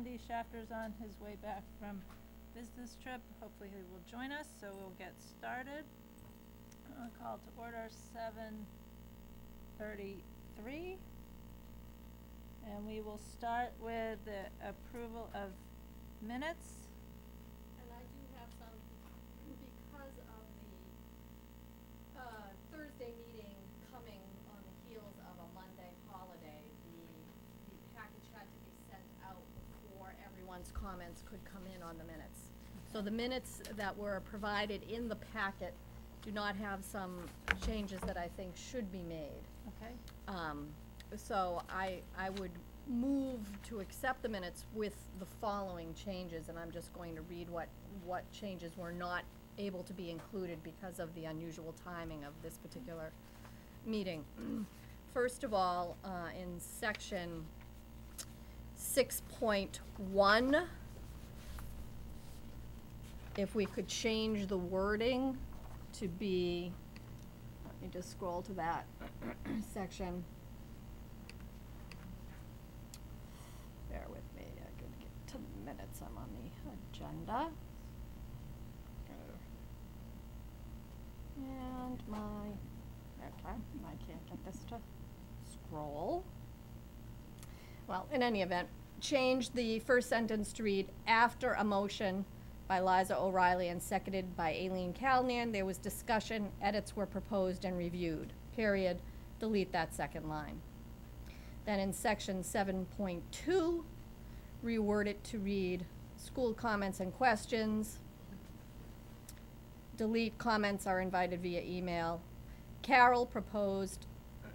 Andy Shafter's on his way back from business trip. Hopefully he will join us, so we'll get started. Call to order 7:33. And we will start with the approval of minutes. And I do have some, because of the Thursday meeting coming on the heels of a Monday holiday, the package had to be sent out before everyone's comments could come in on the minutes. So the minutes that were provided in the packet do not have some changes that I think should be made. Okay. So I would move to accept the minutes with the following changes, and I'm just going to read what changes were not able to be included because of the unusual timing of this particular meeting. First of all, in section 6.1, if we could change the wording to be, let me just scroll to that section. Bear with me, I gotta get to the minutes, I'm on the agenda. And okay, I can't get this to scroll. Well, in any event, change the first sentence to read, after a motion by Liza O'Reilly and seconded by Aileen Calnan, there was discussion, edits were proposed and reviewed, period. Delete that second line. Then in section 7.2, reword it to read, school comments and questions. Delete comments are invited via email. Carol proposed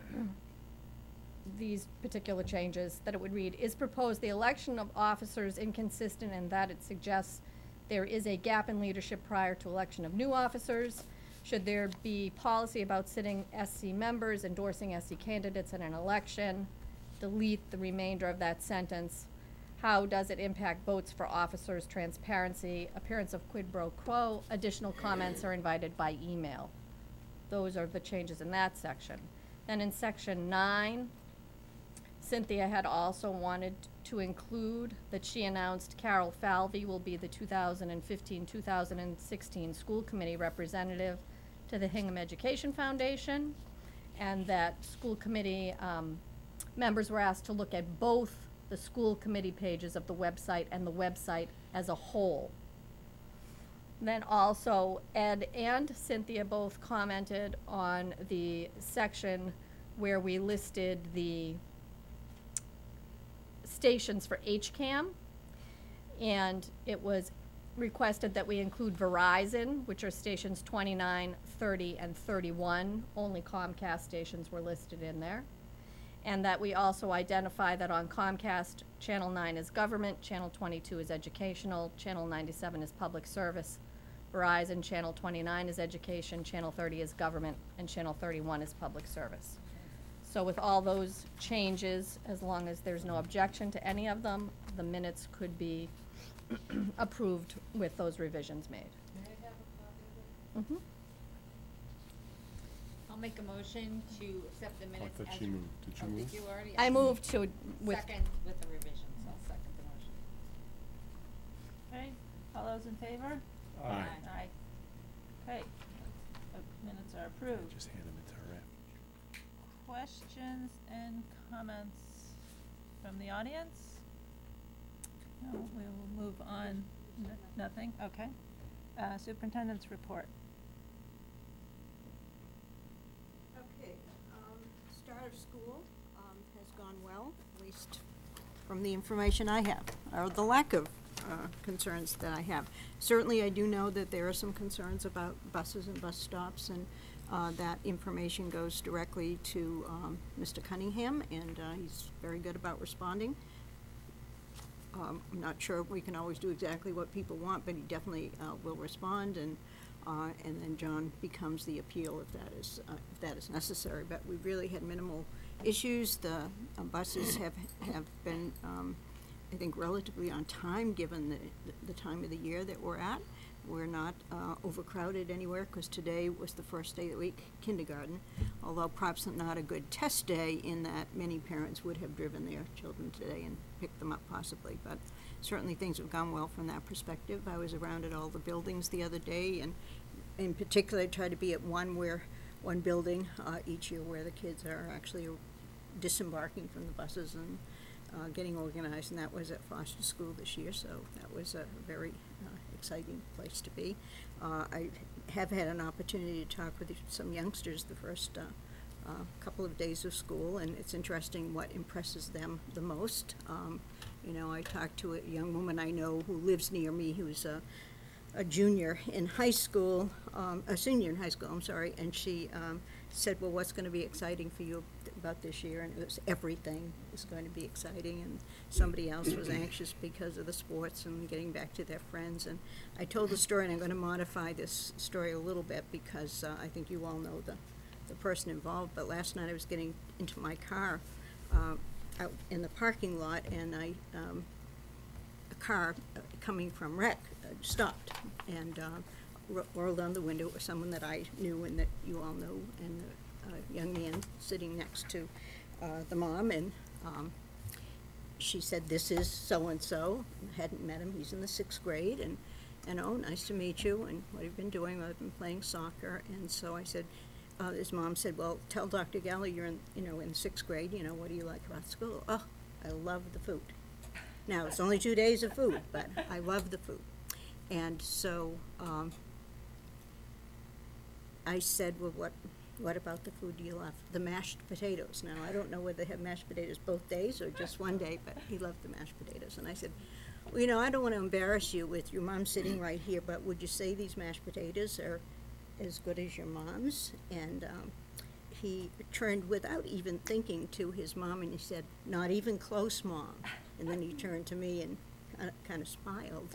these particular changes, that it would read, is proposed the election of officers inconsistent in that it suggests there is a gap in leadership prior to election of new officers. Should there be policy about sitting SC members, endorsing SC candidates in an election? Delete the remainder of that sentence. How does it impact votes for officers, transparency, appearance of quid pro quo? Additional comments are invited by email. Those are the changes in that section. Then in section 9, Cynthia had also wanted to include that she announced Carol Falvey will be the 2015-2016 school committee representative to the Hingham Education Foundation, and that school committee members were asked to look at both the school committee pages of the website and the website as a whole. Then also Ed and Cynthia both commented on the section where we listed the stations for HCAM, and it was requested that we include Verizon, which are stations 29, 30, and 31. Only Comcast stations were listed in there. And that we also identify that on Comcast, Channel 9 is government, Channel 22 is educational, Channel 97 is public service, Verizon, Channel 29 is education, Channel 30 is government, and Channel 31 is public service. So with all those changes, as long as there's no objection to any of them, the minutes could be approved with those revisions made. May I have a copy of it? Mm-hmm. I'll make a motion to accept the minutes I thought as. you moved. Did you move? Did you already? I moved to, with. Second with the revisions, I'll second the motion. Okay, all those in favor? Aye. Aye. Okay, the minutes are approved. Just hand them to her. Questions and comments from the audience? No, we will move on. Nothing, okay. Superintendent's report. Okay, start of school has gone well, at least from the information I have, or the lack of concerns that I have. Certainly I do know that there are some concerns about buses and bus stops, and that information goes directly to Mr. Cunningham, and he's very good about responding. I'm not sure we can always do exactly what people want, but he definitely will respond, and then John becomes the appeal if that is necessary. But we've really had minimal issues. The buses have been, I think, relatively on time given the time of the year that we're at. We're not overcrowded anywhere, because today was the first day of the week, kindergarten, although perhaps not a good test day in that many parents would have driven their children today and picked them up possibly, but certainly things have gone well from that perspective. I was around at all the buildings the other day, and in particular, I try to be at one building each year where the kids are actually disembarking from the buses and getting organized, and that was at Foster School this year, so that was a very exciting place to be. I have had an opportunity to talk with some youngsters the first couple of days of school, and it's interesting what impresses them the most. You know, I talked to a young woman I know who lives near me who's a junior in high school, a senior in high school, I'm sorry, and she said, well, what's going to be exciting for you about this year? And it was everything is going to be exciting, and somebody else was anxious because of the sports and getting back to their friends. And I told the story, and I'm going to modify this story a little bit because I think you all know the person involved, but last night I was getting into my car out in the parking lot, and a car coming from rec stopped and rolled down the window. It was someone that I knew and that you all know, and a young man sitting next to the mom, and she said, this is so-and-so. I hadn't met him. He's in the 6th grade, and oh, nice to meet you, and what have you been doing? I've been playing soccer. And so I said, his mom said, well, tell Dr. Gallo you're in 6th grade, what do you like about school? Oh, I love the food. Now, it's only 2 days of food, but I love the food. And so I said, well, what about the food do you love? The mashed potatoes. Now, I don't know whether they have mashed potatoes both days or just one day, but he loved the mashed potatoes. And I said, well, I don't want to embarrass you with your mom sitting right here, but would you say these mashed potatoes are as good as your mom's? And he turned without even thinking to his mom, and he said, not even close, Mom. And then he turned to me and kind of smiled.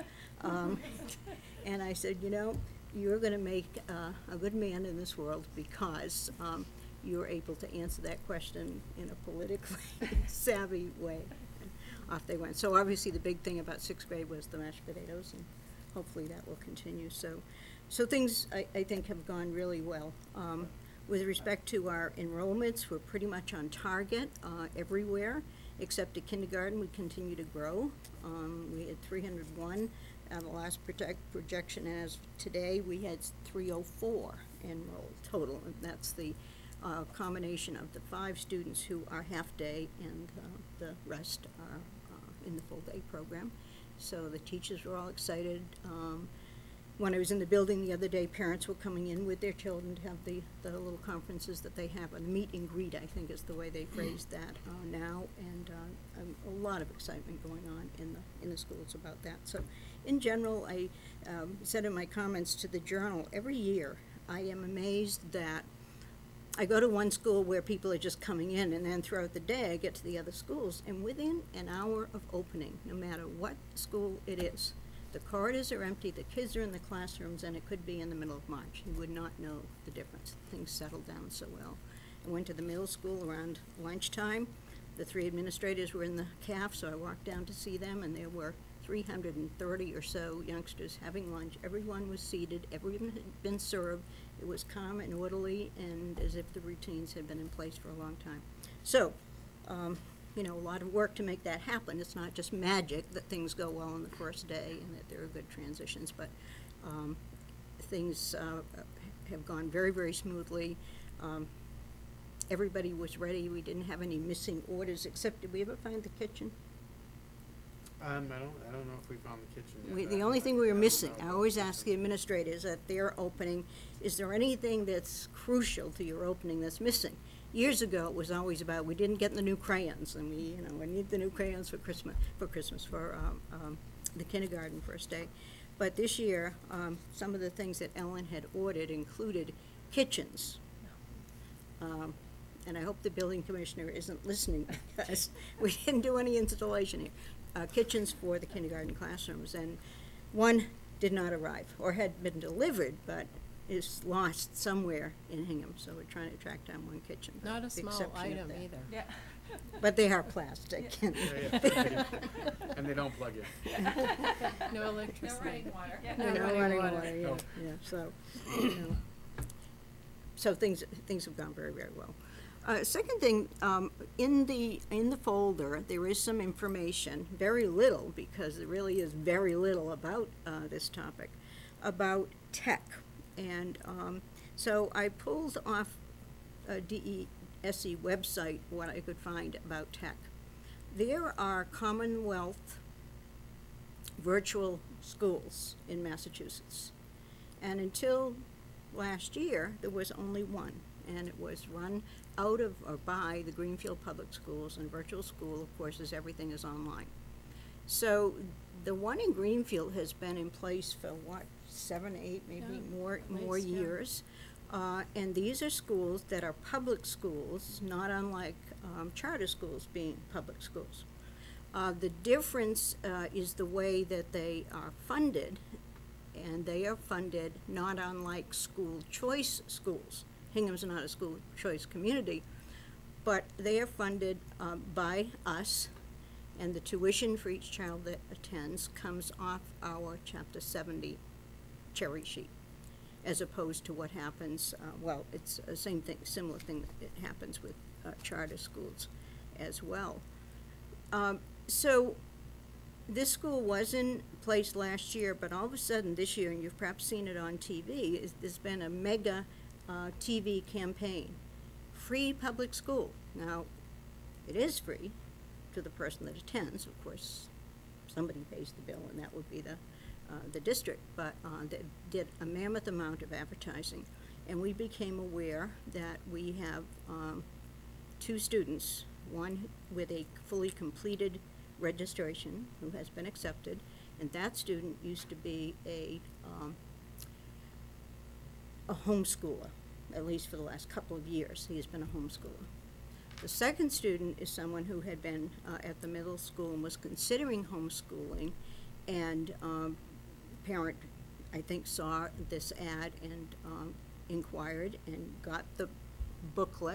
And I said, you're going to make a good man in this world because you're able to answer that question in a politically savvy way. And off they went. So obviously the big thing about 6th grade was the mashed potatoes, and hopefully that will continue. So things, I think, have gone really well. With respect to our enrollments, we're pretty much on target everywhere, except at kindergarten. We continue to grow. We had 301 the last projection. As today, we had 304 enrolled total, and that's the combination of the 5 students who are half-day and the rest are in the full-day program. So the teachers were all excited. When I was in the building the other day, parents were coming in with their children to have the little conferences that they have, and meet and greet, I think is the way they phrased that now, and a lot of excitement going on in the schools about that. So in general, I said in my comments to the Journal, every year I am amazed that I go to one school where people are just coming in, and then throughout the day I get to the other schools, and within an hour of opening, no matter what school it is, the corridors are empty, the kids are in the classrooms, and it could be in the middle of March. You would not know the difference. Things settled down so well. I went to the middle school around lunchtime. The 3 administrators were in the CAF, so I walked down to see them, and there were 330 or so youngsters having lunch. Everyone was seated, everyone had been served. It was calm and orderly, and as if the routines had been in place for a long time. So, a lot of work to make that happen. It's not just magic that things go well on the first day and that there are good transitions, but things have gone very, very smoothly. Everybody was ready. We didn't have any missing orders, except, did we ever find the kitchen? I don't know if we found the kitchen yet. The only thing we were missing, I always ask the administrators at their opening, is there anything that's crucial to your opening that's missing? Years ago, it was always about, we didn't get the new crayons, and we need the new crayons for Christmas, for the kindergarten first day. But this year, some of the things that Ellen had ordered included kitchens. And I hope the building commissioner isn't listening because we didn't do any installation here. Kitchens for the kindergarten classrooms, and one did not arrive or had been delivered, but is lost somewhere in Hingham, so we're trying to track down one kitchen. Not a small item either. Yeah. But they are plastic. Yeah, yeah. And they don't plug in. No No electricity. running water. Yeah. No running running water. water, yeah, No. yeah, so, you know. So things have gone very, very well. Second thing, in the folder, there is some information, very little, because there really is very little about this topic, about tech. And so I pulled off a DESE website what I could find about tech. There are Commonwealth virtual schools in Massachusetts. And until last year, there was only one, and it was run out of or by the Greenfield Public Schools, and virtual school, of course, is everything is online. So the one in Greenfield has been in place for what, 7, 8, maybe Yeah, more at least, yeah. years. And these are schools that are public schools, not unlike charter schools being public schools. The difference is the way that they are funded, and they are funded not unlike school choice schools. Hingham's not a school choice community, but they are funded by us, and the tuition for each child that attends comes off our Chapter 70 cherry sheet, as opposed to what happens, well, it's the same thing, similar thing that happens with charter schools as well. So this school was in place last year, but all of a sudden this year, and you've perhaps seen it on TV, there's been a mega TV campaign. Free public school. Now, it is free to the person that attends. Of course, somebody pays the bill, and that would be the district. But they did a mammoth amount of advertising, and we became aware that we have 2 students, one with a fully completed registration who has been accepted, and that student used to be a homeschooler, at least for the last couple of years. He has been a homeschooler. The second student is someone who had been at the middle school and was considering homeschooling, and parent, I think, saw this ad and inquired and got the booklet.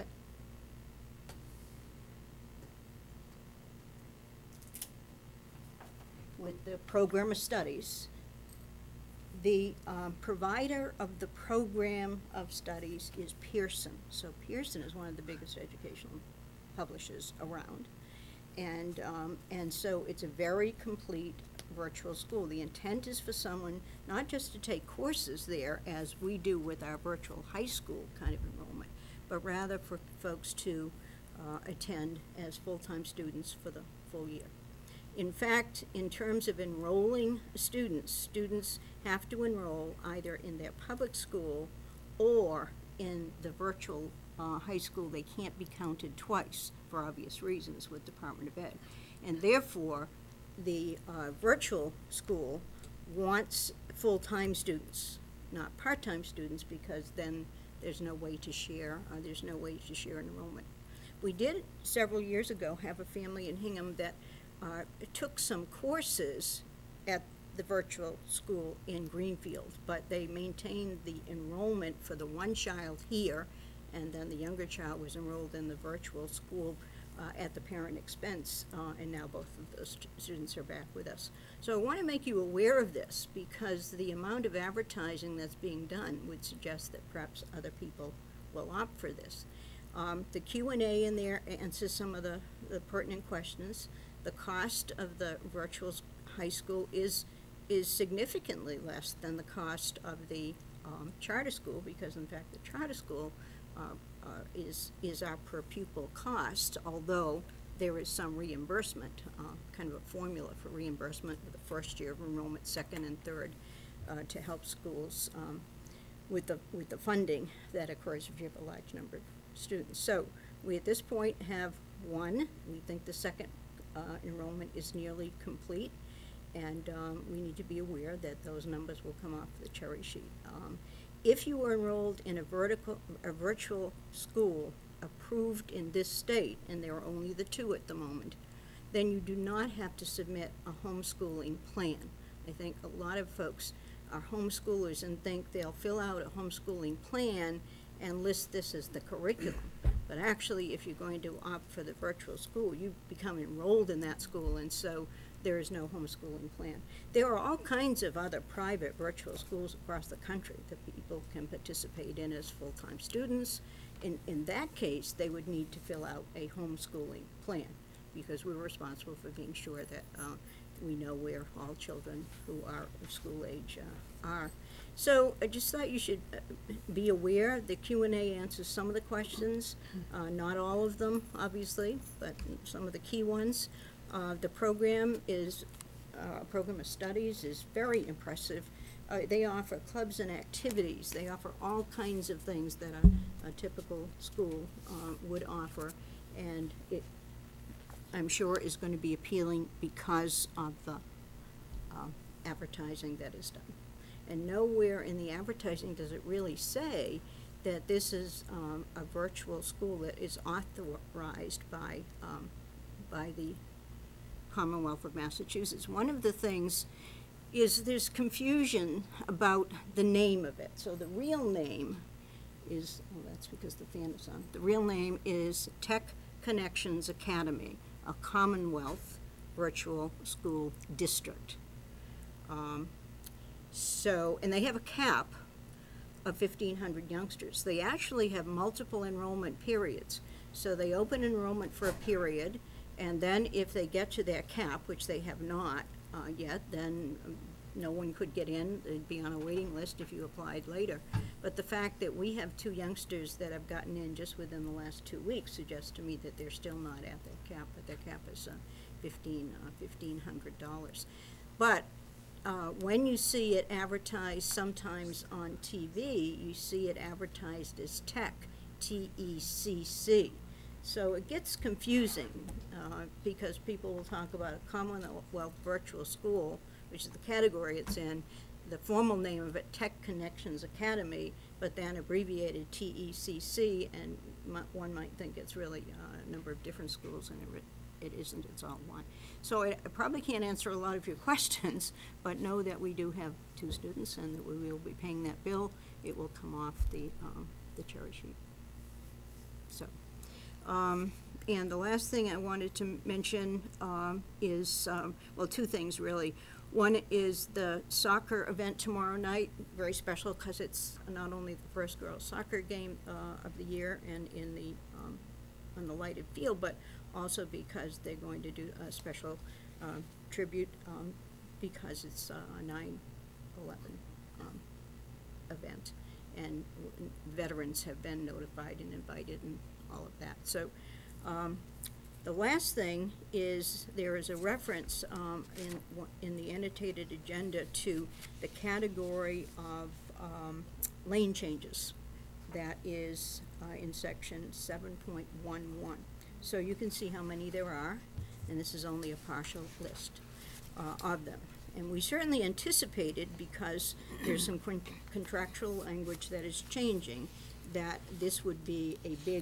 With the program of studies. The provider of the program of studies is Pearson. So Pearson is one of the biggest educational publishers around. And so it's a very complete virtual school. The intent is for someone not just to take courses there, as we do with our virtual high school kind of enrollment, but rather for folks to attend as full-time students for the full year. In fact, in terms of enrolling students, students have to enroll either in their public school or in the virtual high school. They can't be counted twice for obvious reasons with Department of Ed. And therefore, the virtual school wants full-time students, not part-time students, because then there's no way to share, enrollment. We did several years ago have a family in Hingham that took some courses at the virtual school in Greenfield, but they maintained the enrollment for the one child here, and then the younger child was enrolled in the virtual school at the parent expense, and now both of those students are back with us. So I want to make you aware of this, because the amount of advertising that's being done would suggest that perhaps other people will opt for this. The Q&A in there answers some of the pertinent questions. The cost of the virtual high school is significantly less than the cost of the charter school, because in fact the charter school is our per pupil cost, although there is some reimbursement, kind of a formula for reimbursement with the first year of enrollment, second and third, to help schools with the funding that occurs if you have a large number of students. So we at this point have one. We think the second enrollment is nearly complete, and we need to be aware that those numbers will come off the cherry sheet. If you are enrolled in a virtual school approved in this state, and there are only the 2 at the moment, then you do not have to submit a homeschooling plan. I think a lot of folks are homeschoolers and think they'll fill out a homeschooling plan and list this as the curriculum. But actually, if you're going to opt for the virtual school, you become enrolled in that school, and so there is no homeschooling plan. There are all kinds of other private virtual schools across the country that people can participate in as full-time students. In that case, they would need to fill out a homeschooling plan, because we're responsible for being sure that we know where all children who are of school age are. So I just thought you should be aware. The Q&A answers some of the questions, not all of them, obviously, but some of the key ones. The program is, program of studies is very impressive. They offer clubs and activities. They offer all kinds of things that a typical school would offer, and it, I'm sure, is going to be appealing because of the advertising that is done. And nowhere in the advertising does it really say that this is a virtual school that is authorized by the Commonwealth of Massachusetts. One of the things is there's confusion about the name of it. So the real name is, well, that's because the fan is on. The real name is Tech Connections Academy, a Commonwealth virtual school district. And they have a cap of 1,500 youngsters. They actually have multiple enrollment periods. So they open enrollment for a period, and then if they get to their cap, which they have not yet, then no one could get in. They'd be on a waiting list if you applied later. But the fact that we have 2 youngsters that have gotten in just within the last 2 weeks suggests to me that they're still not at their cap, but their cap is $1,500. But when you see it advertised sometimes on TV, you see it advertised as Tech, T-E-C-C. So it gets confusing because people will talk about a Commonwealth virtual school, which is the category it's in, the formal name of it, Tech Connections Academy, but then abbreviated TECC, and one might think it's really a number of different schools, and it isn't, it's all one. So I probably can't answer a lot of your questions, but know that we do have 2 students and that we will be paying that bill. It will come off the cherry sheet. So, and the last thing I wanted to mention is, well, 2 things really. One is the soccer event tomorrow night, very special because it's not only the first girls' soccer game of the year and in the on the lighted field, but also because they're going to do a special tribute because it's a 9/11 event, and veterans have been notified and invited and all of that. So the last thing is there is a reference in the annotated agenda to the category of lane changes that is in section 7.11. So you can see how many there are, and this is only a partial list of them. And we certainly anticipated, because there's some contractual language that is changing, that this would be a big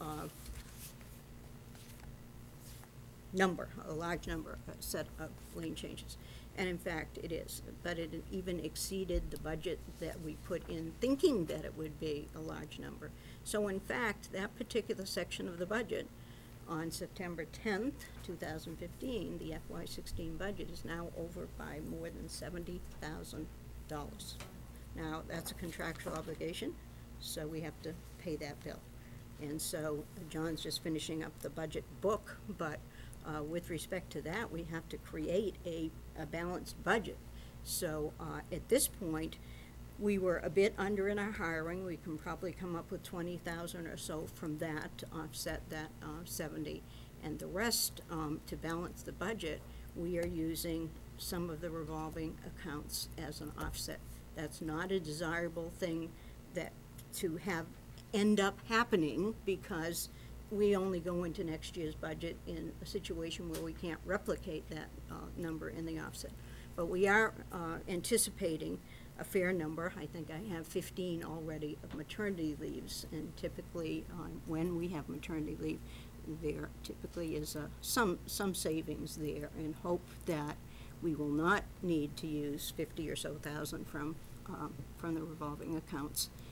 number, a large number, a set of lane changes. And in fact, it is. But it even exceeded the budget that we put in, thinking that it would be a large number. So in fact, that particular section of the budget on September 10th, 2015, the FY16 budget is now over by more than $70,000. Now, that's a contractual obligation, so we have to pay that bill. And so John's just finishing up the budget book, but with respect to that, we have to create a balanced budget. So at this point, we were a bit under in our hiring. We can probably come up with 20,000 or so from that to offset that 70. And the rest, to balance the budget, we are using some of the revolving accounts as an offset. That's not a desirable thing that to have end up happening, because we only go into next year's budget in a situation where we can't replicate that number in the offset. But we are anticipating a fair number. I think I have 15 already of maternity leaves, and typically when we have maternity leave, there typically is some savings there, and hope that we will not need to use 50 or so thousand from the revolving accounts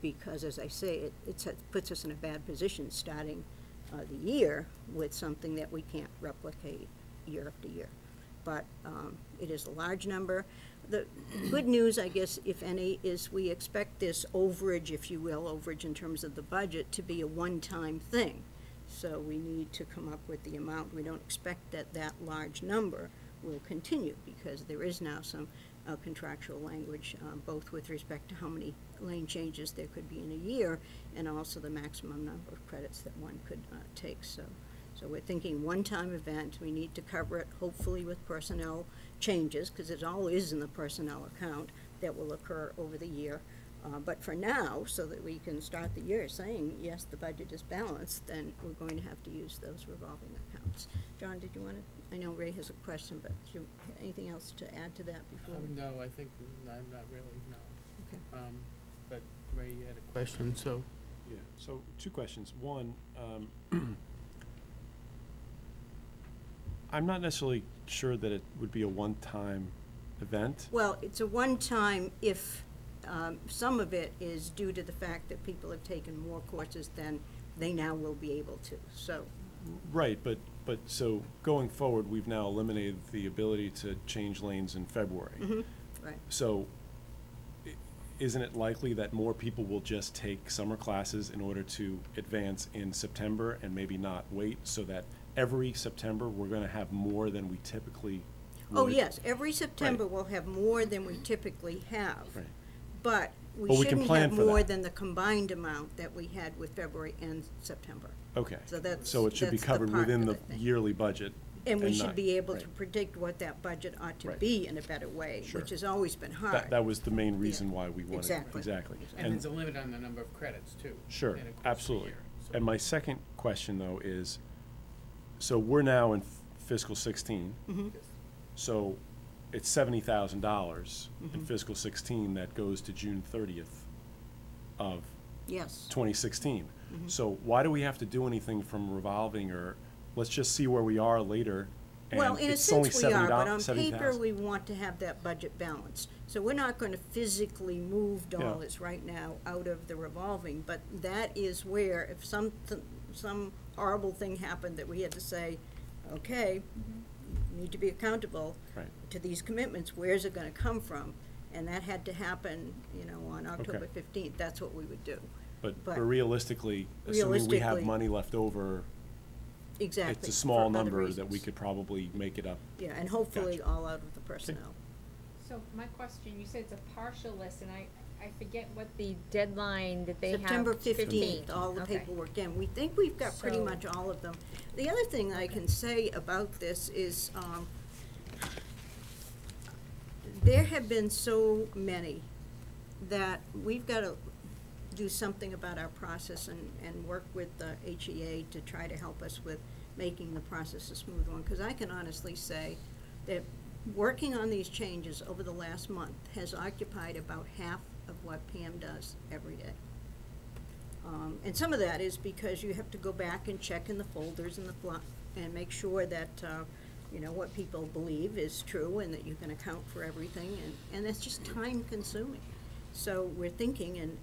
because, as I say, it puts us in a bad position starting the year with something that we can't replicate year after year. But it is a large number. The good news, I guess, if any, is we expect this overage, if you will, overage in terms of the budget, to be a one-time thing. So we need to come up with the amount. We don't expect that that large number will continue, because there is now some contractual language, both with respect to how many lane changes there could be in a year, and also the maximum number of credits that one could take. So we're thinking one-time event. We need to cover it, hopefully with personnel changes, because it all is in the personnel account that will occur over the year. But for now, so that we can start the year saying, yes, the budget is balanced, then we're going to have to use those revolving accounts. John, did you want to, I know Ray has a question, but do you have anything else to add to that before? No, I think, I'm not really, no. Okay. But Ray, you had a question, so. Yeah, so 2 questions. One, I'm not necessarily sure that it would be a one-time event. Well, it's a one-time if some of it is due to the fact that people have taken more courses than they now will be able to, so. Right, but so going forward, we've now eliminated the ability to change lanes in February. Right. So isn't it likely that more people will just take summer classes in order to advance in September and maybe not wait, so that every September we're going to have more than we typically would? Oh, yes, every September Right. we'll have more than we typically have. Right. But we But we can shouldn't plan have for more that. than the combined amount that we had with February and September. Okay. So that's- So it should be that's the covered part within that the I think. yearly budget. And we should not- be able to right. predict what that budget ought to Right. be in a better way, Sure. which has always been hard. That was the main reason why we wanted. Exactly. Exactly. And there's a limit on the number of credits, too. Sure, in a course of a absolutely. year, so- And my second question, though, is, so we're now in fiscal 16. Mhm. So it's $70,000 in Mhm. fiscal 16 that goes to June 30th of Yes. 2016. Mhm. So why do we have to do anything from revolving, or let's just see where we are later? And Well, in a it's only sense we are, but on $70,000. paper, we want to have that budget balanced. So we're not going to physically move Yeah. dollars right now out of the revolving, but that is where, if some horrible thing happened that we had to say, okay, you need to be accountable Right. to these commitments, where's it going to come from? And that had to happen, on October 15th, that's what we would do. But but realistically, assuming we have realistically- money left over, Exactly. it's a for small other number that we reasons. could probably make it up. Yeah, and hopefully Gotcha. all out of the personnel. So my question, you said it's a partial list, and I forget what the deadline that they have. September 15th, all the Okay. paperwork in. We think we've got pretty So- much all of them. The other thing I can say about this is, there have been so many that we've got to do something about our process and work with the HEA to try to help us with making the process a smooth one. Because I can honestly say that working on these changes over the last month has occupied about half of what Pam does every day. And some of that is because you have to go back and check in the folders and and make sure that, what people believe is true and that you can account for everything, and that's just time consuming. So we're thinking, and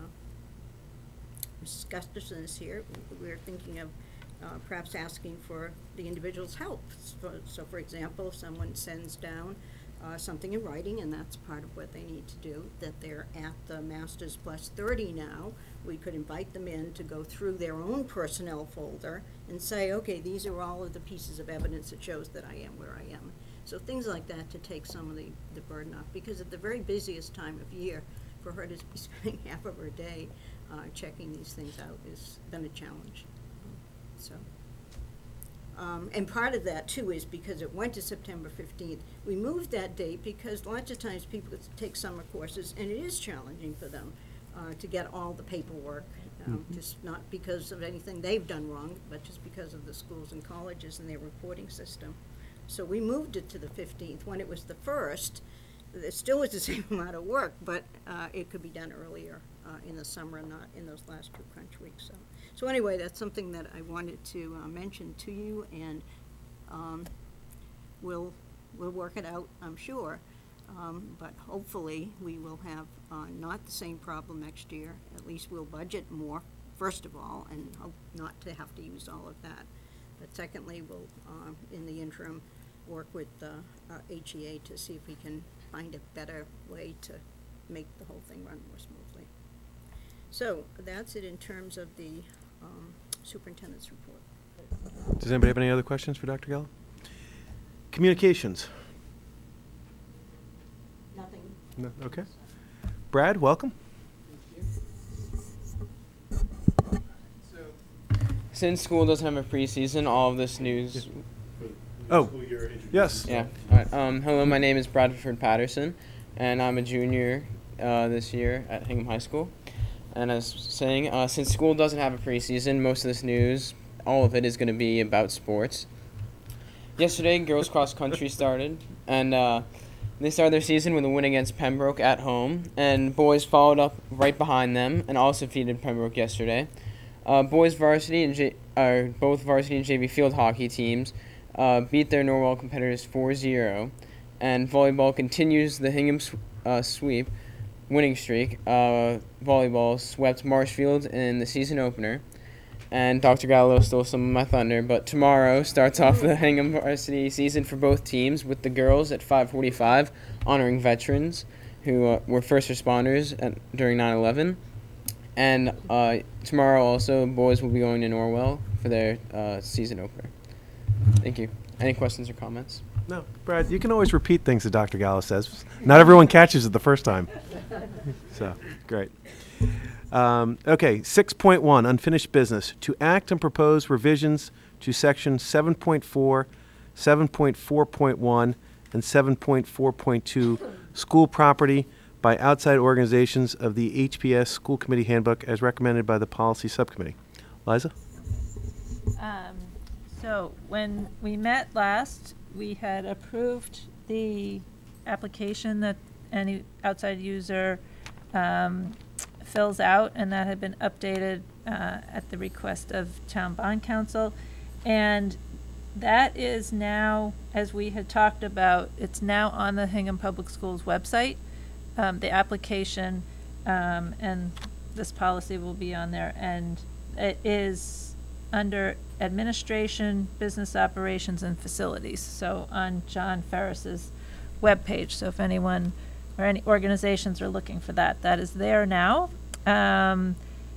Mrs. Gustafson is here, we're thinking of perhaps asking for the individual's help. So for example, if someone sends down something in writing, and that's part of what they need to do, that they're at the Masters Plus 30 now, we could invite them in to go through their own personnel folder and say, okay, these are all of the pieces of evidence that shows that I am where I am. So things like that to take some of the burden off, because at the very busiest time of year, for her to be spending half of her day checking these things out has been a challenge. So. And part of that, too, is because it went to September 15th. We moved that date because lots of times people take summer courses, and it is challenging for them to get all the paperwork, just not because of anything they've done wrong, but just because of the schools and colleges and their reporting system. So we moved it to the 15th. When it was the 1st, it still was the same amount of work, but it could be done earlier in the summer and not in those last 2 crunch weeks. So anyway, that's something that I wanted to mention to you, and we'll work it out, I'm sure. but hopefully we will have not the same problem next year. At least we'll budget more, first of all, and hope not to have to use all of that. But secondly, we'll, in the interim, work with HEA to see if we can find a better way to make the whole thing run more smoothly. So that's it in terms of the superintendent's report. Does anybody have any other questions for Dr. Gallo? Communications? Nothing. No, okay. Brad, welcome. Since school doesn't have a preseason, all of this news. Oh, yes. Yeah. All right. Hello, my name is Bradford Patterson, and I'm a junior this year at Hingham High School. And as saying, since school doesn't have a preseason, most of this news, all of it, is going to be about sports. Yesterday, girls cross country started, and they started their season with a win against Pembroke at home, and boys followed up right behind them and also defeated Pembroke yesterday. Boys varsity and both varsity and JV field hockey teams beat their Norwell competitors 4-0, and volleyball continues the Hingham sweep winning streak. Volleyball swept Marshfield in the season opener, and Dr. Gallo stole some of my thunder, but tomorrow starts off the Hingham varsity season for both teams, with the girls at 5:45 honoring veterans who were first responders during 9/11. And tomorrow also, boys will be going to Norwell for their season opener. Thank you. Any questions or comments? No, Brad, you can always repeat things that Dr. Gallo says. Not everyone catches it the first time. So, great. Okay, 6.1, unfinished business. To act and propose revisions to section 7.4, 7.4.1, and 7.4.2 school property by outside organizations of the HPS School Committee Handbook as recommended by the Policy Subcommittee. Liza? So when we met last, we had approved the application that any outside user fills out, and that had been updated at the request of Town Bond Council. And that is now, as we had talked about, it's now on the Hingham Public Schools website. The application and this policy will be on there, and it is under administration, business operations, and facilities, so on John Ferris's webpage. So if anyone or any organizations are looking for that, that is there now. And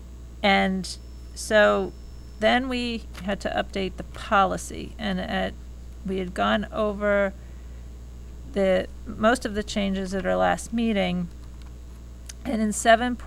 so then we had to update the policy, and we had gone over most of the changes at our last meeting, and in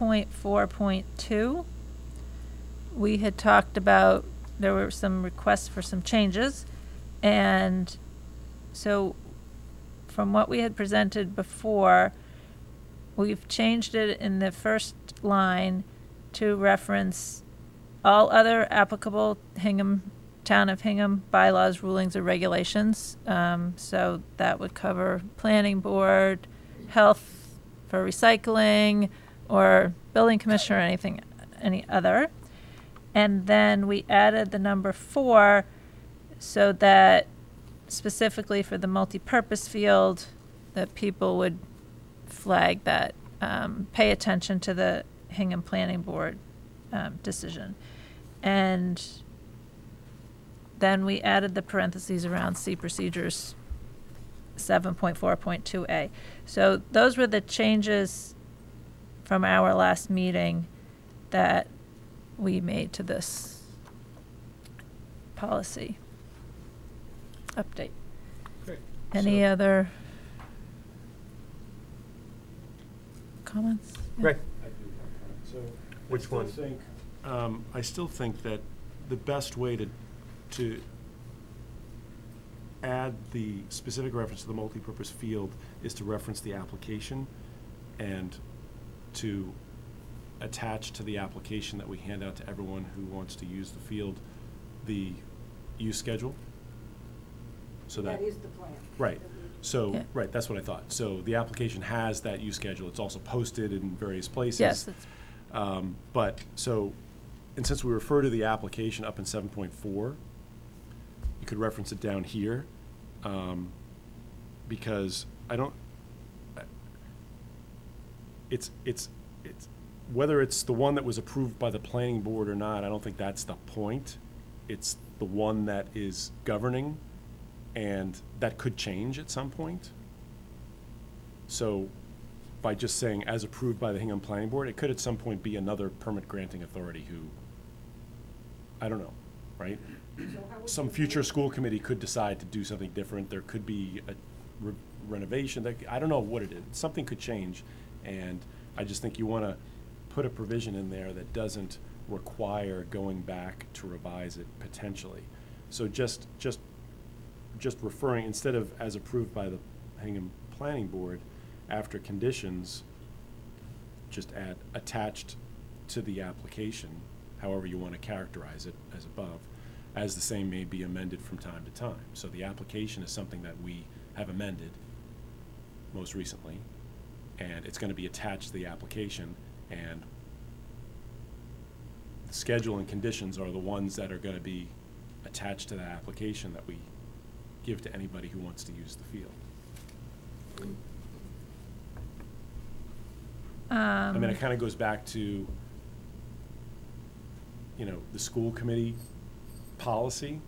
7.4.2 we had talked about, there were some requests for some changes, and so from what we had presented before, we've changed it in the first line to reference all other applicable Town of Hingham bylaws, rulings, or regulations. So that would cover planning board, health for recycling, or building commissioner, or any other. And then we added the number 4 so that specifically for the multi-purpose field, that people would flag that, pay attention to the Hingham Planning Board decision. And then we added the parentheses around C procedures 7.4.2a. So those were the changes from our last meeting that we made to this policy update. Great. Any other comments? Yeah. Right. I do have a comment. So Which one? I still think that the best way to add the specific reference to the multipurpose field is to reference the application and to attach to the application that we hand out to everyone who wants to use the field the use schedule. So that is the plan. Right. So, Yeah. right, that's what I thought. So the application has that use schedule. It's also posted in various places. Yes. That's, And since we refer to the application up in 7.4, you could reference it down here, because it's whether it's the one that was approved by the planning board or not, I don't think that's the point. It's the one that is governing, and that could change at some point. So by just saying as approved by the Hingham Planning Board, it could at some point be another permit granting authority who, I don't know, right? Some future school committee could decide to do something different. There could be a renovation. I don't know what it is. Something could change, and I just think you want to put a provision in there that doesn't require going back to revise it potentially. So just referring, instead of as approved by the Hingham Planning Board, after conditions, just add attached to the application, however you want to characterize it as above, as the same may be amended from time to time. So the application is something that we have amended most recently, and it's going to be attached to the application, and the schedule and conditions are the ones that are going to be attached to the application that we give to anybody who wants to use the field. I mean, it kind of goes back to, you know, the school committee policy,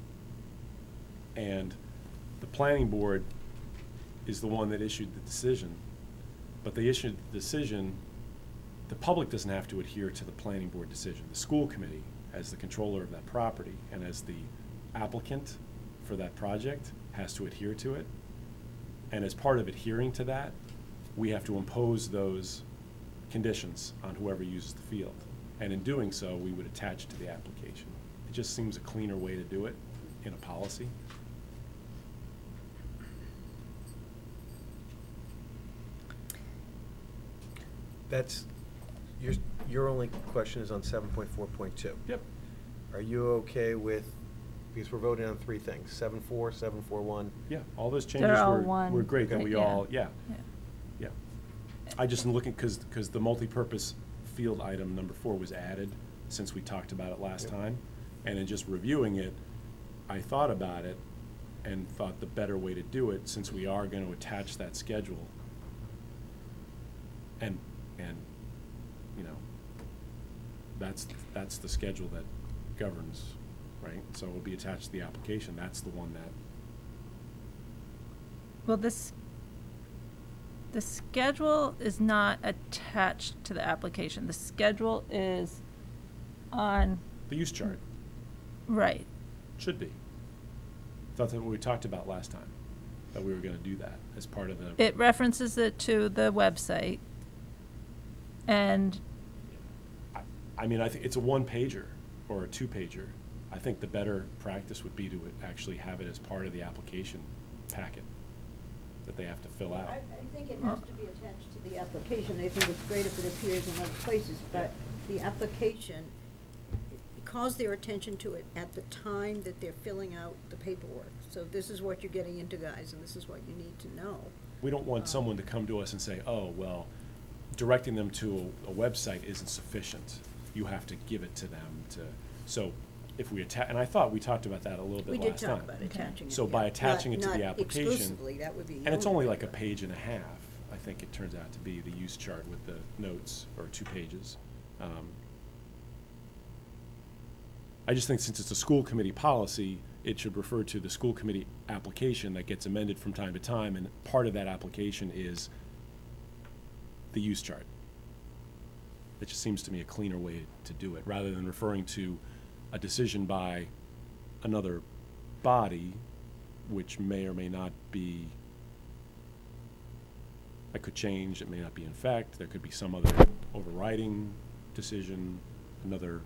and the planning board is the one that issued the decision, but they issued the decision. The public doesn't have to adhere to the planning board decision. The school committee, as the controller of that property and as the applicant for that project, has to adhere to it. And as part of adhering to that, we have to impose those conditions on whoever uses the field. And in doing so, we would attach it to the application. It just seems a cleaner way to do it in a policy. That's, your only question is on 7.4.2. Yep. Are you okay with, because we're voting on three things, 7.4, 7.4.1? Yeah, all those changes They're all were one, great, that we yeah. all, yeah. I just am looking, because the multipurpose field item number 4 was added since we talked about it last time. And in just reviewing it, I thought about it and thought the better way to do it, since we are going to attach that schedule, and you know, that's the schedule that governs, right? So it will be attached to the application. That's the one that. Well, the schedule is not attached to the application. The schedule is on, The use chart right. should be. Thought that what we talked about last time, that we were going to do that as part of the. It references it to the website, and I mean, I think it's a 1-pager or a 2-pager. I think the better practice would be to actually have it as part of the application packet that they have to fill out. I think it has to be attached to the application. I think it's great if it appears in other places, but the application, it calls their attention to it at the time that they're filling out the paperwork. So this is what you're getting into, guys, and this is what you need to know. We don't want someone to come to us and say, oh, well, directing them to a website isn't sufficient. You have to give it to them to, so if we attach, and I thought we talked about that a little bit We last did time. talk about attaching it. So by yeah. attaching it to Not the application. exclusively, that would be the And it's only only way, like a but- page and a half, I think it turns out to be, the use chart with the notes, or 2 pages. I just think since it's a school committee policy, it should refer to the school committee application that gets amended from time to time, and part of that application is the use chart. It just seems to me a cleaner way to do it, rather than referring to a decision by another body, which may or may not be, that could change, it may not be in fact, there could be some other overriding decision, another,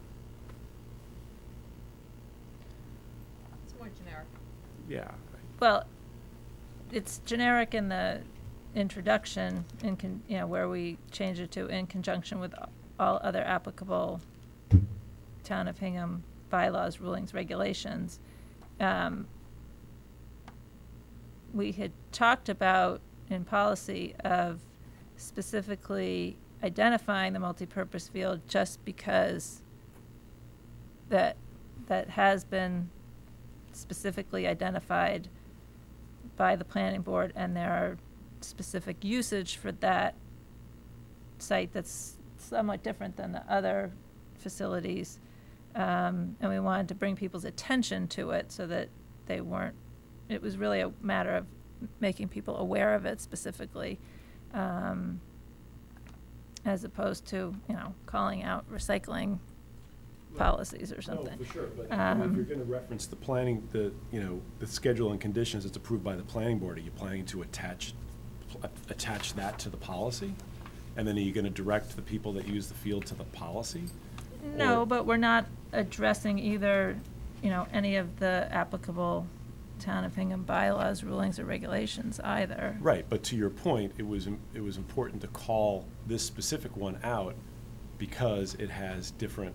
It's more generic. yeah. Well, it's generic in the introduction, you know, where we change it to in conjunction with all other applicable Town of Hingham bylaws, rulings, regulations. We had talked about in policy of specifically identifying the multipurpose field just because that has been specifically identified by the planning board, and there are specific usage for that site that's somewhat different than the other facilities. And we wanted to bring people's attention to it so that they weren't, it was really a matter of making people aware of it specifically, as opposed to, calling out recycling policies or something. No, for sure, but if you're gonna reference the planning, the schedule and conditions that's approved by the planning board, are you planning to attach that to the policy? And then are you gonna direct the people that use the field to the policy? No, Or- but we're not addressing either, any of the applicable Town of Hingham bylaws, rulings, or regulations either. Right, but to your point, it was important to call this specific one out because it has different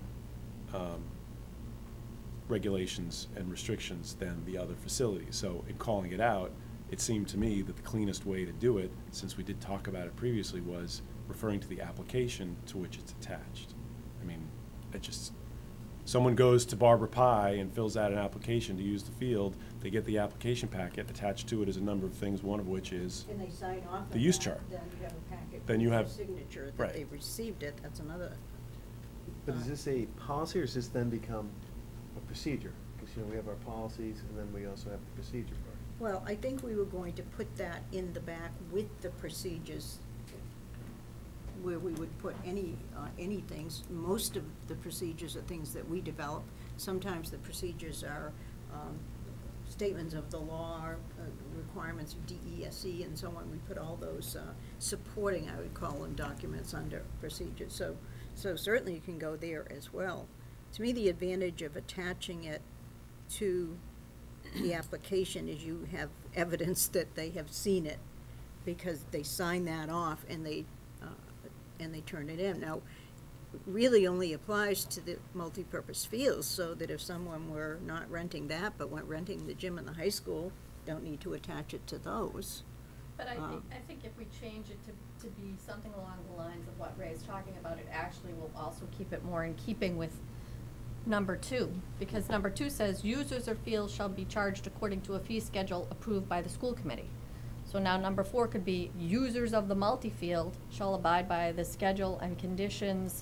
regulations and restrictions than the other facilities. So in calling it out, it seemed to me that the cleanest way to do it, since we did talk about it previously, was referring to the application to which it's attached. I mean, someone goes to Barbara Pie and fills out an application to use the field, they get the application packet, attached to it is a number of things, one of which is And they sign off the on use that, chart. then you have a packet. Then you with have- a signature right. that they've received it, that's another. But is this a policy, or does this then become a procedure? Because, we have our policies, and then we also have the procedure part. Well, I think we were going to put that in the back with the procedures, where we would put any things. Most of the procedures are things that we develop. Sometimes the procedures are statements of the law, requirements of DESE and so on. We put all those supporting, I would call them, documents under procedures. So certainly you can go there as well. To me, the advantage of attaching it to the application is you have evidence that they have seen it, because they sign that off and they turn it in. Now, it really only applies to the multipurpose fields, so that if someone were not renting that, but went renting the gym in the high school, don't need to attach it to those. But I think if we change it to be something along the lines of what Ray's talking about, it actually will also keep it more in keeping with number 2, because number 2 says users or fields shall be charged according to a fee schedule approved by the school committee. So now number 4 could be users of the multi-field shall abide by the schedule and conditions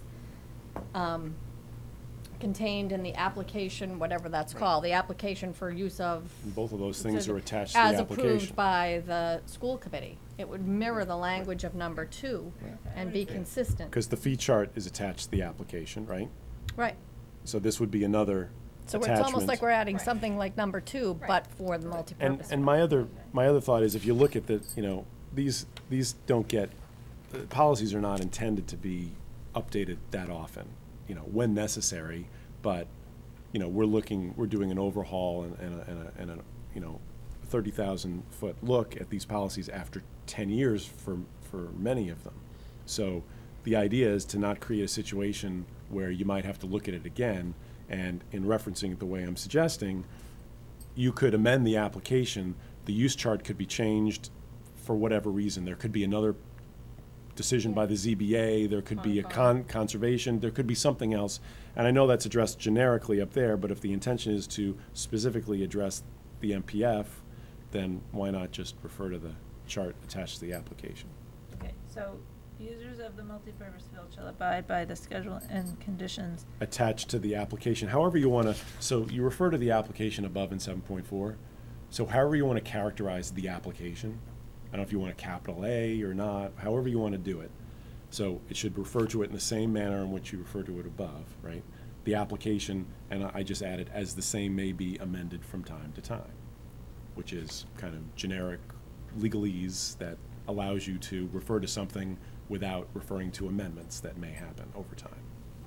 contained in the application, whatever that's called, the application for use of. And both of those things are attached to the As application. approved by the school committee. It would mirror the language of number 2 and be consistent. Because the fee chart is attached to the application, right? Right. So this would be another So it's attachment. almost like we're adding something like number 2, but for the multipurpose. And my other thought is, if you look at the, these don't get, the policies are not intended to be updated that often, when necessary, but, we're doing an overhaul and a 30,000-foot look at these policies after 10 years for many of them. So the idea is to not create a situation where you might have to look at it again, and in referencing it the way I'm suggesting, you could amend the application, the use chart could be changed for whatever reason. There could be another decision by the ZBA, there could be a conservation, there could be something else. And I know that's addressed generically up there, but if the intention is to specifically address the MPF, then why not just refer to the chart attached to the application? Okay, so users of the multipurpose field shall abide by the schedule and conditions. Attached to the application, however you want to, so you refer to the application above in 7.4, so however you want to characterize the application, I don't know if you want a capital A or not, however you want to do it. So it should refer to it in the same manner in which you refer to it above, right? The application, and I just added, as the same may be amended from time to time, which is kind of generic legalese that allows you to refer to something without referring to amendments that may happen over time.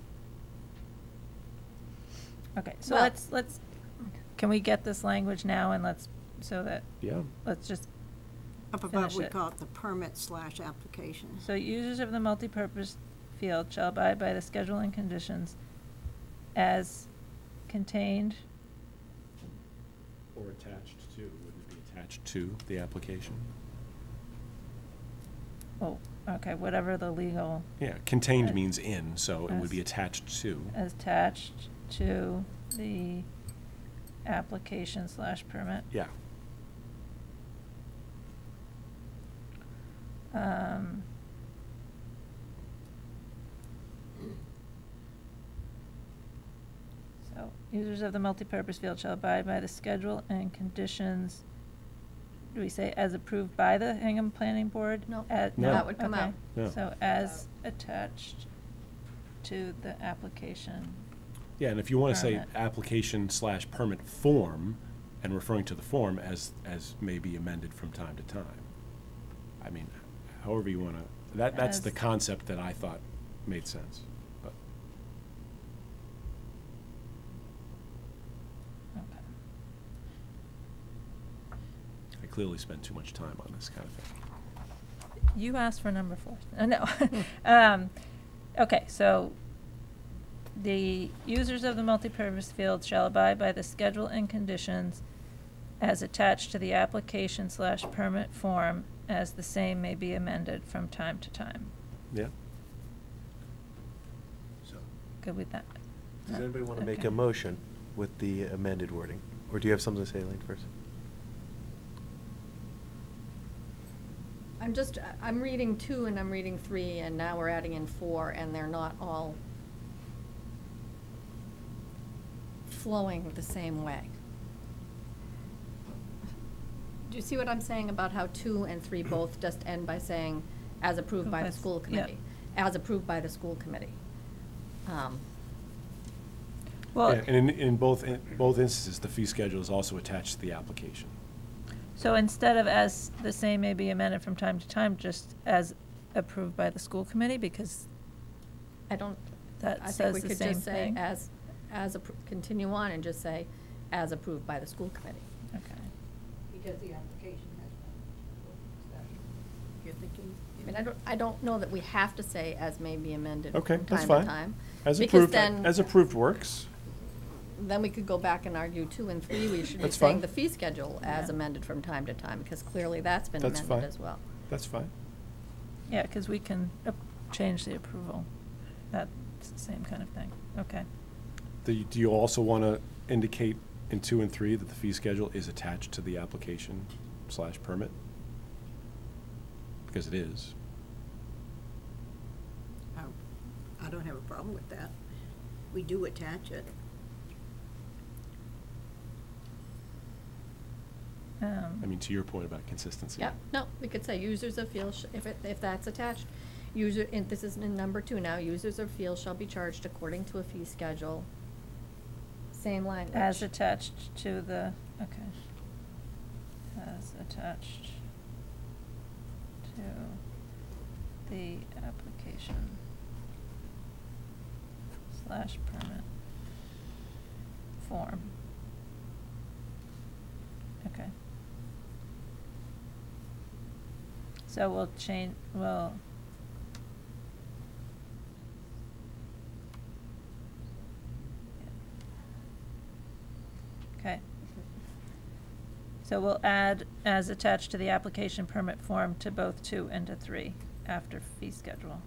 Okay, so Well- let's, can we get this language now, and let's Yeah. just, Up above, Finish we it. call it the permit/application. so users of the multipurpose field shall abide by the schedule and conditions as contained, Or attached to, wouldn't it be attached to the application? oh, okay, whatever the legal, Yeah, contained means in, so it would be As- attached to. as attached to the application/permit. Yeah. users of the multipurpose field shall abide by the schedule and conditions, do we say as approved by the Hingham Planning Board? No, No, that would come okay. out. No. So as attached to the application. Yeah, and if you want to say Permit. application/permit form, and referring to the form as may be amended from time to time. I mean, however you want to, that's the As- concept that I thought made sense, but. Okay. I clearly spend too much time on this kind of thing. You asked for number 4. No. Okay, so the users of the multipurpose field shall abide by the schedule and conditions as attached to the application/permit form, as the same may be amended from time to time. Yeah? So, Good with that? does anybody want to make Okay. a motion with the amended wording? Or do you have something to say, Elaine, first? I'm reading 2 and I'm reading 3, and now we're adding in 4, and they're not all flowing the same way. Do you see what I'm saying about how 2 and 3 both just end by saying, as approved by the school Yeah. committee? As approved by the school committee. Well, Yeah, and in both instances, the fee schedule is also attached to the application. so instead of as the same may be amended from time to time, just as approved by the school committee, because I think that we says the could same just say thing. continue on and just say, as approved by the school committee. Okay. Because the application has been, you're thinking? I mean, I don't know that we have to say as may be amended Okay, from that's time to fine. time. As because approved, then- as approved works. Then we could go back and argue 2 and 3, we should be That's saying fine. the fee schedule as Yeah. amended from time to time, because clearly that's been That's amended fine. as well. That's fine. Yeah, because we can change the approval. That's the same kind of thing. Okay. Do you also want to indicate in 2 and 3 that the fee schedule is attached to the application/permit? Because it is. I don't have a problem with that. We do attach it. I mean, to your point about consistency. Yeah, no, we could say users of field, if that's attached, and this is in number 2 now, users of field shall be charged according to a fee schedule. Same language. As attached to the, okay. As attached to the application/permit form. Okay. So we'll change, okay. So we'll add as attached to the application permit form to both 2 and to 3 after fee schedule.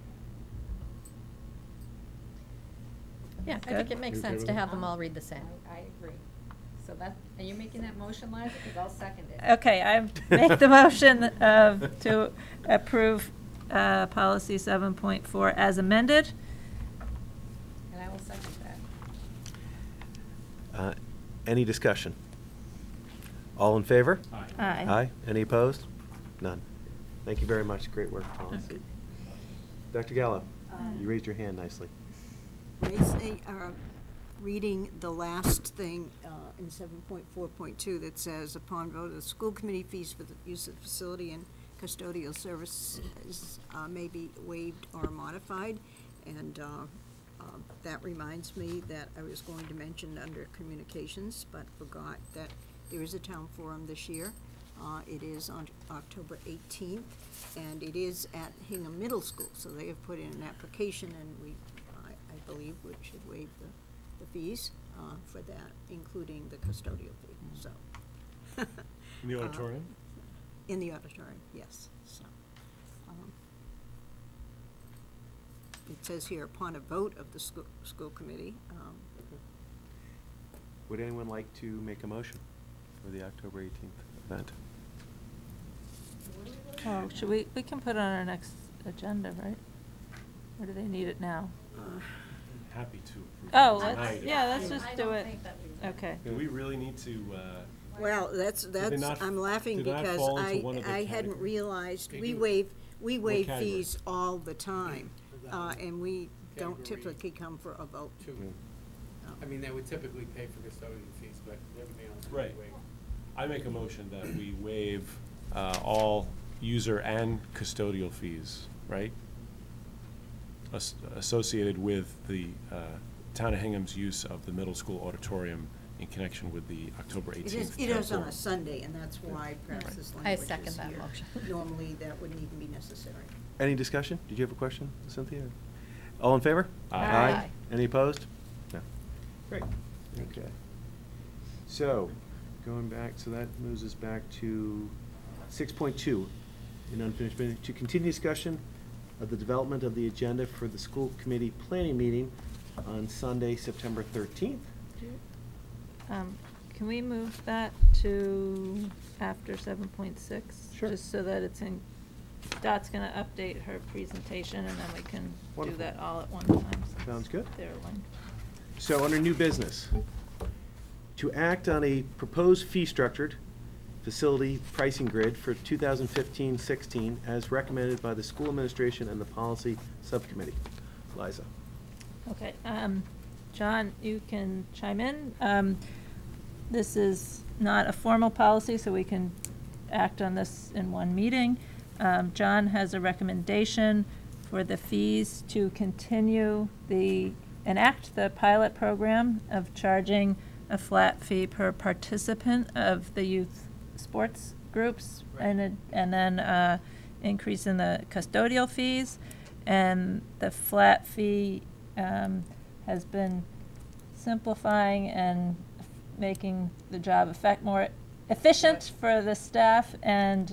Yeah, I think Good? it makes You okay sense with to that? have them all read the same. I agree. So that, are you making that motion, Liza? Because I'll second it. Okay, I make the motion to approve policy 7.4 as amended. And I will second that. Any discussion? All in favor? Aye. Aye. Aye. Any opposed? None. Thank you very much. Great work, policy. Okay. Dr. Gallo, you raised your hand nicely. Reading the last thing in 7.4.2 that says, upon vote of the school committee, fees for the use of the facility and custodial services may be waived or modified. And that reminds me that I was going to mention under communications, but forgot that there is a town forum this year. It is on October 18th, and it is at Hingham Middle School. So they have put in an application, and I believe we should waive the fees for that, including the custodial fee, so. In the auditorium? In the auditorium, yes, so. It says here, upon a vote of the school committee. Would anyone like to make a motion for the October 18th event? Oh, should we can put it on our next agenda, right? Or do they need it now? happy to approve. Oh, it let's, tonight. yeah, let's just I do don't it. think that we would. Okay. Do we really need to, Well, that's, not- I'm laughing did they not because fall into one of the I hadn't categories? realized, They we do. waive category? fees all the time. And we don't Category typically come for a vote. Two. I mean, they would typically pay for custodian fees, but everything else would Right. be waived. I make a motion that we waive all user and custodial fees, right? Associated with the Town of Hingham's use of the middle school auditorium in connection with the October 18th. It is on forum. a Sunday, and that's why perhaps this I language is second that here. motion. Normally, that wouldn't even be necessary. Any discussion? Did you have a question, Cynthia? All in favor? Aye. Aye. Any opposed? No. Great. Okay. So, going back, so that moves us back to 6.2 in unfinished business. To continue discussion of the development of the agenda for the school committee planning meeting on Sunday, September 13th. Can we move that to after 7.6? Sure. Just so that it's in, Dot's gonna update her presentation, and then we can do Wonderful. that all at one time. since Sounds good. they're linked. So, under new business, to act on a proposed fee structured facility pricing grid for 2015-16 as recommended by the school administration and the policy subcommittee. Liza. Okay, John, you can chime in. This is not a formal policy, so we can act on this in one meeting. John has a recommendation for the fees to continue enact the pilot program of charging a flat fee per participant of the youth sports groups, and then increase in the custodial fees. And the flat fee has been simplifying and making the job more efficient for the staff. And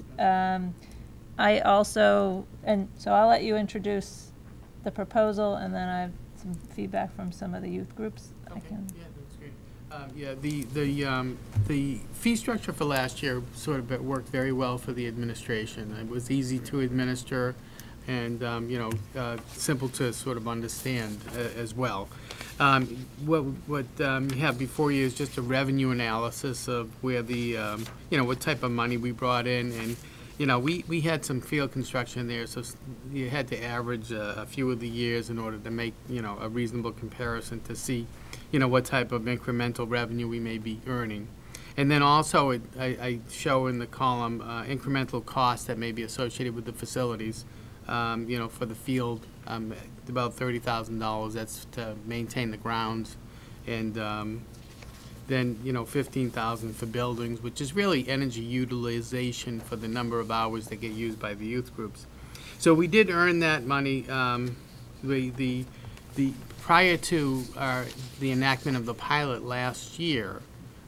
I also, and so I'll let you introduce the proposal, and then I have some feedback from some of the youth groups. I Okay, can. yeah, that's great. The fee structure for last year sort of worked very well for the administration. It was easy to administer and, simple to sort of understand as well. What you have before you is just a revenue analysis of where what type of money we brought in. And, we had some field construction there, so you had to average a few of the years in order to make, a reasonable comparison to see, what type of incremental revenue we may be earning. And then also, I show in the column incremental costs that may be associated with the facilities. For the field, about $30,000. That's to maintain the grounds, and then $15,000 for buildings, which is really energy utilization for the number of hours that get used by the youth groups. So we did earn that money. The prior to the enactment of the pilot last year,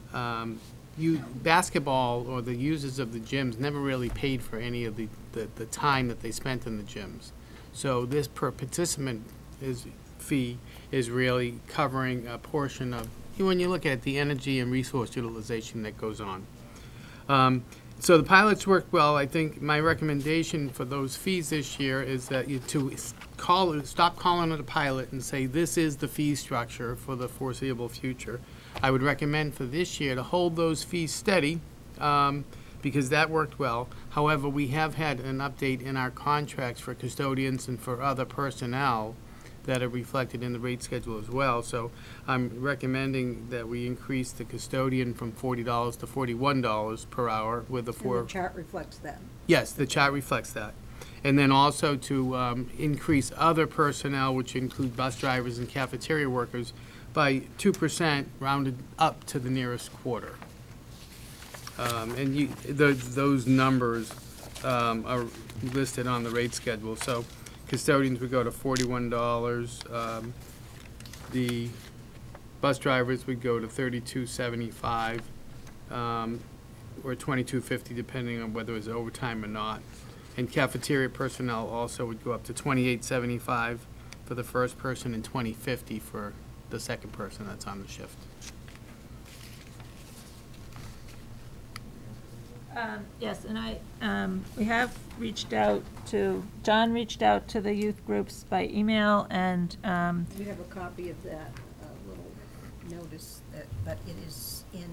basketball or the users of the gyms never really paid for any of the time that they spent in the gyms. So this per participant fee is really covering a portion of, when you look at the energy and resource utilization that goes on. So the pilots worked well. I think my recommendation for those fees this year is that stop calling it a pilot and say this is the fee structure for the foreseeable future. I would recommend for this year to hold those fees steady because that worked well. However, we have had an update in our contracts for custodians and for other personnel that are reflected in the rate schedule as well. So I'm recommending that we increase the custodian from $40 to $41 per hour with the And the chart reflects that. Yes, the chart reflects that. And then also to increase other personnel, which include bus drivers and cafeteria workers, by 2% rounded up to the nearest quarter. And those numbers are listed on the rate schedule. So custodians would go to $41. The bus drivers would go to $32.75 or $22.50, depending on whether it's overtime or not. And cafeteria personnel also would go up to $28.75 for the first person and $20.50 for the second person that's on the shift. Yes, and we have reached out to, John reached out to the youth groups by email, and, We have a copy of that little notice, but it is in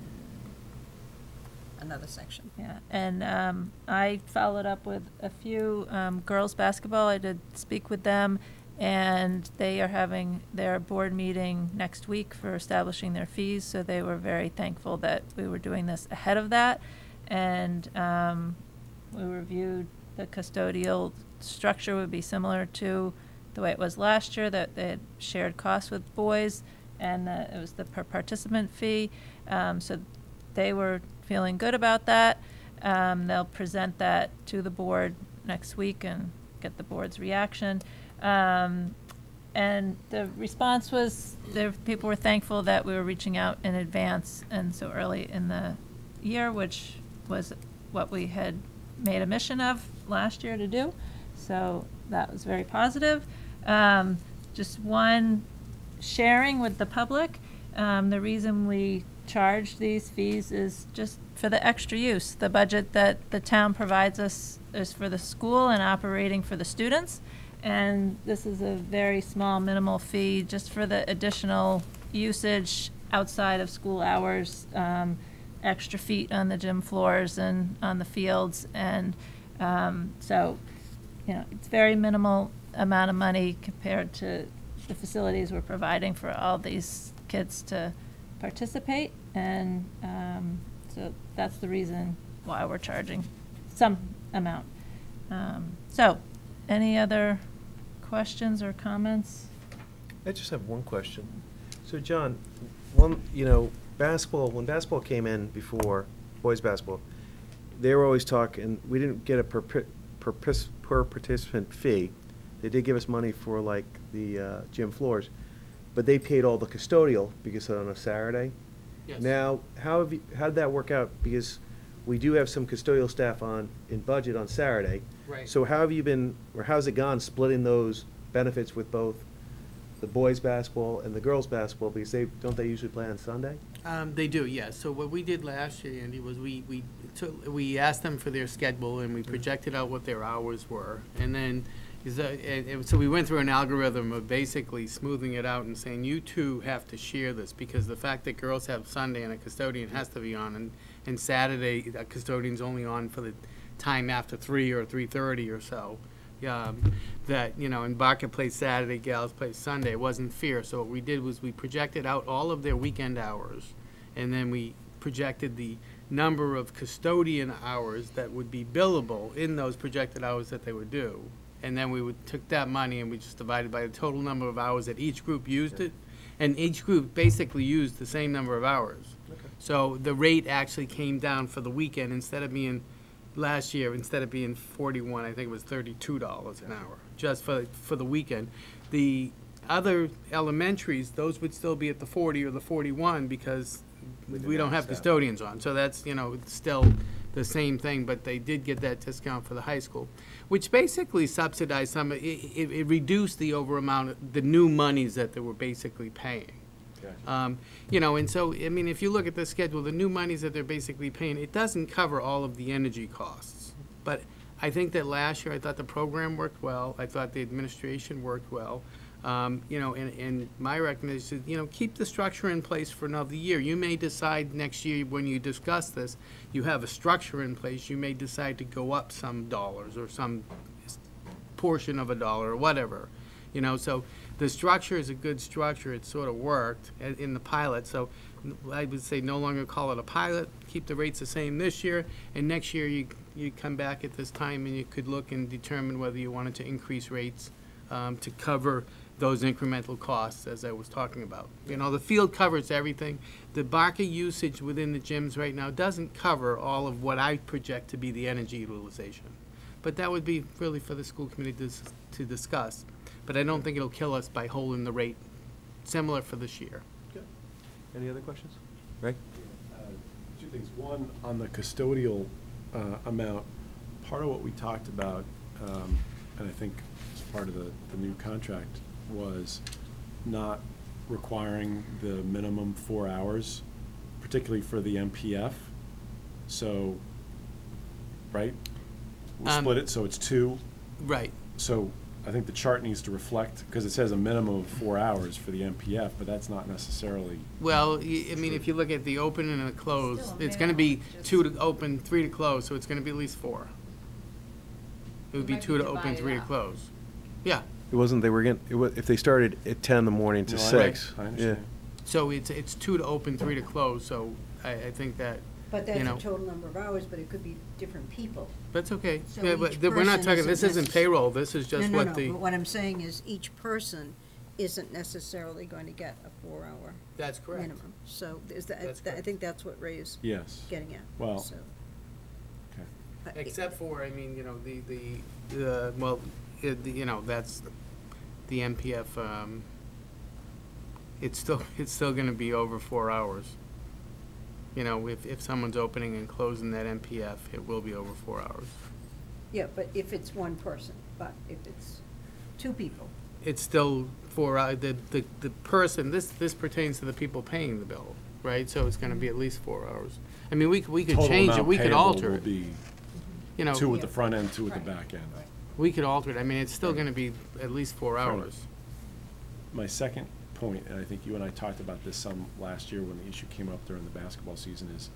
another section. yeah, and I followed up with a few girls' basketball. I did speak with them, and they are having their board meeting next week for establishing their fees, so they were very thankful that we were doing this ahead of that. And we reviewed the custodial structure would be similar to the way it was last year, that they had shared costs with boys, and that it was the per participant fee. So they were feeling good about that. They'll present that to the board next week and get the board's reaction. And the response was, people were thankful that we were reaching out in advance and so early in the year, which was what we had made a mission of last year to do. So that was very positive. Just one sharing with the public. The reason we charge these fees is just for the extra use. The budget that the town provides us is for the school and operating for the students. And this is a very small, minimal fee just for the additional usage outside of school hours, extra feet on the gym floors and on the fields. And so, it's very minimal amount of money compared to the facilities we're providing for all these kids to participate. And so that's the reason why we're charging some amount. So any other questions or comments? I just have one question. So John, basketball, when basketball came in before, boys basketball, they were always talking, we didn't get a per participant fee. They did give us money for like the gym floors, but they paid all the custodial because on a Saturday. Yes. Now, how did that work out? Because we do have some custodial staff in budget on Saturday. Right. So how have you been, or how's it gone splitting those benefits with both the boys basketball and the girls basketball, because don't they usually play on Sunday? They do, yes. So what we did last year, Andy, was we asked them for their schedule and we projected out what their hours were, and then so we went through an algorithm of basically smoothing it out and saying you two have to share this, because the fact that girls have Sunday and a custodian has to be on, and Saturday a custodian's only on for the time after 3 or 3:30 or so. That, and Barker plays Saturday, Gals plays Sunday. It wasn't fair. So what we did was we projected out all of their weekend hours, and then we projected the number of custodian hours that would be billable in those projected hours that they would do. And then we took that money and we just divided by the total number of hours that each group used it, and each group basically used the same number of hours. Okay. So the rate actually came down for the weekend. Instead of being last year, instead of being 41, I think it was $32 an hour, just for the weekend. The other elementaries, those would still be at the 40 or the 41 because we don't have custodians on. So that's, it's still the same thing, but they did get that discount for the high school, which basically subsidized some, it reduced the the new monies that they were basically paying. Gotcha. And so, if you look at the schedule, the new monies that they're basically paying, it doesn't cover all of the energy costs. But I think that last year, I thought the program worked well. I thought the administration worked well. And my recommendation is, keep the structure in place for another year. You may decide next year when you discuss this, you have a structure in place, you may decide to go up some dollars or some portion of $1 or whatever. So the structure is a good structure. It sort of worked in the pilot. So I would say no longer call it a pilot. Keep the rates the same this year. And next year you come back at this time and you could look and determine whether you wanted to increase rates to cover those incremental costs, as I was talking about. The field covers everything. The Barker usage within the gyms right now doesn't cover all of what I project to be the energy utilization. But that would be really for the school committee to discuss. But I don't think it'll kill us by holding the rate similar for this year. Okay. Any other questions? Ray? Two things. One, on the custodial amount, part of what we talked about, and I think as part of the new contract, was not requiring the minimum 4 hours, particularly for the MPF. So right? We Um, split it, so it's 2. Right. So I think the chart needs to reflect, because it says a minimum of 4 hours for the MPF, but that's not necessarily, Well, I mean, if you look at the open and the close, Still a it's gonna be minimum, just- 2 to open, 3 to close, so it's gonna be at least 4. It would be might 2 be to open, divided 3 to up. close. Yeah, It wasn't, they were getting, if they started at 10 in the morning to No, I- 6. I Yeah. understand. so it's 2 to open, 3 to close, so I think that, But you that's know, a total number of hours, but it could be different people. that's okay. So Yeah, but each we're not person talking, this isn't isn't payroll, this is just No, what no, the. no, but what I'm saying is each person isn't necessarily going to get a 4-hour That's correct. minimum. So is That's that, I correct. think that's what Ray is yes. getting at. Well, So, Okay. but Except for, I mean, you know, well, you know, that's the MPF, it's still gonna be over 4 hours. You know, if someone's opening and closing that MPF, it will be over 4 hours. Yeah, but if it's one person, but if it's 2 people, It's still 4 hours, the person, this pertains to the people paying the bill, right? So it's gonna be at least 4 hours. I mean, we could Total change it, amount we could payable alter will it, be you know. 2 at the front end, 2 at the back end. We could alter it, I mean, it's still gonna be at least 4 Fair enough. hours. My second point, and I think you and I talked about this some last year when the issue came up during the basketball season, is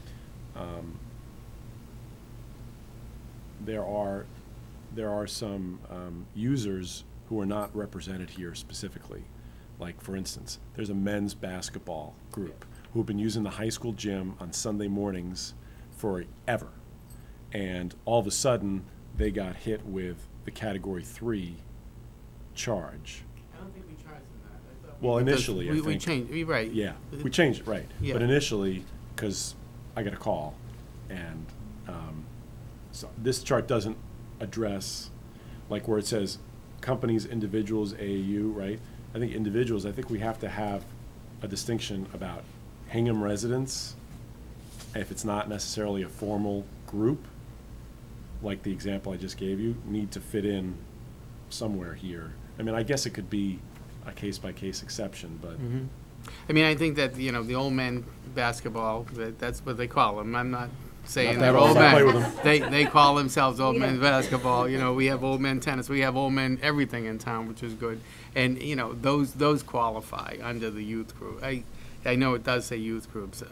there are some users who are not represented here specifically. Like, for instance, there's a men's basketball group who have been using the high school gym on Sunday mornings forever. And all of a sudden, they got hit with the Category 3 charge. I don't think we charged them that. I thought Well, because initially, I we think. changed, you're right. Yeah, we changed it, right. Yeah. But initially, because I got a call, and so this chart doesn't address, like where it says companies, individuals, AAU, right? I think individuals, I think we have to have a distinction about Hingham residents, if it's not necessarily a formal group, like the example I just gave you, need to fit in somewhere here. I mean, I guess it could be a case-by-case exception, but Mhm. I mean, I think that, you know, the old men basketball, that's what they call them. I'm not saying Not they're that old. old I play men. with They call themselves old We men don't. basketball. You know, we have old men tennis. We have old men everything in town, which is good. And, you know, those qualify under the youth group. I know it does say youth groups.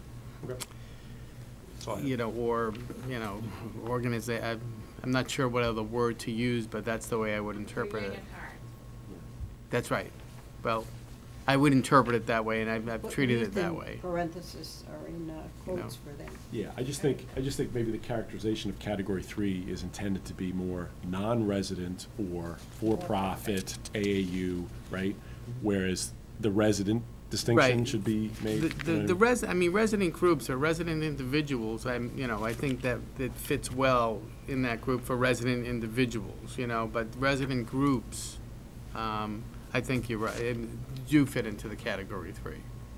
You know, or, you know, I'm not sure what other word to use, but that's the way I would interpret it. That's right. Well, I would interpret it that way, and I've but treated these it that in way. parentheses are in quotes for them. yeah, I just think maybe the characterization of Category 3 is intended to be more non-resident or for-profit AAU, right? Whereas the resident distinction Right. should be made. Resident groups or resident individuals, you know, I think that fits well in that group for resident individuals, you know, but resident groups, I think you're right, do fit into the Category 3.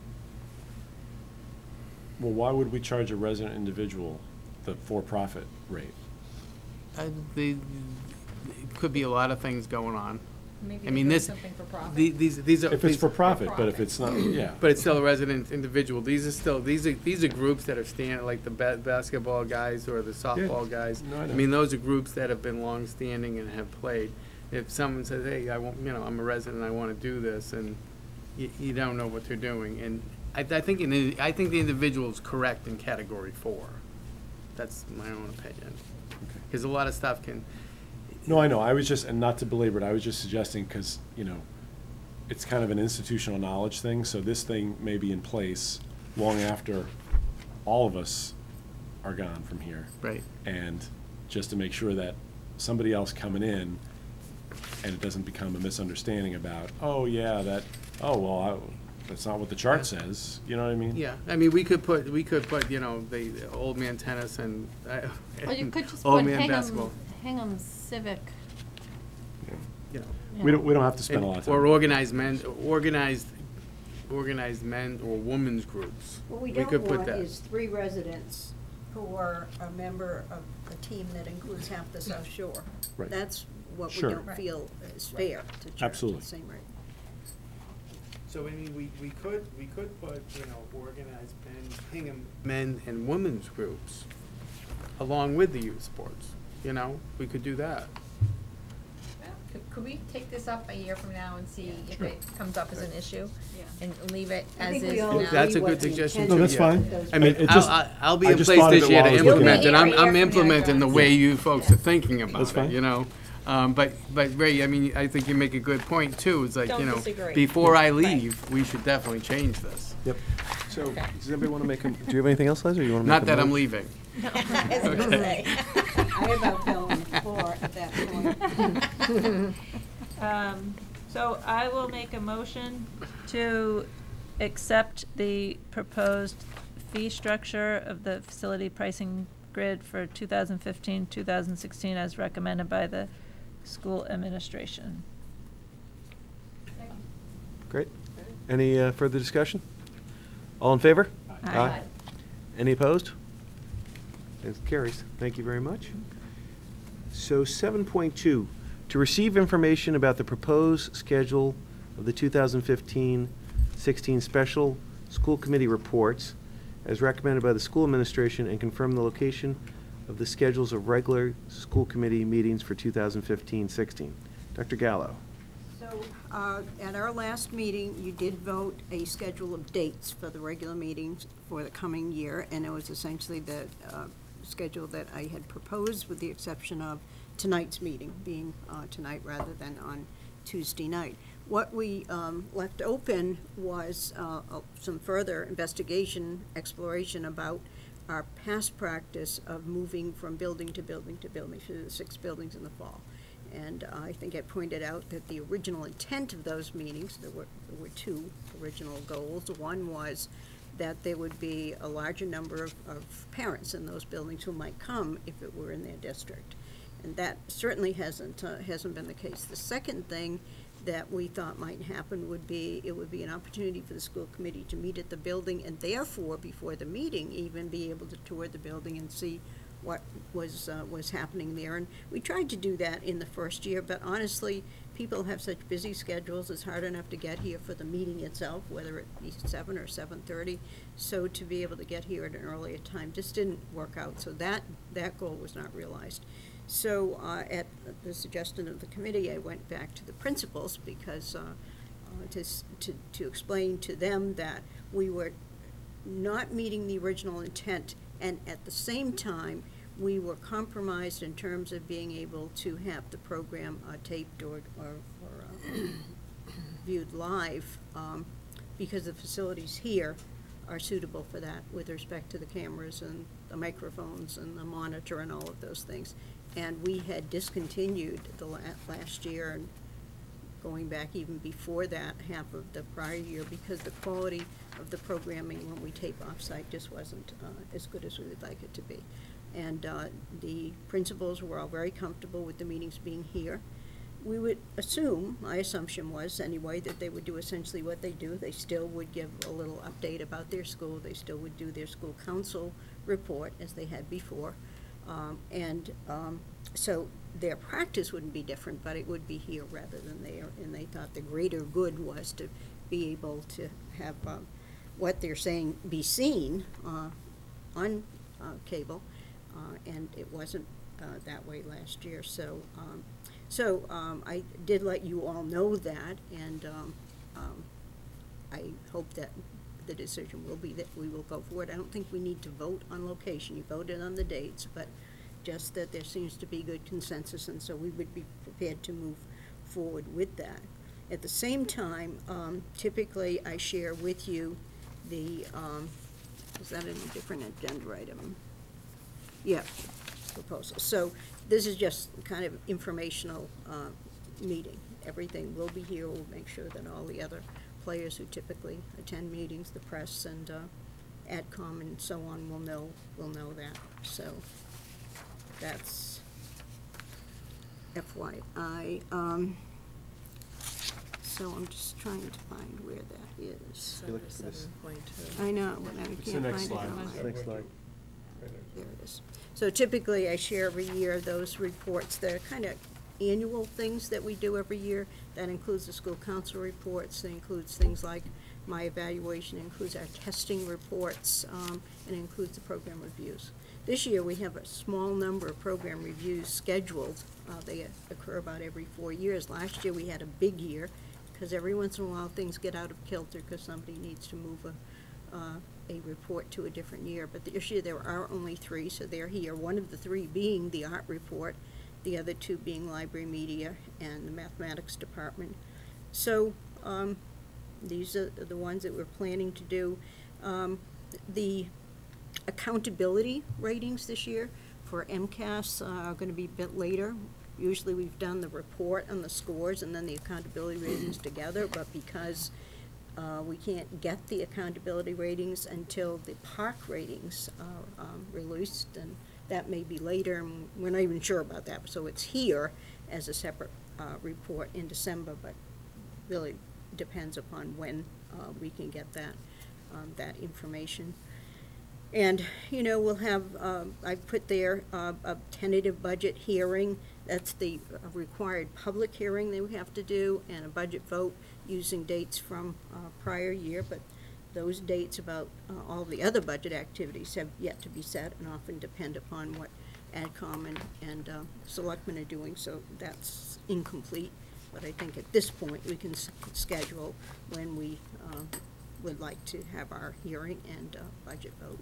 Well, why would we charge a resident individual the for-profit rate? It could be a lot of things going on. Maybe I mean, they're doing this, something for profit. these are. If it's these- for profit, but if it's not, yeah. But it's still a resident individual. These are groups that are standing, like the basketball guys or the softball guys. No, I know. I mean, those are groups that have been long-standing and have played. If someone says, hey, I'm a resident, I want to do this, and you don't know what they're doing. And I think the individual is correct in Category 4. That's my own opinion. Because a lot of stuff can, No, I know, I was just, and not to belabor it, I was just suggesting, because, you know, it's kind of an institutional knowledge thing, so this thing may be in place long after all of us are gone from here. right. And just to make sure that somebody else coming in, and it doesn't become a misunderstanding about, oh, yeah, that's not what the chart says, you know what I mean? Yeah, I mean, we could put, you know, the old man tennis and. Or you could just old put man basketball. Hingham Civic. You know. We don't have to spend a lot of time. Or organized men or women's groups. What we could don't put want that. is 3 residents who are a member of a team that includes half the South Shore. Right. That's what we Sure. don't feel is fair to charge Absolutely. the same rate. So, I mean, we could put, you know, organized men, Hingham men and women's groups. along with the youth sports, you know? We could do that. Could we take this up a year from now and see if it comes up as an issue? Yeah. And leave it I as think is we for all now? That's a agree what good the suggestion, intent too. that's yeah. fine. I mean, It just- I'll be I in just place thought of this it year while to I was looking at implement it. it. I'm Yeah, from there, implementing the John. way you folks are thinking That's about fine. it, you know? But Ray, I mean, I think you make a good point, too. It's like, Don't you know, disagree. before I leave, we should definitely change this. Yep. So, does anybody want to make a, do you have anything else, Leslie, or you want to make Not a that I'm motion? leaving. I was gonna say. I about fell on the floor at that point. So I will make a motion to accept the proposed fee structure of the facility pricing grid for 2015, 2016 as recommended by the school administration. Great. Any further discussion? All in favor? Aye. Any opposed? It carries. Thank you very much. So 7.2, to receive information about the proposed schedule of the 2015-16 special school committee reports as recommended by the school administration and confirm the location of the schedules of regular school committee meetings for 2015-16. Dr. Gallo. So, at our last meeting, you did vote a schedule of dates for the regular meetings for the coming year, and it was essentially the schedule that I had proposed, with the exception of tonight's meeting being tonight rather than on Tuesday night. What we left open was some further investigation, exploration about our past practice of moving from building to building to building, through the 6 buildings in the fall. And I think I pointed out that the original intent of those meetings, there were 2 original goals. One was that there would be a larger number of parents in those buildings who might come if it were in their district. And that certainly hasn't been the case. The second thing that we thought might happen would be, it would be an opportunity for the school committee to meet at the building, and therefore, before the meeting, even be able to tour the building and see what was happening there. And we tried to do that in the first year, but honestly, people have such busy schedules, it's hard enough to get here for the meeting itself, whether it be 7 or 7:30. So to be able to get here at an earlier time just didn't work out, so that goal was not realized. So at the suggestion of the committee, I went back to the principals because to explain to them that we were not meeting the original intent, and at the same time, we were compromised in terms of being able to have the program taped or viewed live because the facilities here are suitable for that with respect to the cameras and the microphones and the monitor and all of those things. And we had discontinued the last year and going back even before that, half of the prior year, because the quality of the programming when we tape offsite just wasn't as good as we would like it to be. And the principals were all very comfortable with the meetings being here. We would assume, my assumption was anyway, that they would do essentially what they do. They still would give a little update about their school. They still would do their school council report as they had before. So their practice wouldn't be different, but it would be here rather than there. And they thought the greater good was to be able to have what they're saying be seen on cable, and it wasn't that way last year. So I did let you all know that, and I hope that the decision will be that we will go forward. I don't think we need to vote on location. You voted on the dates, but just that there seems to be good consensus, and so we would be prepared to move forward with that. At the same time, typically I share with you the, is that a different agenda item? Yeah, proposal. So this is just kind of informational meeting. Everything will be here. We'll make sure that all the other players who typically attend meetings, the press and AdCom and so on, will know that. So that's FYI. So I'm just trying to find where that is. I know, but I It's the can't next find it slide. on my. Next slide. There it is. So typically, I share every year those reports. They're kind of annual things that we do every year. That includes the school council reports. That includes things like my evaluation. It includes our testing reports, and it includes the program reviews. This year, we have a small number of program reviews scheduled. They occur about every 4 years. Last year, we had a big year, because every once in a while, things get out of kilter because somebody needs to move a report to a different year. But this year, there are only 3, so they're here. One of the 3 being the art report, the other 2 being library media and the mathematics department. So these are the ones that we're planning to do. The accountability ratings this year for MCAS are going to be a bit later. Usually we've done the report on the scores and then the accountability ratings together, but because we can't get the accountability ratings until the park ratings are released, and that may be later, and we're not even sure about that. So it's here as a separate report in December, but really depends upon when we can get that information. And, you know, we'll have, I put there a tentative budget hearing. That's the required public hearing that we have to do, and a budget vote using dates from prior year. But those dates about all the other budget activities have yet to be set and often depend upon what AdCom and selectmen are doing, so that's incomplete. But I think at this point we can schedule when we would like to have our hearing and budget vote.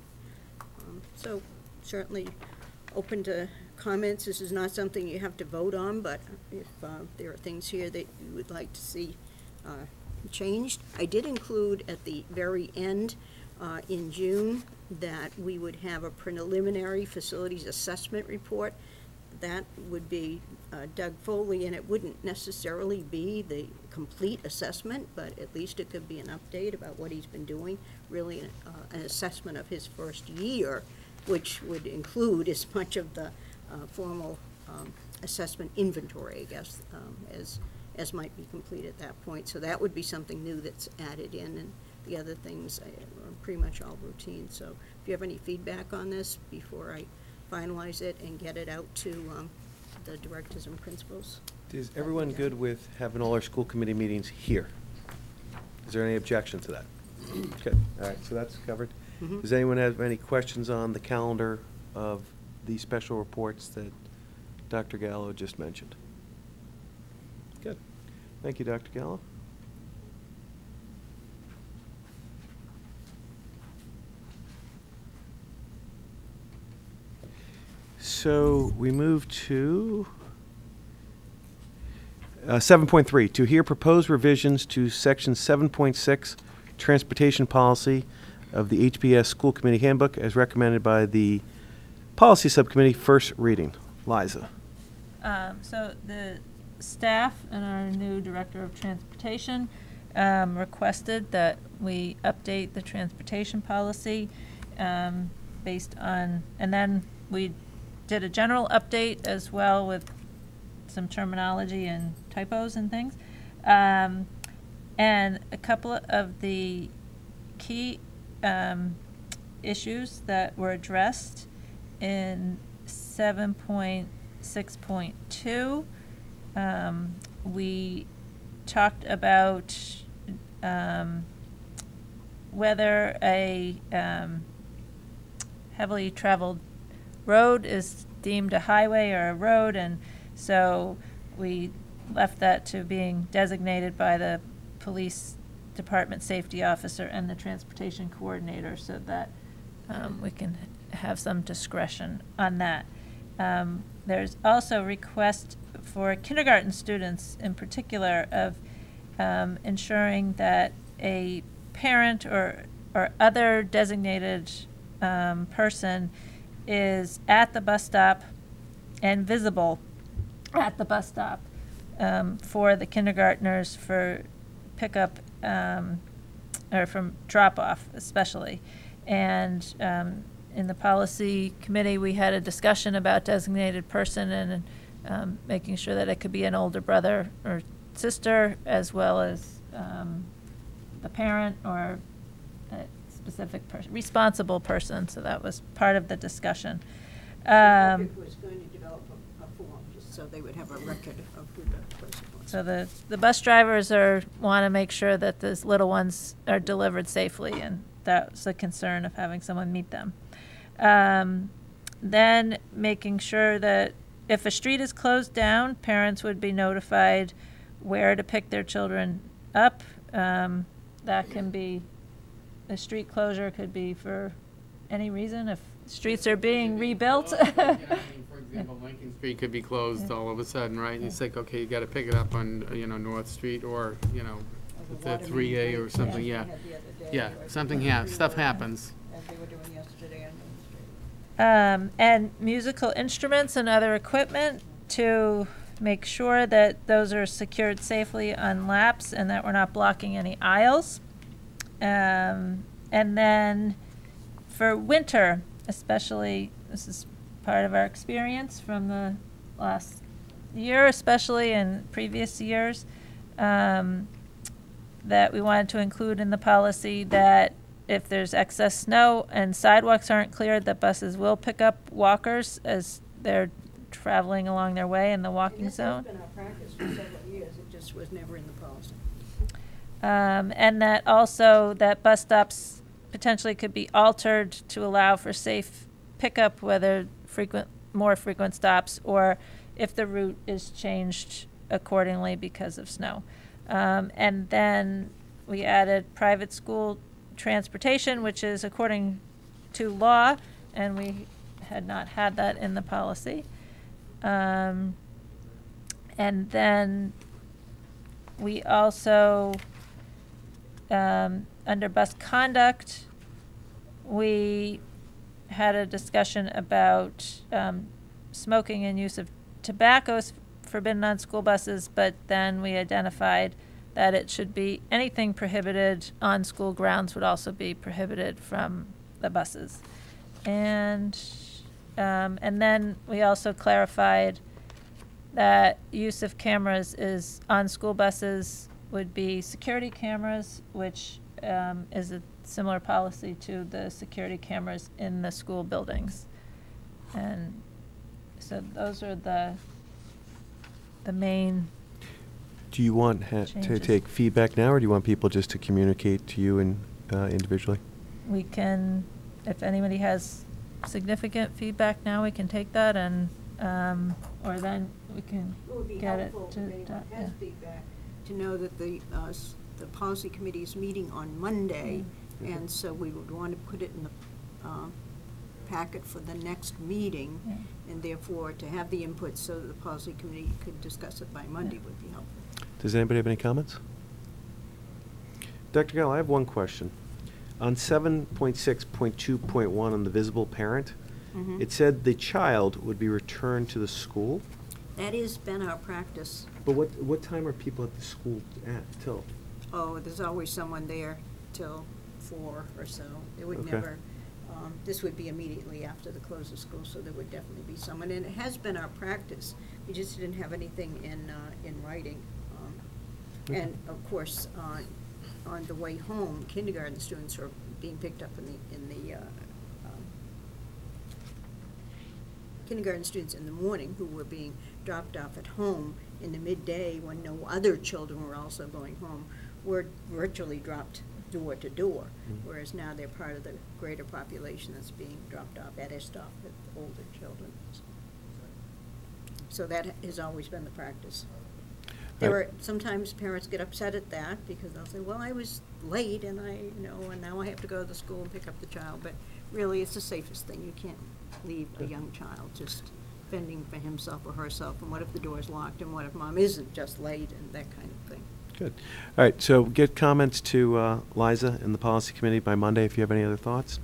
So certainly open to comments. This is not something you have to vote on, but if there are things here that you would like to see changed. I did include at the very end in June that we would have a preliminary facilities assessment report. That would be Doug Foley, and it wouldn't necessarily be the complete assessment, but at least it could be an update about what he's been doing, really an assessment of his first year, which would include as much of the formal assessment inventory, I guess, as might be complete at that point. So that would be something new that's added in, and the other things are pretty much all routine. So if you have any feedback on this before I finalize it and get it out to the directors and principals. Is everyone good with having all our school committee meetings here? Is there any objection to that? Good. All right, so that's covered. Mm-hmm. Does anyone have any questions on the calendar of the special reports that Dr. Gallo just mentioned? Good. Thank you, Dr. Gallo. So we move to 7.3, to hear proposed revisions to Section 7.6 Transportation Policy of the HPS School Committee Handbook as recommended by the Policy Subcommittee, first reading. Liza. So the staff and our new Director of Transportation requested that we update the transportation policy based on, and then we did a general update as well with some terminology and typos and things. And a couple of the key issues that were addressed in 7.6.2, we talked about whether a heavily traveled road is deemed a highway or a road, and so we left that to being designated by the police department safety officer and the transportation coordinator, so that we can have some discretion on that. There's also a request for kindergarten students in particular of ensuring that a parent or other designated person is at the bus stop and visible at the bus stop for the kindergartners for pickup or from drop-off especially. And in the policy committee, we had a discussion about designated person and making sure that it could be an older brother or sister, as well as the parent or a specific person, responsible person. So that was part of the discussion. The was going to develop a form just so they would have a record of who the person was. So the bus drivers want to make sure that those little ones are delivered safely, and that's a concern of having someone meet them. Then making sure that if a street is closed down, parents would be notified where to pick their children up. That can be, a street closure could be for any reason, if streets are being rebuilt. For example, Lincoln Street could be closed all of a sudden, right? And it's like, okay, you gotta pick it up on, North Street or, the 3A or something, yeah. Yeah, stuff happens. As they were doing yesterday on Main Street. And musical instruments and other equipment to make sure that those are secured safely on laps and that we're not blocking any aisles. And then for winter, especially, this is part of our experience from the last year, especially in previous years, that we wanted to include in the policy that if there's excess snow and sidewalks aren't cleared, that buses will pick up walkers as they're traveling along their way in the walking zone. This has been our practice for several years, it just was never in the policy. And that also that bus stops potentially could be altered to allow for safe pickup, whether more frequent stops, or if the route is changed accordingly because of snow. And then we added private school transportation, which is according to law, and we had not had that in the policy. And then we also, under bus conduct, we had a discussion about smoking and use of tobacco is forbidden on school buses, but then we identified that it should be anything prohibited on school grounds would also be prohibited from the buses. And then we also clarified that use of cameras is on school buses would be security cameras, which is a similar policy to the security cameras in the school buildings. And so those are the main. Do you want to take feedback now, or do you want people just to communicate to you and individually? We can, if anybody has significant feedback now, we can take that, and or then we can get it to. It would be helpful if anyone has feedback to know that the policy committee is meeting on Monday, and so we would want to put it in the packet for the next meeting, and therefore to have the input so that the policy committee could discuss it by Monday would be helpful. Does anybody have any comments? Dr. Gall, I have one question. On 7.6.2.1 on the visible parent, it said the child would be returned to the school. That has been our practice. But what time are people at the school till? Oh, there's always someone there till 4 or so. It would Okay. never, this would be immediately after the close of school, so there would definitely be someone. And it has been our practice. We just didn't have anything in writing. And of course, on the way home, kindergarten students are being picked up in the kindergarten students in the morning who were being dropped off at home in the midday when no other children were also going home were virtually dropped door to door, whereas now they're part of the greater population that's being dropped off at a stop with older children. So that has always been the practice. Sometimes parents get upset at that because they'll say, well, I was late and and now I have to go to the school and pick up the child, but really it's the safest thing. You can't leave a young child just fending for himself or herself, and what if the door's locked, and what if mom isn't just late, and that kind of thing. Good. All right, so get comments to Liza in the policy committee by Monday if you have any other thoughts.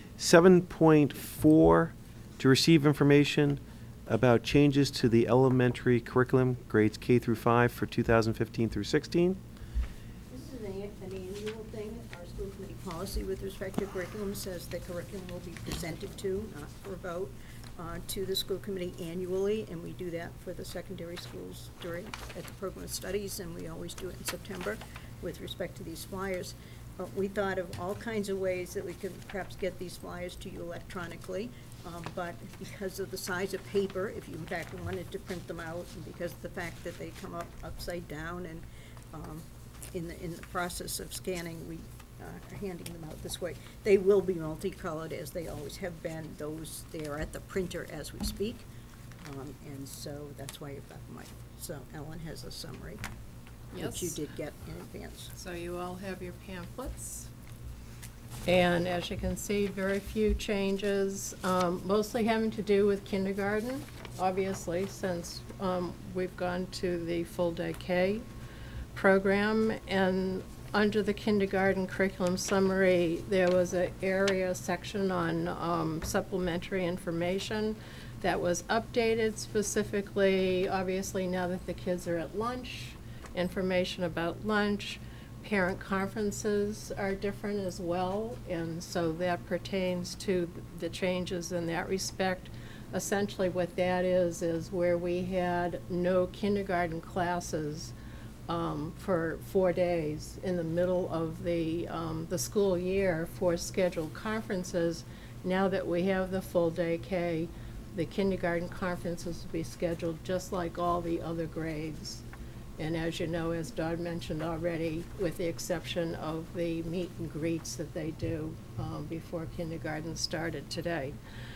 7.4, to receive information about changes to the elementary curriculum, grades K through 5 for 2015 through 16. This is an annual thing. Our school committee policy with respect to curriculum says the curriculum will be presented to, not for a vote, to the school committee annually, and we do that for the secondary schools at the program of studies, and we always do it in September with respect to these flyers. We thought of all kinds of ways that we could perhaps get these flyers to you electronically, but because of the size of paper, if you in fact wanted to print them out, and because of the fact that they come up upside down, and in the process of scanning, we handing them out this way. They will be multicolored as they always have been. Those, they are at the printer as we speak. And so that's why you've got mine. So Ellen has a summary, which you Yes. did get in advance. So you all have your pamphlets. And as you can see, very few changes, mostly having to do with kindergarten, obviously, since we've gone to the full-day K program. And under the kindergarten curriculum summary, there was an area section on supplementary information that was updated specifically, obviously, now that the kids are at lunch, information about lunch. Parent conferences are different as well, and so that pertains to the changes in that respect. Essentially what that is where we had no kindergarten classes for 4 days in the middle of the school year for scheduled conferences. Now that we have the full day K, the kindergarten conferences will be scheduled just like all the other grades. And as you know, as Dodd mentioned already, with the exception of the meet and greets that they do before kindergarten started today.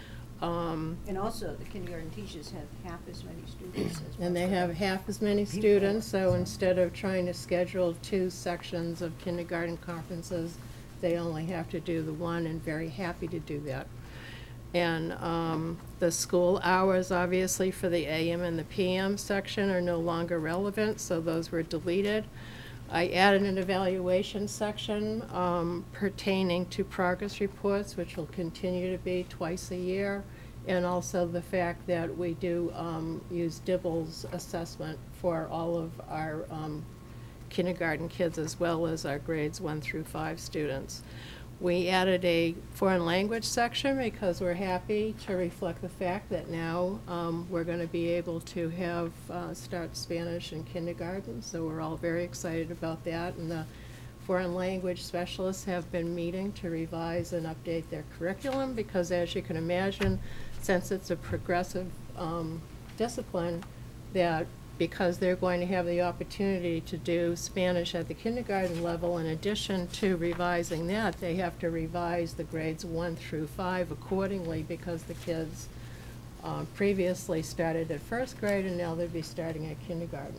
And also, the kindergarten teachers have half as many students as. And they have half as many students, so instead of trying to schedule 2 sections of kindergarten conferences, they only have to do the one, and very happy to do that. And the school hours, obviously, for the AM and the PM section are no longer relevant, so those were deleted. I added an evaluation section pertaining to progress reports, which will continue to be twice a year, and also the fact that we do use Dibble's assessment for all of our kindergarten kids as well as our grades 1 through 5 students. We added a foreign language section because we're happy to reflect the fact that now we're going to be able to have start Spanish in kindergarten, so we're all very excited about that. And the foreign language specialists have been meeting to revise and update their curriculum because, as you can imagine, since it's a progressive discipline, that because they're going to have the opportunity to do Spanish at the kindergarten level, in addition to revising that, they have to revise the grades 1 through 5 accordingly because the kids previously started at 1st grade and now they'd be starting at kindergarten.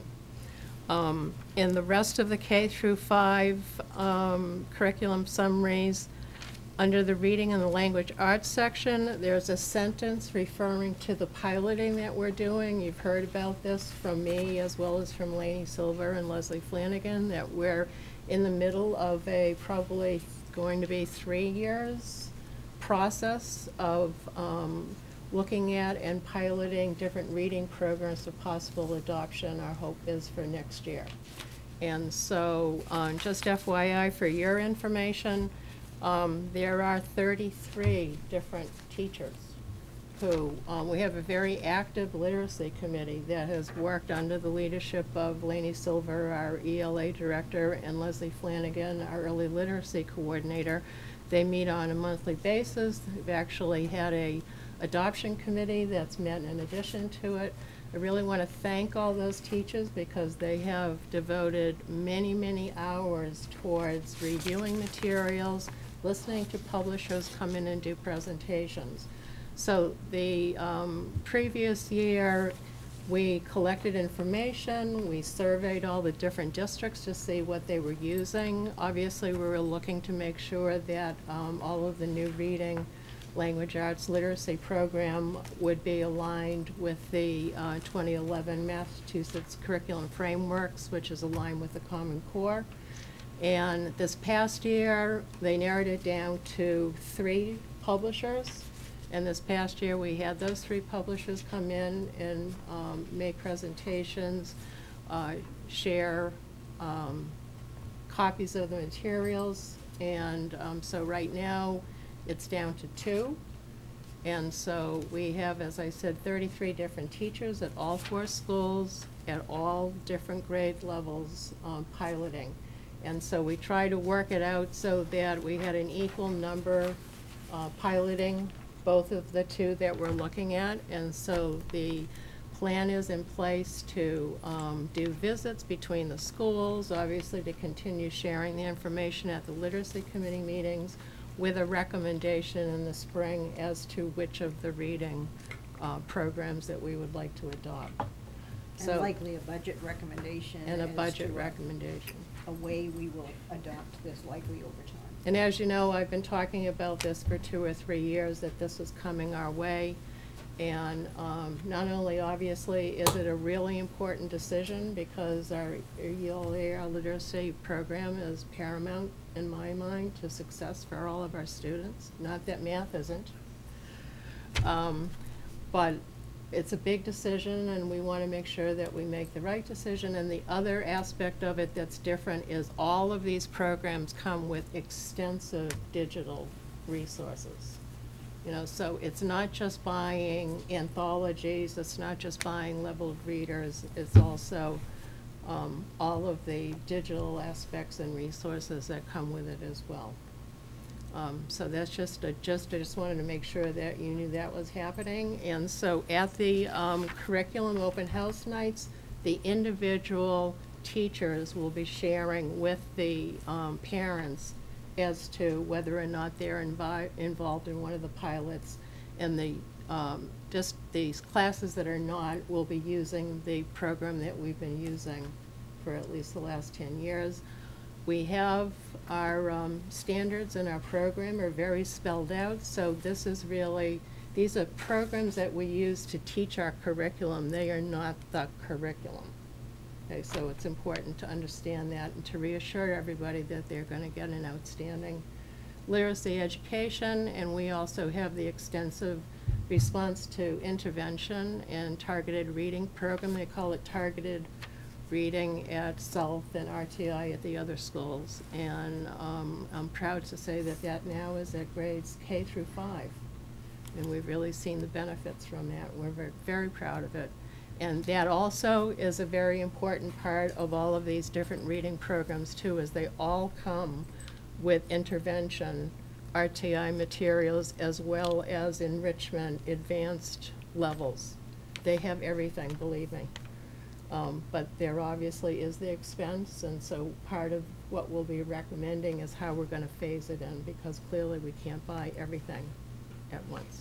In the rest of the K through 5 curriculum summaries, under the reading and the language arts section, there's a sentence referring to the piloting that we're doing. You've heard about this from me as well as from Lainey Silver and Leslie Flanagan, that we're in the middle of a probably going to be 3 years process of looking at and piloting different reading programs for possible adoption. Our hope is for next year. And so just FYI for your information, there are 33 different teachers who, we have a very active literacy committee that has worked under the leadership of Lainey Silver, our ELA director, and Leslie Flanagan, our early literacy coordinator. They meet on a monthly basis. They've actually had a adoption committee that's met in addition to it. I really want to thank all those teachers because they have devoted many, many hours towards reviewing materials, listening to publishers come in and do presentations. So the previous year, we collected information, we surveyed all the different districts to see what they were using. Obviously, we were looking to make sure that all of the new reading, language arts, literacy program would be aligned with the 2011 Massachusetts Curriculum Frameworks, which is aligned with the Common Core. And this past year, they narrowed it down to 3 publishers. And this past year, we had those 3 publishers come in and make presentations, share copies of the materials. And so right now, it's down to 2. And so we have, as I said, 33 different teachers at all 4 schools, at all different grade levels, piloting. And so we try to work it out so that we had an equal number piloting both of the 2 that we're looking at. And so the plan is in place to do visits between the schools, obviously to continue sharing the information at the literacy committee meetings, with a recommendation in the spring as to which of the reading programs that we would like to adopt. And likely a budget recommendation. And a as budget to recommendation. A way we will adopt this likely over time. And as you know, I've been talking about this for 2 or 3 years, that this is coming our way. And not only, obviously, is it a really important decision, because our ELA, our literacy program, is paramount, in my mind, to success for all of our students. Not that math isn't. But it's a big decision, and we want to make sure that we make the right decision. And the other aspect of it that's different is all of these programs come with extensive digital resources. You know, so it's not just buying anthologies, it's not just buying leveled readers, it's also all of the digital aspects and resources that come with it as well. So that's I just wanted to make sure that you knew that was happening. And so at the curriculum open house nights, the individual teachers will be sharing with the parents as to whether or not they're involved in one of the pilots, and just these classes that are not will be using the program that we've been using for at least the last 10 years. We have our standards in our program are very spelled out, so this is really, these are programs that we use to teach our curriculum. They are not the curriculum. Okay, so it's important to understand that and to reassure everybody that they're going to get an outstanding literacy education. And we also have the extensive response to intervention and targeted reading program. They call it targeted reading at South and RTI at the other schools. And I'm proud to say that that now is at grades K through 5. And we've really seen the benefits from that. We're very, very proud of it. And that also is a very important part of all of these different reading programs too, is they all come with intervention, RTI materials, as well as enrichment, advanced levels. They have everything, believe me. But there obviously is the expense, and so part of what we'll be recommending is how we're going to phase it in, because clearly we can't buy everything at once.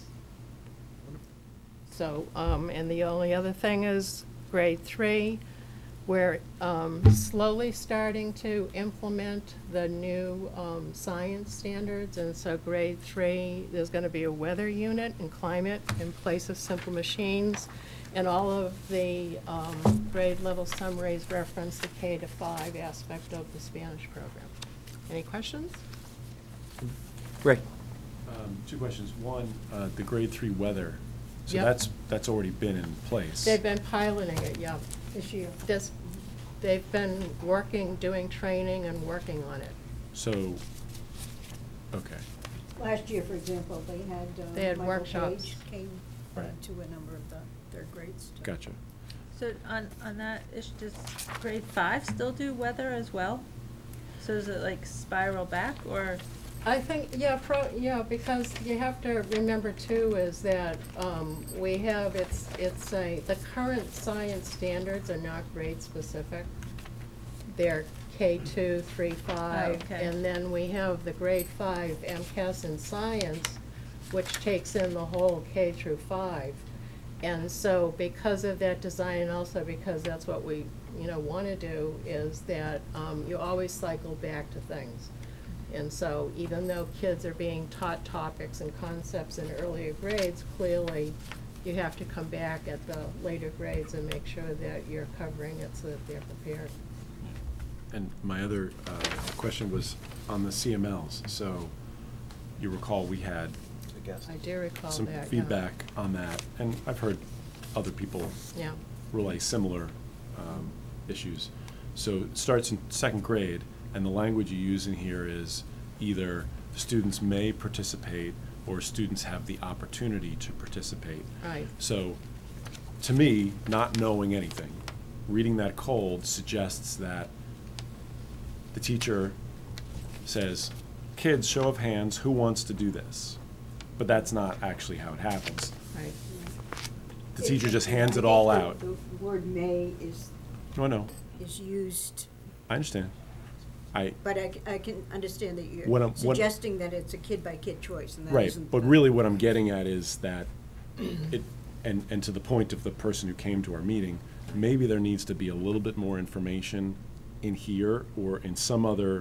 So, and the only other thing is grade 3, we're slowly starting to implement the new science standards, and so grade 3, there's going to be a weather unit and climate in place of simple machines, and all of the grade level summaries reference the K to 5 aspect of the Spanish program. Any questions? Ray? 2 questions. One, the grade 3 weather. So Yep. that's already been in place. They've been piloting it, yeah. This year. They've been doing training and working on it. So, okay. Last year, for example, they had Michael workshops. Page came Right. to a number of the third grades. Gotcha. So on that, does grade 5 still do weather as well? So is it like spiral back, or? I think, yeah, because you have to remember too is that we have, the current science standards are not grade specific. They're K2, 3, 5, okay. and then we have the grade 5 MCAS in science, which takes in the whole K through 5. And so because of that design, and also because that's what we, want to do, is that you always cycle back to things. And so even though kids are being taught topics and concepts in earlier grades, clearly you have to come back at the later grades and make sure that you're covering it so that they're prepared. And my other question was on the CMLs. So you recall we had I do recall some that. yeah. feedback on that, and I've heard other people Yeah. relay similar issues. So it starts in 2nd grade, and the language you use in here is either students may participate or students have the opportunity to participate. Right. So to me, not knowing anything, reading that cold suggests that the teacher says, kids, show of hands, who wants to do this? But that's not actually how it happens. Right. the teacher just hands it all out. The word may Oh, no, is used, I understand. but I can understand that What you're I'm- suggesting that it's a kid-by-kid choice, and that Right, isn't. but really what I'm getting at is that it, and to the point of the person who came to our meeting, maybe there needs to be a little bit more information in here or in some other,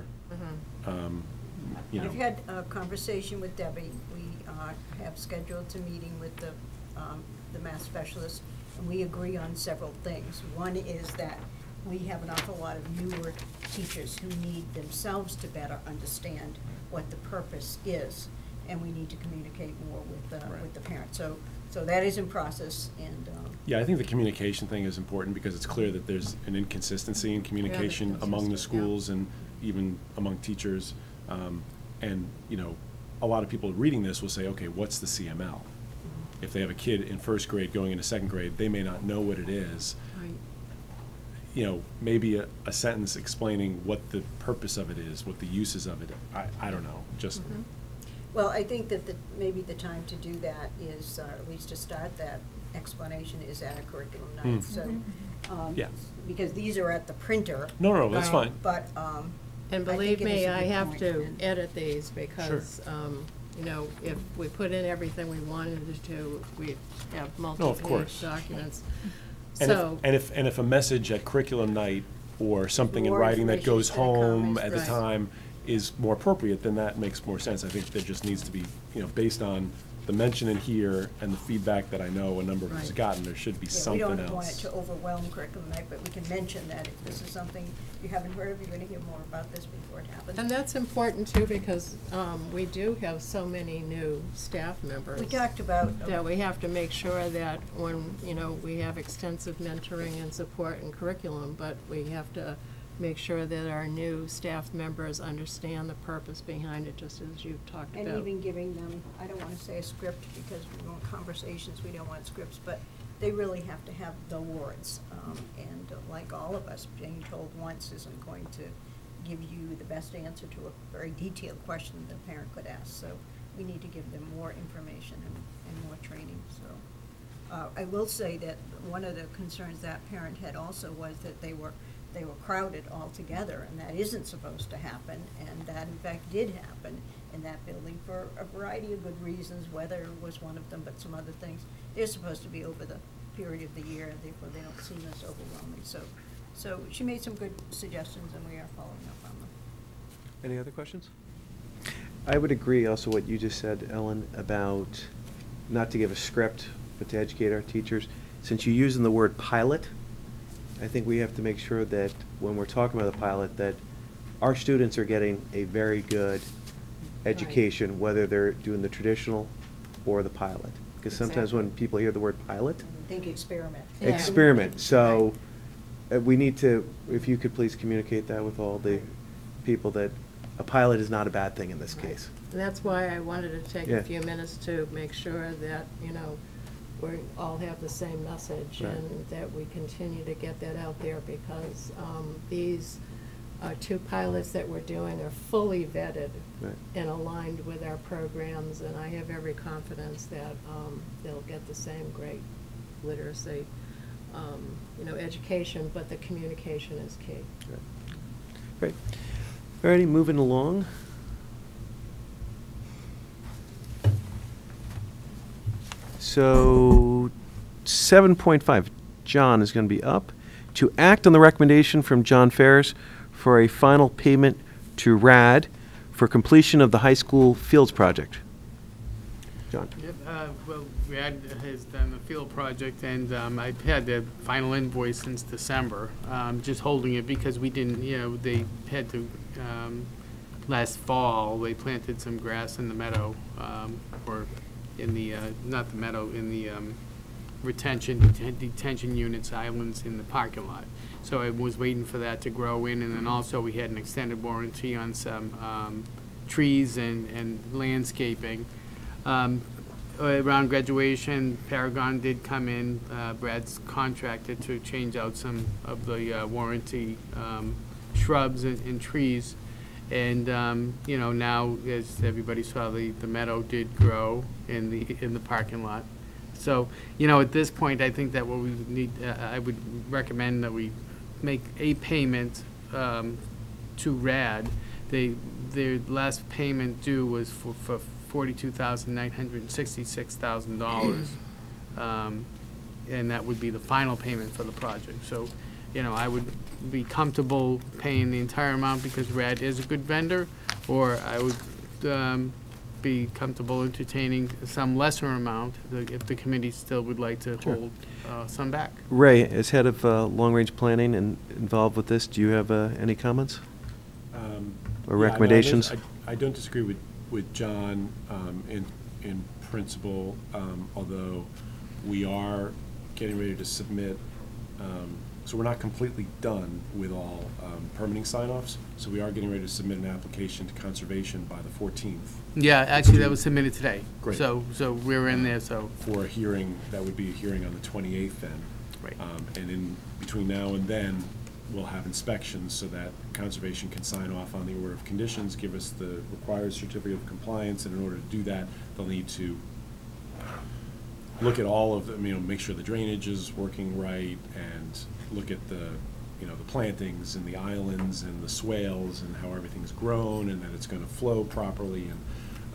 you know. I've had a conversation with Debbie. We have scheduled a meeting with the math specialist, and we agree on several things. One is that we have an awful lot of newer teachers who need themselves to better understand what the purpose is, and we need to communicate more with the parents. So that is in process, and Yeah, I think the communication thing is important because it's clear that there's an inconsistency in communication among the schools and even among teachers. And, you know, a lot of people reading this will say, okay, what's the CML? If they have a kid in first grade going into second grade, they may not know what it is. Right. You know, maybe a sentence explaining what the purpose of it is, what the uses of it, I don't know, just. well, I think that maybe the time to do that is, at least to start that explanation, is at a curriculum night. So, Yeah. because these are at the printer. No, that's fine. But And I believe think it is me, a I good have point, to and- edit these because, you know, if we put in everything we wanted to, we have multi-page course. documents. And So, if a message at curriculum night or something in More writing that information goes is gonna come home is at the right. time is more appropriate, then that makes more sense. I think there just needs to be, you know, based on the mention in here and the feedback that I know a number of us have Right. gotten, there should be yeah, we something else. don't want it to overwhelm curriculum night, but we can mention that if this is something you haven't heard of, you're gonna hear more about this before it happens. and that's important too because we do have so many new staff members. We talked about. That we have to make sure that when, you know, we have extensive mentoring and support and curriculum, but we have to make sure that our new staff members understand the purpose behind it, just as you've talked about. And even giving them, I don't wanna say a script because we want conversations, we don't want scripts, but they really have to have the words. And like all of us, being told once isn't going to give you the best answer to a very detailed question that a parent could ask. So we need to give them more information and more training, so. I will say that one of the concerns that parent had also was that they were crowded all together, and that isn't supposed to happen, and that in fact did happen in that building for a variety of good reasons. Weather was one of them, but some other things. They're supposed to be over the period of the year, and therefore they don't seem as overwhelming. So she made some good suggestions, and we are following up on them. Any other questions? I would agree also what you just said, Ellen, about not to give a script, but to educate our teachers. Since you're using the word pilot, I think we have to make sure that when we're talking about the pilot, that our students are getting a very good education, whether they're doing the traditional or the pilot. Because sometimes when people hear the word pilot, Think experiment. Yeah. experiment. So we need to, if you could please communicate that with all the people, that a pilot is not a bad thing in this case. And that's why I wanted to take Yeah. a few minutes to make sure that, you know, we all have the same message Right. and that we continue to get that out there because these two pilots that we're doing are fully vetted Right. and aligned with our programs, and I have every confidence that they'll get the same great literacy, you know, education, but the communication is key. Great. Alrighty, moving along. So, 7.5, John is going to be up. To act on the recommendation from John Ferris for a final payment to RAD for completion of the high school fields project. John? Yep, well, Brad has done the field project, and I've had the final invoice since December, just holding it because we didn't, you know, they had to, last fall, they planted some grass in the meadow, or in the, not the meadow, in the detention units, islands in the parking lot. So I was waiting for that to grow in, and then also we had an extended warranty on some trees and landscaping. Around graduation, Paragon did come in, Brad's contracted to change out some of the warranty shrubs and trees. And, you know, now, as everybody saw, the meadow did grow in the parking lot. So, you know, at this point, I think that what we would need, I would recommend that we make a payment to RAD. Their last payment due was for $42,966,000. And that would be the final payment for the project. So, you know, I would be comfortable paying the entire amount because RAD is a good vendor, or I would be comfortable entertaining some lesser amount if the committee still would like to hold some back. Ray, as head of long-range planning and involved with this, do you have any comments or recommendations? I don't disagree with John in principle, although we are getting ready to submit, so we're not completely done with all permitting sign-offs, so we are getting ready to submit an application to conservation by the 14th. Yeah, actually, that was submitted today. Great. So we're in there, so. For a hearing, that would be a hearing on the 28th then. Right. And in between now and then, we'll have inspections so that conservation can sign off on the order of conditions, give us the required certificate of compliance, and in order to do that, they'll need to look at all of them, you know, make sure the drainage is working right, and look at the, you know, the plantings and the islands and the swales and how everything's grown and that it's going to flow properly. And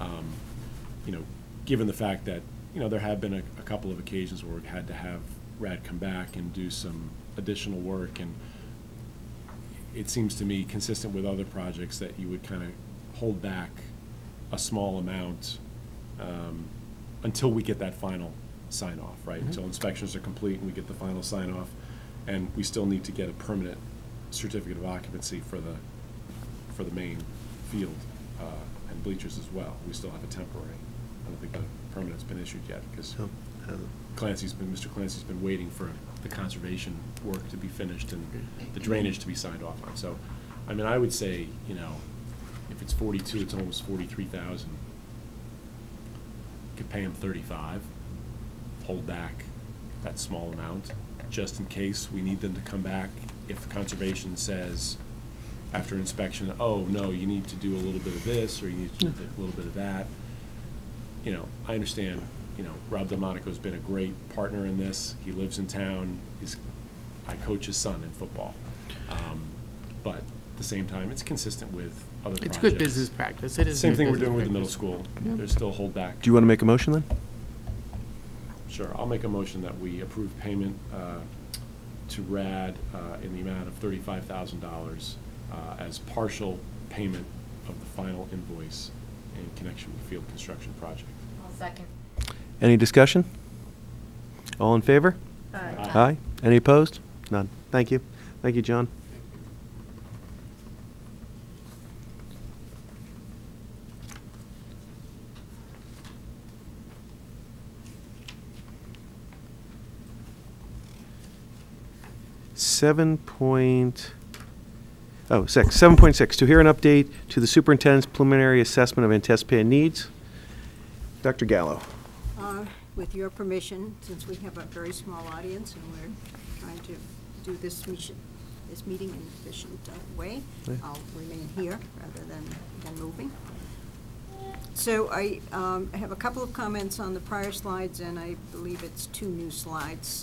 you know, given the fact that, you know, there have been a couple of occasions where we've had to have RAD come back and do some additional work, and it seems to me consistent with other projects that you would kind of hold back a small amount until we get that final sign-off, right? Until inspections are complete and we get the final sign-off, and we still need to get a permanent certificate of occupancy for the main field and bleachers as well. We still have a temporary. I don't think the permanent's been issued yet because Mr. Clancy's been waiting for the conservation work to be finished and the drainage to be signed off on. So, I mean, I would say, you know, if it's 42, it's almost 43,000. Could pay him 35, hold back that small amount, just in case we need them to come back. If conservation says, after inspection, oh, no, you need to do a little bit of this, or you need to do a little bit of that. You know, I understand, you know, Rob Delmonico's been a great partner in this. He lives in town. I coach his son in football. But at the same time, it's consistent with other projects. It's good business practice. It is Same good thing we're business doing with the middle practice. school. There's still holdback. Do you want to make a motion then? Sure, I'll make a motion that we approve payment to RAD in the amount of $35,000 as partial payment of the final invoice in connection with the field construction project. I'll second. Any discussion? All in favor? Aye. Aye. Any opposed? None. Thank you. Thank you, John. Seven point, oh, 7.6, to hear an update to the superintendent's preliminary assessment of anticipated needs. Dr. Gallo. With your permission, since we have a very small audience and we're trying to do this meeting in an efficient way, Yeah. I'll remain here rather than moving. So I have a couple of comments on the prior slides, and I believe it's 2 new slides.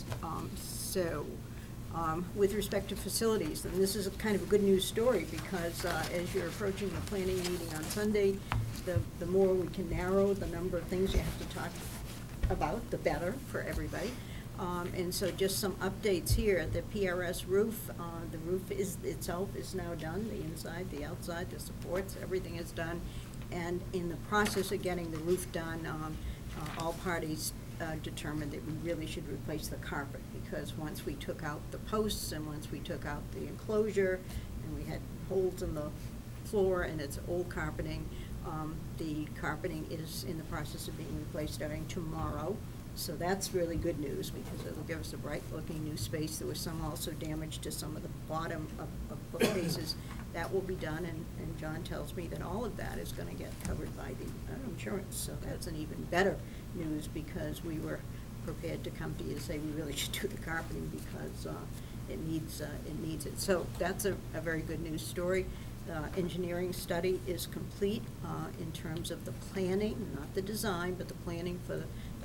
With respect to facilities, and this is a kind of a good news story because as you're approaching the planning meeting on Sunday, the more we can narrow the number of things you have to talk about, the better for everybody. And so just some updates here. The PRS roof, the roof itself is now done, the inside, the outside, the supports, everything is done. And in the process of getting the roof done, all parties determined that we really should replace the carpet, because once we took out the posts and once we took out the enclosure and we had holes in the floor and it's old carpeting, the carpeting is in the process of being replaced starting tomorrow. So that's really good news because it will give us a bright looking new space. There was some also damage to some of the bottom of bookcases. That will be done, and John tells me that all of that is going to get covered by the insurance. So that's an even better news because we were prepared to come to you and say we really should do the carpeting because it needs it. So that's a very good news story. Engineering study is complete in terms of the planning, not the design, but the planning for the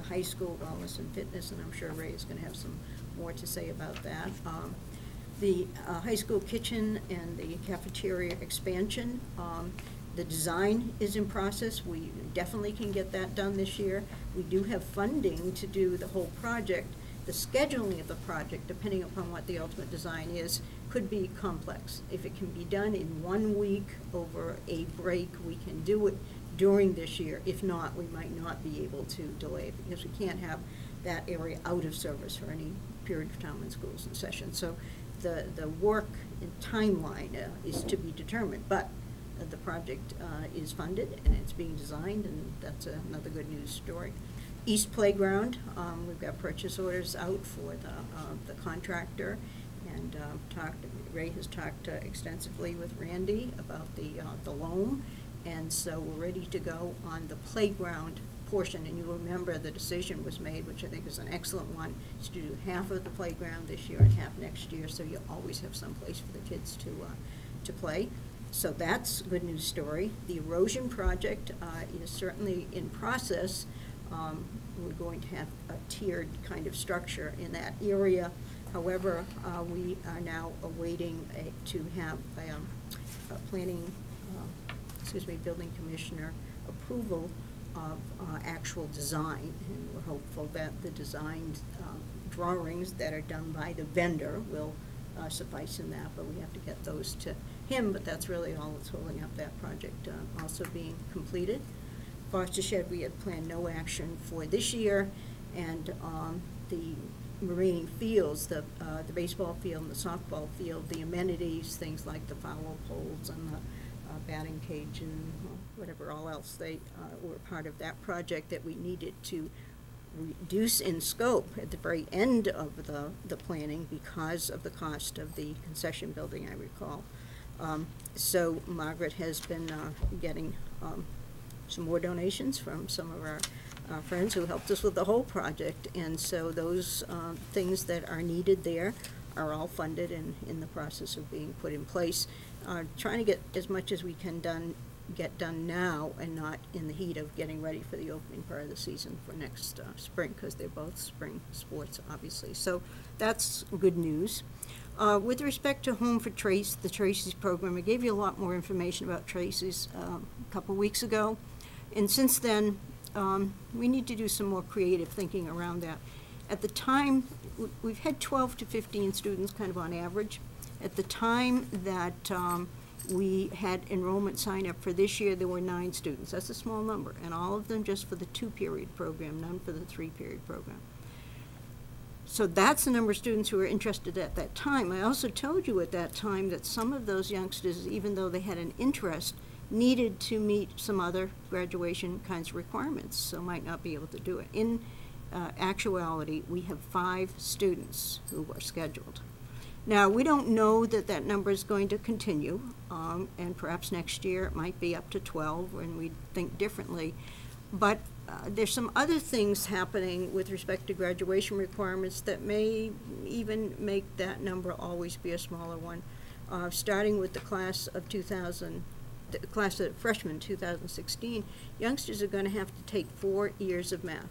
the high school, wellness and fitness, and I'm sure Ray is going to have some more to say about that. The high school kitchen and the cafeteria expansion, the design is in process. We definitely can get that done this year. We do have funding to do the whole project. The scheduling of the project, depending upon what the ultimate design is, could be complex. If it can be done in 1 week over a break, we can do it during this year. If not, we might not be able to delay it because we can't have that area out of service for any period of time when school's in session. So the work and timeline is to be determined, but the project is funded and it's being designed, and that's another good news story. East Playground, we've got purchase orders out for the contractor, and Ray has talked extensively with Randy about the loan, and so we're ready to go on the playground portion. And you remember the decision was made, which I think is an excellent one, is to do half of the playground this year and half next year, so you always have some place for the kids to play. So that's a good news story. The erosion project is certainly in process. We're going to have a tiered kind of structure in that area. However, we are now awaiting to have a building commissioner approval of actual design, and we're hopeful that the designed drawings that are done by the vendor will suffice in that, but we have to get those to him, but that's really all that's holding up that project also being completed. Foster Shed, we had planned no action for this year, and the remaining fields, the baseball field and the softball field, the amenities, things like the foul poles and the batting cage and whatever all else, they were part of that project that we needed to reduce in scope at the very end of the planning because of the cost of the concession building, I recall. So Margaret has been getting some more donations from some of our friends who helped us with the whole project, and so those things that are needed there are all funded and in the process of being put in place. Trying to get as much as we can get done now and not in the heat of getting ready for the opening part of the season for next spring, because they're both spring sports, obviously. So that's good news. With respect to Home for Trace, the Tracy's program, I gave you a lot more information about Tracy's a couple weeks ago. And since then, we need to do some more creative thinking around that. At the time, we've had 12 to 15 students kind of on average. At the time that we had enrollment sign up for this year, there were 9 students. That's a small number, and all of them just for the 2-period program, none for the 3-period program. So that's the number of students who were interested at that time. I also told you at that time that some of those youngsters, even though they had an interest, needed to meet some other graduation kinds of requirements, so might not be able to do it. In actuality, we have 5 students who are scheduled. Now, we don't know that that number is going to continue, and perhaps next year it might be up to 12, and we think differently. But there's some other things happening with respect to graduation requirements that may even make that number always be a smaller one. Starting with the class of freshman 2016, youngsters are going to have to take 4 years of math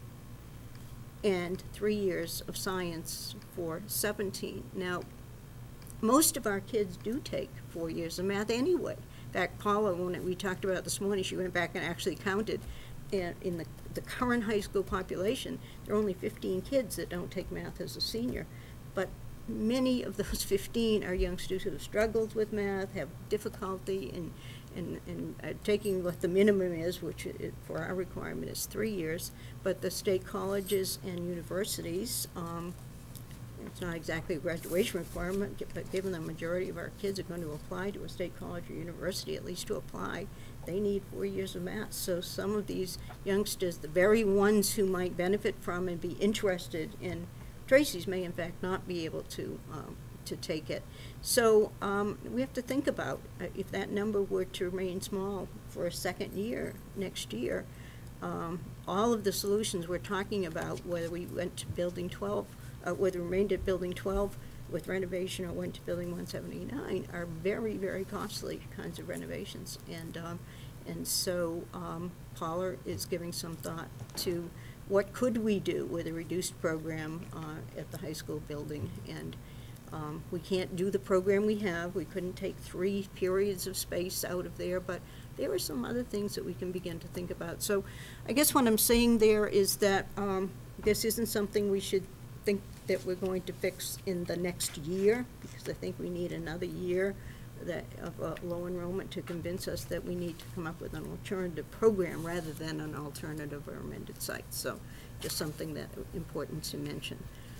and 3 years of science for 17. Now, most of our kids do take 4 years of math anyway. In fact, Paula, when we talked about it this morning, she went back and actually counted. In the current high school population, there are only 15 kids that don't take math as a senior. But many of those 15 are youngsters who have struggled with math, have difficulty in taking what the minimum is, which for our requirement is 3 years. But the state colleges and universities, it's not exactly a graduation requirement, but given the majority of our kids are going to apply to a state college or university, at least to apply, they need 4 years of math. So some of these youngsters, the very ones who might benefit from and be interested in Tracy's, may in fact not be able to take it. So we have to think about if that number were to remain small for a second year next year, all of the solutions we're talking about, whether we went to building 12, whether we remained at building 12 with renovation or went to building 179, are very, very costly kinds of renovations. And so Paula is giving some thought to what could we do with a reduced program at the high school building? And we can't do the program we have. We couldn't take 3 periods of space out of there, but there are some other things that we can begin to think about. So I guess what I'm saying there is that this isn't something we should think that we're going to fix in the next year, because I think we need another year of low enrollment to convince us that we need to come up with an alternative program rather than an alternative or amended site. So just something that important to mention.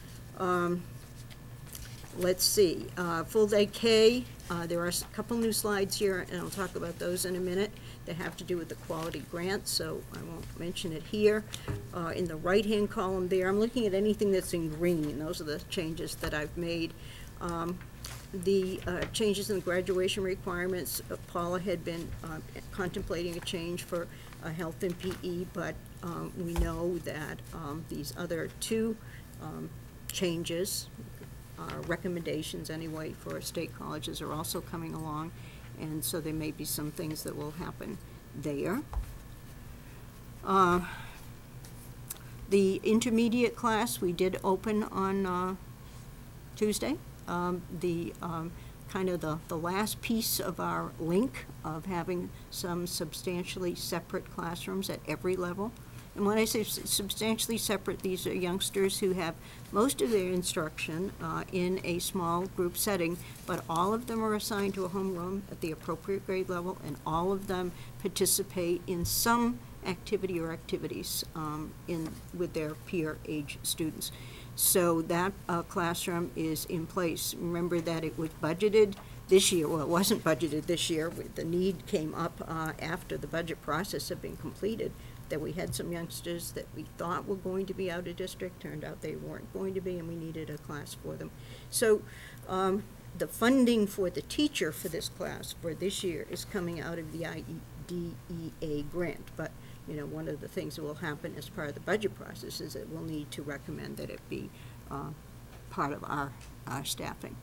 Let's see, full day K, there are a couple new slides here, and I'll talk about those in a minute. They have to do with the quality grant, so I won't mention it here. In the right-hand column there, I'm looking at anything that's in green. Those are the changes that I've made. The changes in the graduation requirements, Paula had been contemplating a change for health and PE, but we know that these other 2 changes, recommendations anyway, for state colleges are also coming along, and so there may be some things that will happen there. The intermediate class we did open on Tuesday. Kind of the last piece of our link of having some substantially separate classrooms at every level. And when I say substantially separate, these are youngsters who have most of their instruction in a small group setting, but all of them are assigned to a homeroom at the appropriate grade level, and all of them participate in some activity or activities with their peer age students. So that classroom is in place. Remember that it was budgeted this year. Well, it wasn't budgeted this year. The need came up after the budget process had been completed, that we had some youngsters that we thought were going to be out of district. Turned out they weren't going to be, and we needed a class for them. So the funding for the teacher for this class for this year is coming out of the IDEA grant. But you know, one of the things that will happen as part of the budget process is that we'll need to recommend that it be part of our staffing.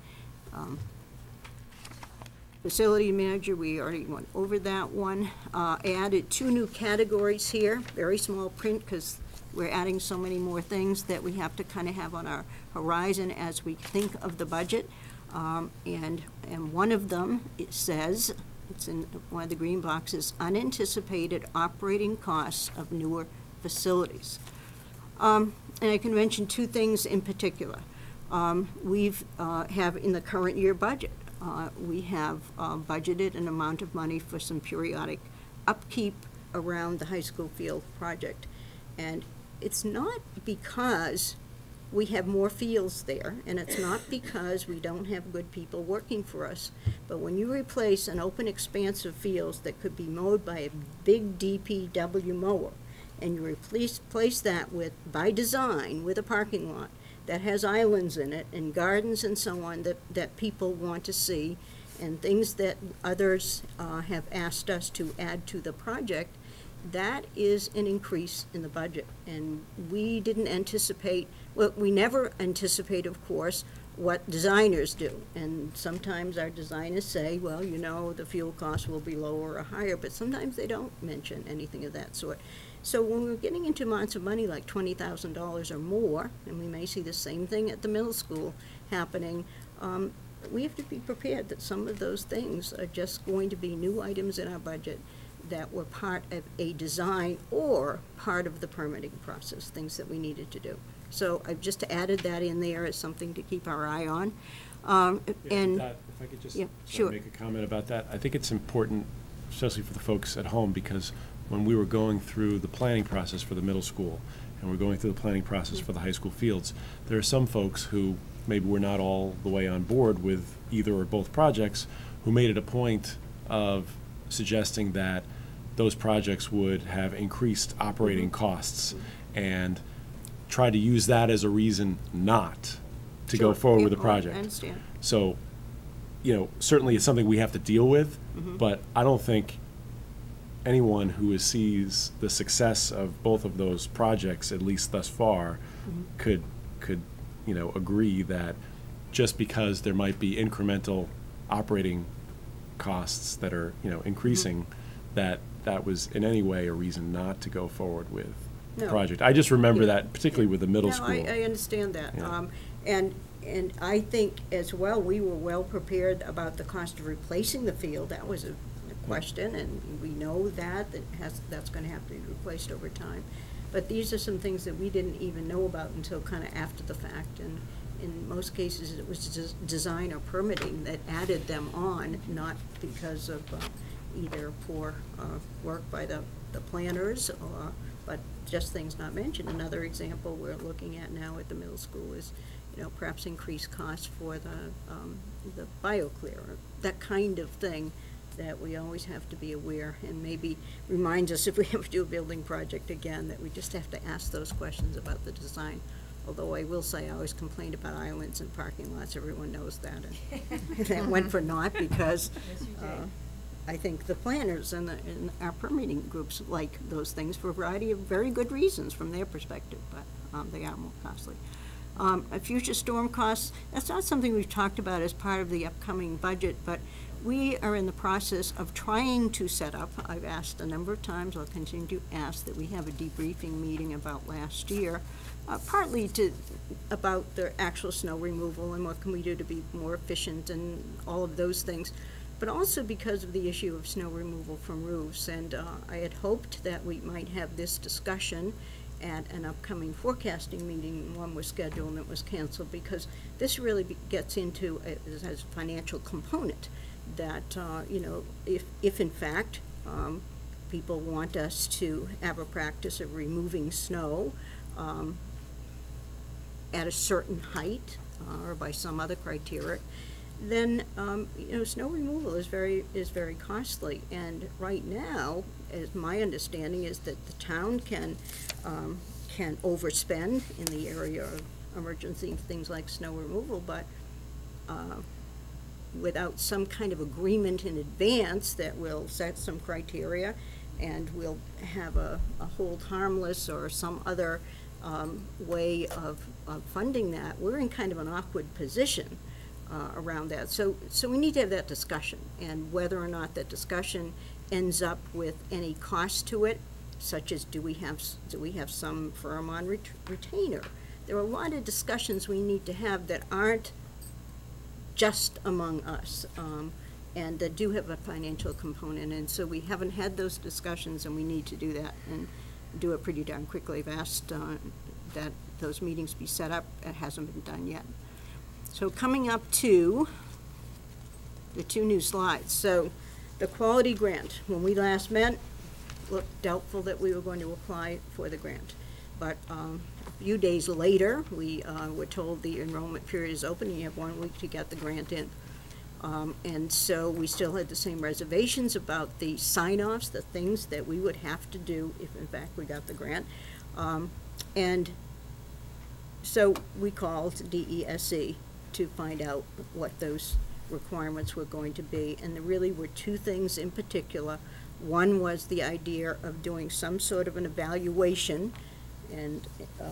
Facility manager, we already went over that one. Added 2 new categories here, very small print because we're adding so many more things that we have to kind of have on our horizon as we think of the budget. And one of them, it says, it's in one of the green boxes, unanticipated operating costs of newer facilities. And I can mention 2 things in particular. We've have in the current year budget, we have budgeted an amount of money for some periodic upkeep around the high school field project. And it's not because we have more fields there, and it's not because we don't have good people working for us. But when you replace an open expanse of fields that could be mowed by a big DPW mower, and you replace that with, by design, with a parking lot that has islands in it and gardens and so on that people want to see, and things that others have asked us to add to the project, that is an increase in the budget. And we didn't anticipate, well, we never anticipate, of course, what designers do. And sometimes our designers say, well, you know, the fuel costs will be lower or higher, but sometimes they don't mention anything of that sort. So when we're getting into amounts of money like $20,000 or more, and we may see the same thing at the middle school happening, we have to be prepared that some of those things are just going to be new items in our budget that were part of a design or part of the permitting process, things that we needed to do. So I've just added that in there as something to keep our eye on. And if I could just sure. make a comment about that. I think it's important, especially for the folks at home, because when we were going through the planning process for the middle school and we're going through the planning process for the high school fields, there are some folks who maybe were not all the way on board with either or both projects who made it a point of suggesting that those projects would have increased operating costs and try to use that as a reason not to go forward with the project. I understand. So, you know, certainly it's something we have to deal with, but I don't think anyone who sees the success of both of those projects, at least thus far, could you know, agree that just because there might be incremental operating costs that are, you know, increasing, that was in any way a reason not to go forward with No. project. I just remember Yeah. that, particularly with the middle No, school. I understand that. Yeah. And I think as well, we were well prepared about the cost of replacing the field. That was a question, and we know that's going to have to be replaced over time. But these are some things that we didn't even know about until kind of after the fact. And in most cases, it was just design or permitting that added them on, not because of either poor work by the planners, but just things not mentioned. Another example we're looking at now at the middle school is, perhaps increased costs for the BioClear, that kind of thing that we always have to be aware, and maybe reminds us if we ever do a building project again that we just have to ask those questions about the design. Although I will say I always complained about islands and parking lots. Everyone knows that, and that went for naught because I think the planners and our permitting groups like those things for a variety of very good reasons from their perspective, but they are more costly. Future storm costs, that's not something we've talked about as part of the upcoming budget, but we are in the process of trying to set up, I've asked a number of times, I'll continue to ask that we have a debriefing meeting about last year, partly about the actual snow removal and what can we do to be more efficient and all of those things, but also because of the issue of snow removal from roofs. And I had hoped that we might have this discussion at an upcoming forecasting meeting. One was scheduled and it was canceled because this really gets into as a financial component that, if in fact people want us to have a practice of removing snow at a certain height or by some other criteria, then snow removal is very costly. And right now, as my understanding is that the town can overspend in the area of emergency things like snow removal, but without some kind of agreement in advance that will set some criteria and we'll have a hold harmless or some other way of funding that, we're in kind of an awkward position around that. So we need to have that discussion, and whether or not that discussion ends up with any cost to it, such as do we have some firm on retainer. There are a lot of discussions we need to have that aren't just among us, and that do have a financial component, and so we haven't had those discussions, and we need to do that and do it pretty darn quickly. I've asked that those meetings be set up. It hasn't been done yet. So coming up to the two new slides. So the quality grant, when we last met, looked doubtful that we were going to apply for the grant. But a few days later, we were told the enrollment period is open and you have 1 week to get the grant in. And so we still had the same reservations about the sign-offs, the things that we would have to do if in fact we got the grant. And so we called DESE to find out what those requirements were going to be. And there really were two things in particular. One was the idea of doing some sort of an evaluation, and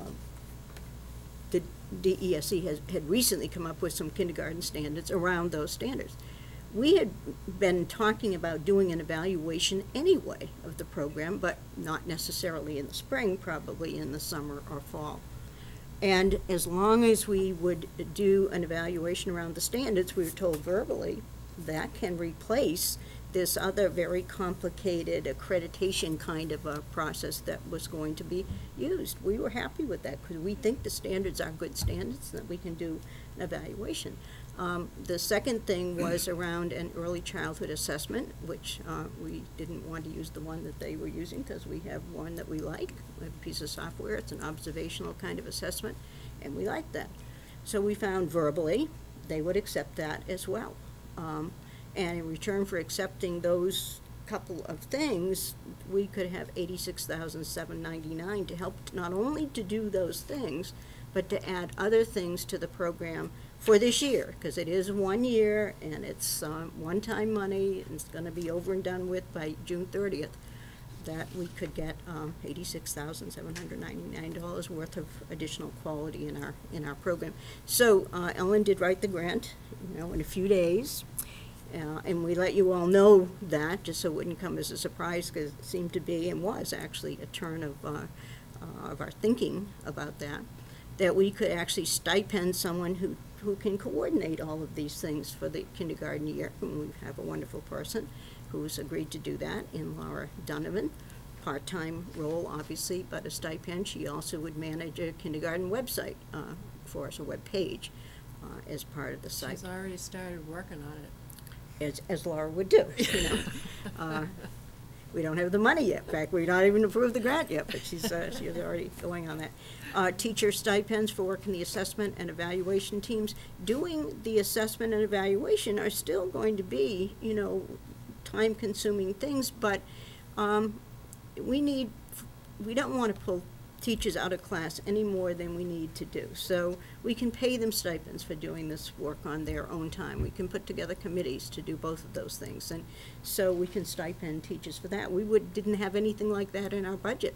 the DESE had recently come up with some kindergarten standards around those standards. We had been talking about doing an evaluation anyway of the program, but not necessarily in the spring, probably in the summer or fall. And as long as we would do an evaluation around the standards, we were told verbally, that can replace this other very complicated accreditation kind of a process that was going to be used. We were happy with that because we think the standards are good standards, that we can do an evaluation. The second thing was around an early childhood assessment, which we didn't want to use the one that they were using because we have one that we like, a piece of software. It's an observational kind of assessment, and we like that. So we found verbally they would accept that as well. And in return for accepting those couple of things, we could have $86,799 to help not only to do those things, but to add other things to the program for this year, because it is 1 year and it's one-time money and it's going to be over and done with by June 30th, that we could get $86,799 worth of additional quality in our program. So Ellen did write the grant, in a few days. And we let you all know that, just so it wouldn't come as a surprise, because it seemed to be and was actually a turn of of our thinking about that we could actually stipend someone who can coordinate all of these things for the kindergarten year. And we have a wonderful person who's agreed to do that in Laura Donovan. Part-time role, obviously, but a stipend. She also would manage a kindergarten website for us, a web page, as part of the site. She's already started working on it. As Laura would do, you know. We don't have the money yet. In fact, we've not even approved the grant yet, but she's already going on that. Teacher stipends for working the assessment and evaluation teams. Doing the assessment and evaluation are still going to be, you know, time-consuming things, but we don't want to pull teachers out of class any more than we need to do. So we can pay them stipends for doing this work on their own time. We can put together committees to do both of those things, and so we can stipend teachers for that. We didn't have anything like that in our budget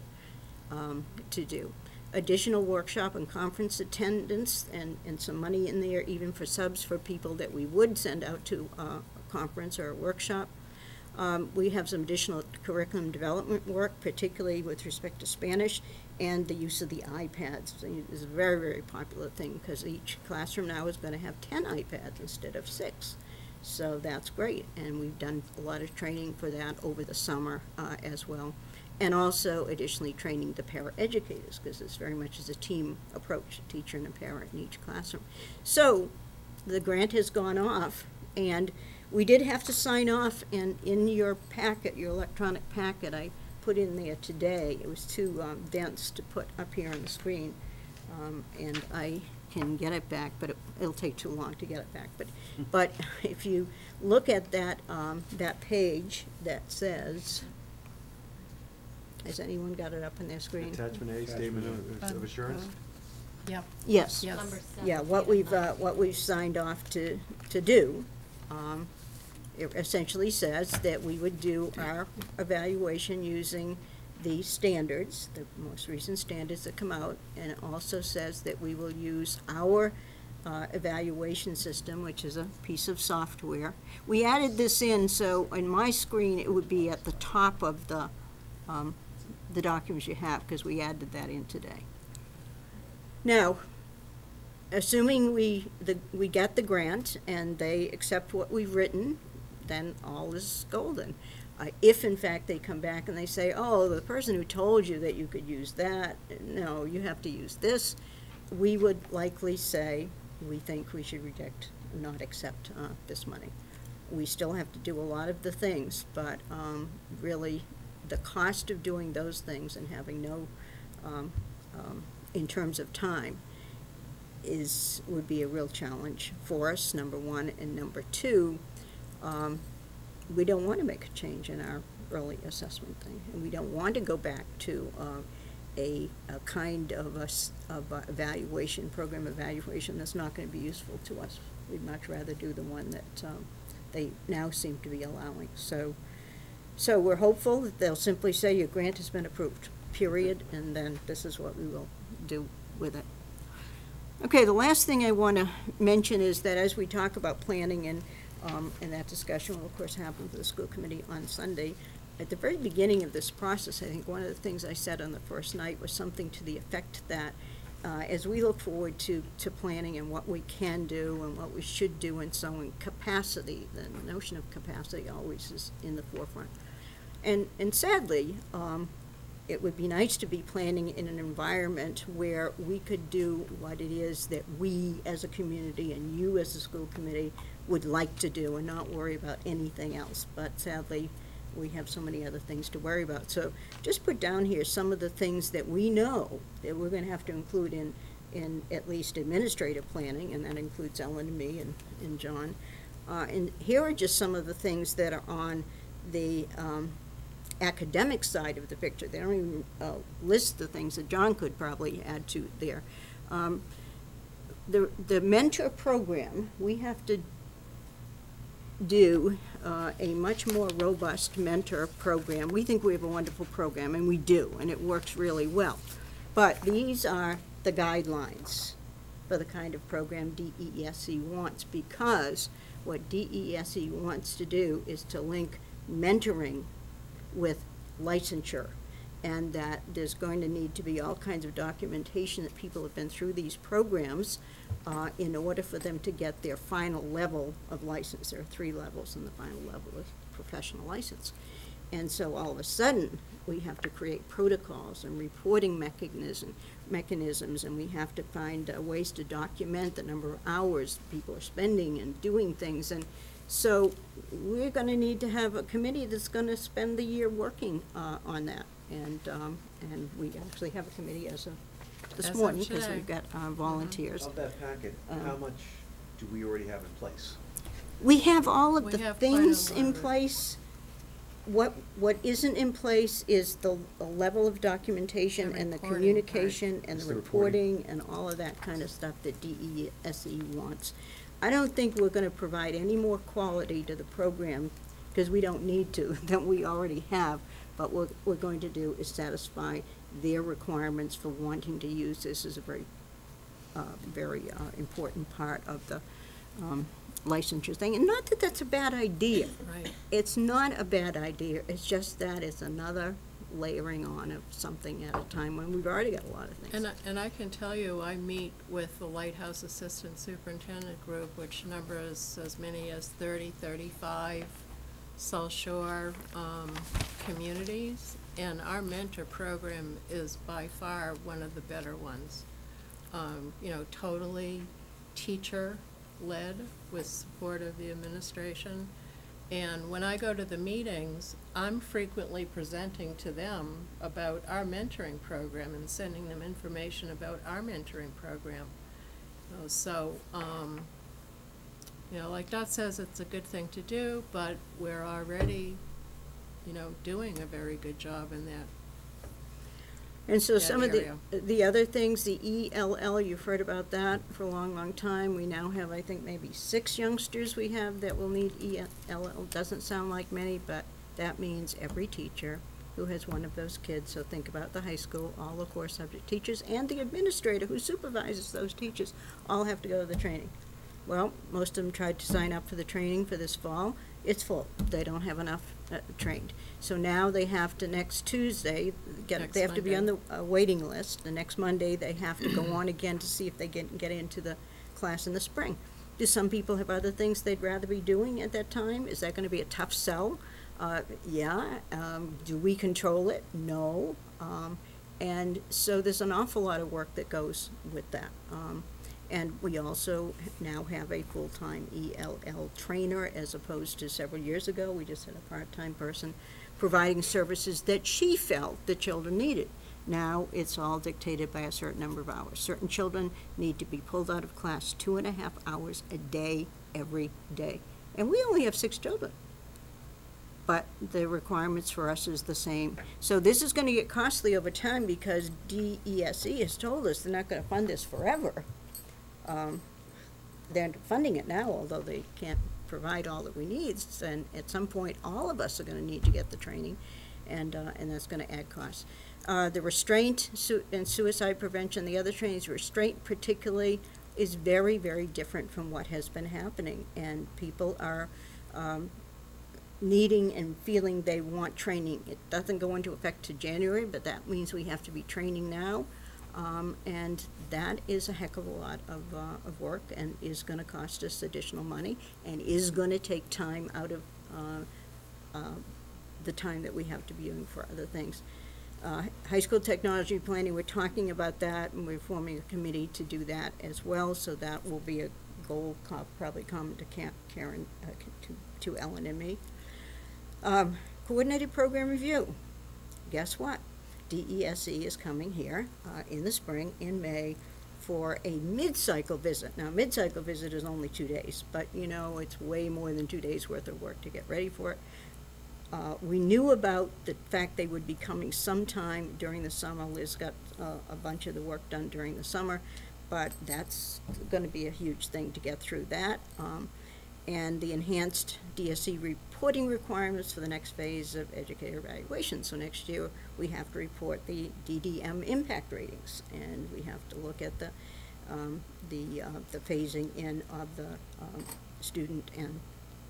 to do. Additional workshop and conference attendance and some money in there even for subs for people that we would send out to a conference or a workshop. We have some additional curriculum development work, particularly with respect to Spanish and the use of the iPads. It's a very, very popular thing because each classroom now is going to have 10 iPads instead of 6. So that's great, and we've done a lot of training for that over the summer as well. And also additionally training the paraeducators, because it's very much as a team approach, a teacher and a para in each classroom. So the grant has gone off, and we did have to sign off, and in your packet, your electronic packet, I put in there today. It was too dense to put up here on the screen, and I can get it back, but it'll take too long to get it back. But if you look at that that page that says, has anyone got it up on their screen? Attachment A, statement of assurance? Yep. Yes. Yes. Number 7. Yeah, what we've signed off to do, it essentially says that we would do our evaluation using the standards, the most recent standards that come out, and it also says that we will use our evaluation system, which is a piece of software. We added this in, so in my screen it would be at the top of the documents you have, because we added that in today. Now, assuming we get the grant and they accept what we've written, then all is golden. If in fact they come back and they say, oh, the person who told you that you could use that, no, you have to use this, we would likely say we think we should reject, not accept this money. We still have to do a lot of the things, but really the cost of doing those things and having no, in terms of time, would be a real challenge for us, number one, and number two, we don't want to make a change in our early assessment thing, and we don't want to go back to a kind of evaluation, program evaluation that's not going to be useful to us. We'd much rather do the one that they now seem to be allowing. So we're hopeful that they'll simply say your grant has been approved, period, and then this is what we will do with it. Okay, the last thing I want to mention is that as we talk about planning, and that discussion will of course happen for the school committee on Sunday, at the very beginning of this process, I think one of the things I said on the first night was something to the effect that as we look forward to planning and what we can do and what we should do and so on, capacity, the notion of capacity always is in the forefront. And sadly, it would be nice to be planning in an environment where we could do what it is that we as a community and you as a school committee would like to do and not worry about anything else. But sadly, we have so many other things to worry about. So just put down here some of the things that we know that we're going to have to include in at least administrative planning, and that includes Ellen and me and John. And here are just some of the things that are on the academic side of the picture. They don't even list the things that John could probably add to there. The mentor program, we have to do a much more robust mentor program. We think we have a wonderful program, and we do, and it works really well. But these are the guidelines for the kind of program DESE wants, because what DESE wants to do is to link mentoring with licensure. and that there's going to need to be all kinds of documentation that people have been through these programs in order for them to get their final level of license. There are 3 levels, and the final level is professional license. And so all of a sudden, we have to create protocols and reporting mechanisms, and we have to find ways to document the number of hours people are spending and doing things. And so we're going to need to have a committee that's going to spend the year working on that. And we actually have a committee as of this As of morning, because today. we've got volunteers. Of that packet, how much do we already have in place? We have all of We the have quite a things lot in of it. place. What isn't in place is the level of documentation The and the reporting communication and It's the the reporting. reporting and all of that kind of stuff that DESE wants. I don't think we're gonna provide any more quality to the program, because we don't need to, than we already have. But what we're going to do is satisfy their requirements for wanting to use this as a very important part of the licensure thing. And not that that's a bad idea. Right. It's not a bad idea. It's just that it's another layering on of something at a time when we've already got a lot of things. And I can tell you, I meet with the Lighthouse Assistant Superintendent Group, which numbers as many as 30, 35 South Shore communities, and our mentor program is by far one of the better ones. You know, totally teacher-led with support of the administration. And when I go to the meetings, I'm frequently presenting to them about our mentoring program and sending them information about our mentoring program. You know, like Dot says, it's a good thing to do, but we're already, you know, doing a very good job in that. And so that some of area. the other things, the ELL, you've heard about that for a long, long time. We now have, I think, maybe 6 youngsters we have that will need ELL. Doesn't sound like many, but that means every teacher who has one of those kids. So think about the high school, all the core subject teachers, and the administrator who supervises those teachers all have to go to the training. Well, most of them tried to sign up for the training for this fall. It's full. They don't have enough trained. So now they have to, next Tuesday, they have to be on the waiting list. The next Monday, they have to go on again to see if they get into the class in the spring. Do some people have other things they'd rather be doing at that time? Is that going to be a tough sell? Yeah. Do we control it? No. And so there's an awful lot of work that goes with that. And we also now have a full-time ELL trainer, as opposed to several years ago, we just had a part-time person providing services that she felt the children needed. Now it's all dictated by a certain number of hours. Certain children need to be pulled out of class 2.5 hours a day, every day. And we only have 6 children. But the requirements for us is the same. So this is going to get costly over time, because DESE has told us they're not going to fund this forever. They're funding it now, although they can't provide all that we need. And at some point, all of us are going to need to get the training, and that's going to add costs. The restraint and suicide prevention, the other trainings, restraint particularly, is very, very different from what has been happening. And people are needing and feeling they want training. It doesn't go into effect to January, but that means we have to be training now. And that is a heck of a lot of work, and is going to cost us additional money, and is going to take time out of the time that we have to be doing for other things. High school technology planning, we're talking about that, and we're forming a committee to do that as well, so that will be a goal probably common to Karen, to Ellen and me. Coordinated program review. Guess what? DESE is coming here in the spring, in May, for a mid-cycle visit. Now, mid-cycle visit is only 2 days, but you know, it's way more than 2 days worth of work to get ready for it. We knew about the fact they would be coming sometime during the summer. Liz got a bunch of the work done during the summer, but that's going to be a huge thing to get through that. And the enhanced DSE reporting requirements for the next phase of educator evaluation. So next year, we have to report the DDM impact ratings, and we have to look at the phasing in of the student and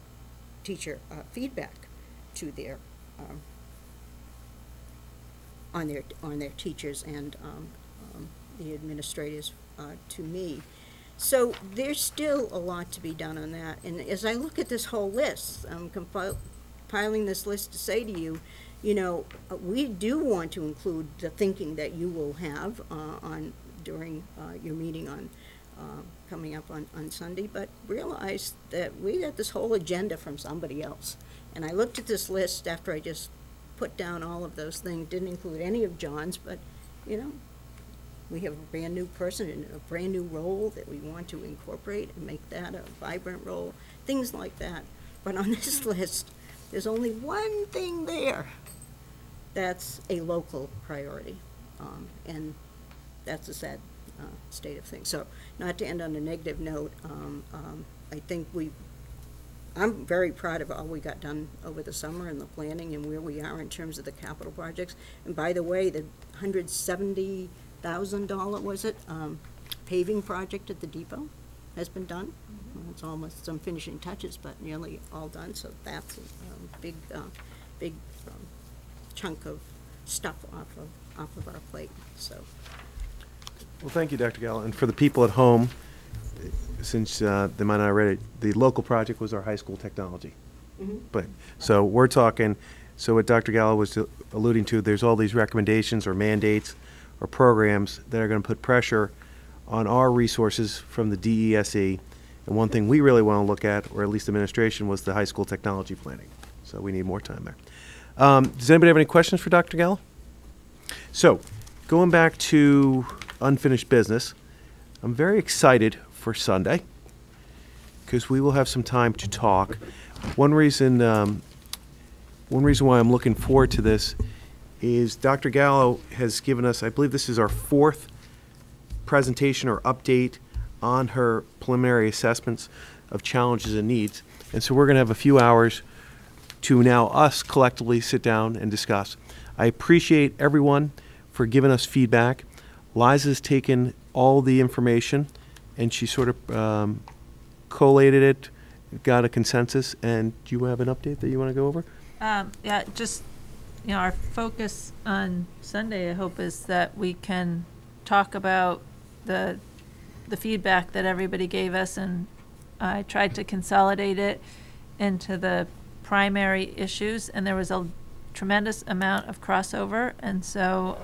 teacher feedback to their on their teachers and the administrators to me. So there's still a lot to be done on that. And as I look at this whole list, I'm compiling this list to say to you, you know, we do want to include the thinking that you will have during your meeting on coming up on Sunday, but realize that we got this whole agenda from somebody else. And I looked at this list after I just put down all of those things, didn't include any of John's, but, you know, we have a brand new person in a brand new role that we want to incorporate and make that a vibrant role, things like that. But on this list, there's only one thing there that's a local priority, and that's a sad state of things. So, not to end on a negative note, I think I'm very proud of all we got done over the summer and the planning and where we are in terms of the capital projects. And by the way, the $170,000, was it, paving project at the depot has been done. Well, it's almost some finishing touches, but nearly all done. So that's a big chunk of stuff off of our plate. So. Well, thank you, Dr. Gallo. And for the people at home, since they might not have read it, the local project was our high school technology. Mm-hmm. But so we're talking, so what Dr. Gallo was alluding to, there's all these recommendations or mandates or programs that are going to put pressure on our resources from the DESE. And one thing we really want to look at, or at least administration, was the high school technology planning. So we need more time there. Does anybody have any questions for Dr. Gallo? So going back to unfinished business, I'm very excited for Sunday because we will have some time to talk. One reason why I'm looking forward to this is Dr. Gallo has given us, I believe this is our 4th presentation or update on her preliminary assessments of challenges and needs. And so we're going to have a few hours to now us collectively sit down and discuss. I appreciate everyone for giving us feedback. Liza's taken all the information and she sort of collated it, got a consensus. And do you have an update that you want to go over? Yeah, just, you know, our focus on Sunday, I hope, is that we can talk about the feedback that everybody gave us, and I tried to consolidate it into the primary issues, and there was a tremendous amount of crossover, and so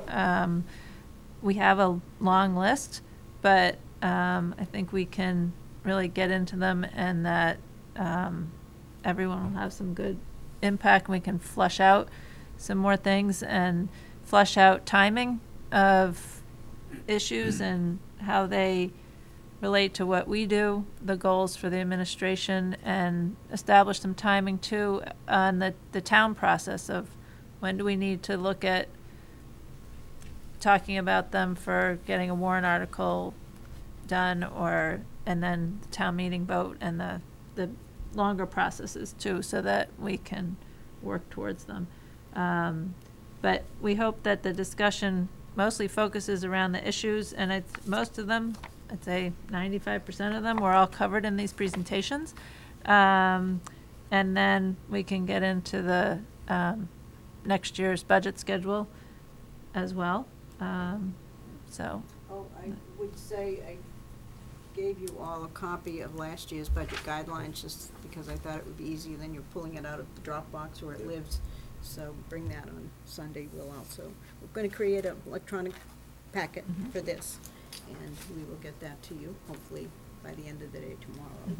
we have a long list, but I think we can really get into them, and that everyone will have some good impact, and we can flush out some more things and flush out timing of issues and how they relate to what we do, the goals for the administration, and establish some timing too on the town process of when do we need to look at talking about them for getting a warrant article done, and then the town meeting vote, and the longer processes too, so that we can work towards them. But we hope that the discussion mostly focuses around the issues, and most of them, I'd say 95% of them, were all covered in these presentations. And then we can get into the next year's budget schedule as well. So. Oh, I would say I gave you all a copy of last year's budget guidelines just because I thought it would be easier than you're pulling it out of the Dropbox where it lives. So bring that on Sunday. We're going to create an electronic packet for this, and we will get that to you hopefully by the end of the day tomorrow.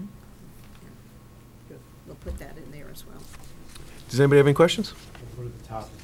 We'll put that in there as well. Does anybody have any questions? What are the topics?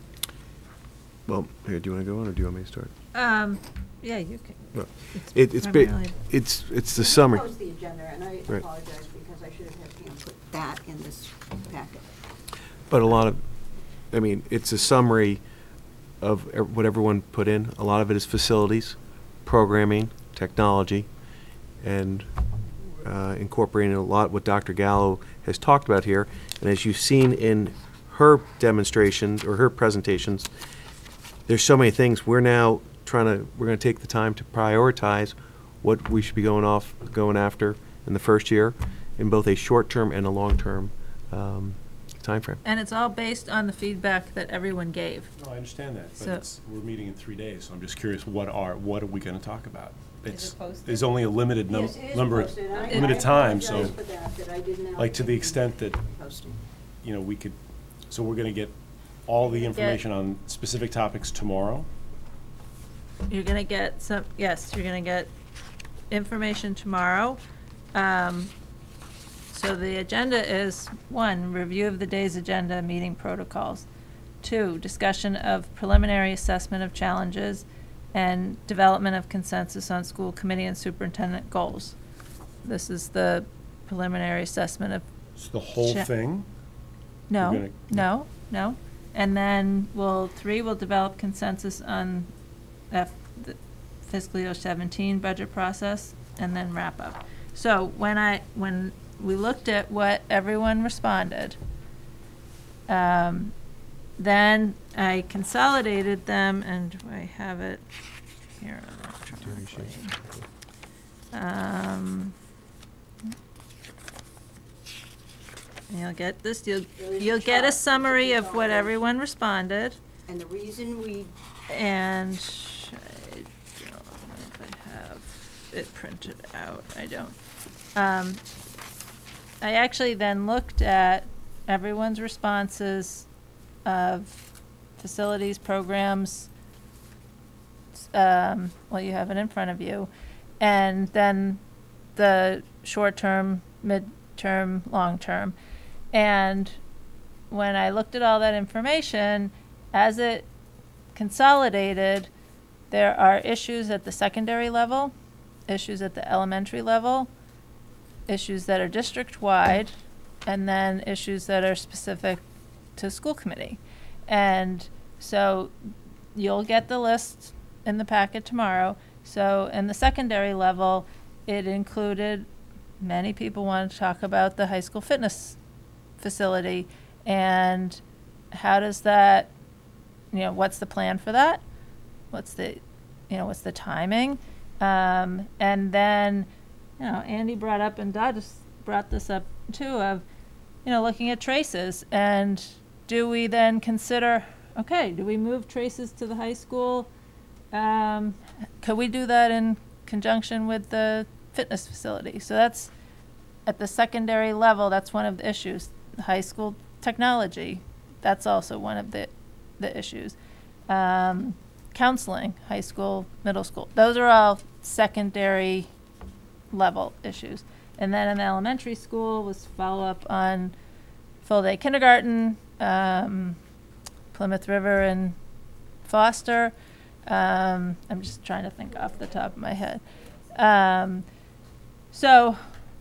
Well, here, do you want to go on, or do you want me to start? Yeah, you can. No. primarily- It's the summary. Post the agenda, and I Right. apologize because I should have had Pam put that in this packet. But a lot of, I mean, it's a summary of what everyone put in. A lot of it is facilities, programming, technology, and incorporating a lot what Dr. Gallo has talked about here. And as you've seen in her demonstrations or her presentations, there's so many things. We're now we're going to take the time to prioritize what we should be going after in the first year in both a short-term and a long-term timeframe. And it's all based on the feedback that everyone gave. No, I understand that, So- but we're meeting in 3 days, so I'm just curious, what are we gonna talk about? it posted? There's only a limited Yes, it is number, posted. I limited time, so, apologize for that I didn't like, to the allocate extent that, posting. you know, we could, so we're gonna get all the information on specific topics tomorrow? You're gonna get some, yes, you're gonna get information tomorrow. So the agenda is, 1, review of the day's agenda, meeting protocols. 2, discussion of preliminary assessment of challenges and development of consensus on school committee and superintendent goals. This is the preliminary assessment of, So the whole thing? no, gonna- no. And then 3, we'll develop consensus on the fiscal year 17 budget process, and then wrap up. So when we looked at what everyone responded, then I consolidated them, and I have it here electronically. You'll get this, you'll get a summary of what everyone responded, And the reason we, and I don't know if I have it printed out, I don't. I actually then looked at everyone's responses of facilities, programs, well, you have it in front of you, and then the short-term, mid-term, long-term. And when I looked at all that information, as it consolidated, there are issues at the secondary level, issues at the elementary level, issues that are district-wide, and then issues that are specific to school committee. And so you'll get the list in the packet tomorrow. So in the secondary level, it included, many people wanted to talk about the high school fitness facility and how does that, what's the plan for that? What's the timing? And then, Andy brought up, and Dod just brought this up too, of, looking at traces. And do we then consider, okay, do we move traces to the high school? Could we do that in conjunction with the fitness facility? So that's, at the secondary level, that's one of the issues. The high school technology, that's also one of the issues. Counseling, high school, middle school, those are all secondary level issues. And then in the elementary school was follow-up on full-day kindergarten, Plymouth River and Foster. I'm just trying to think off the top of my head. So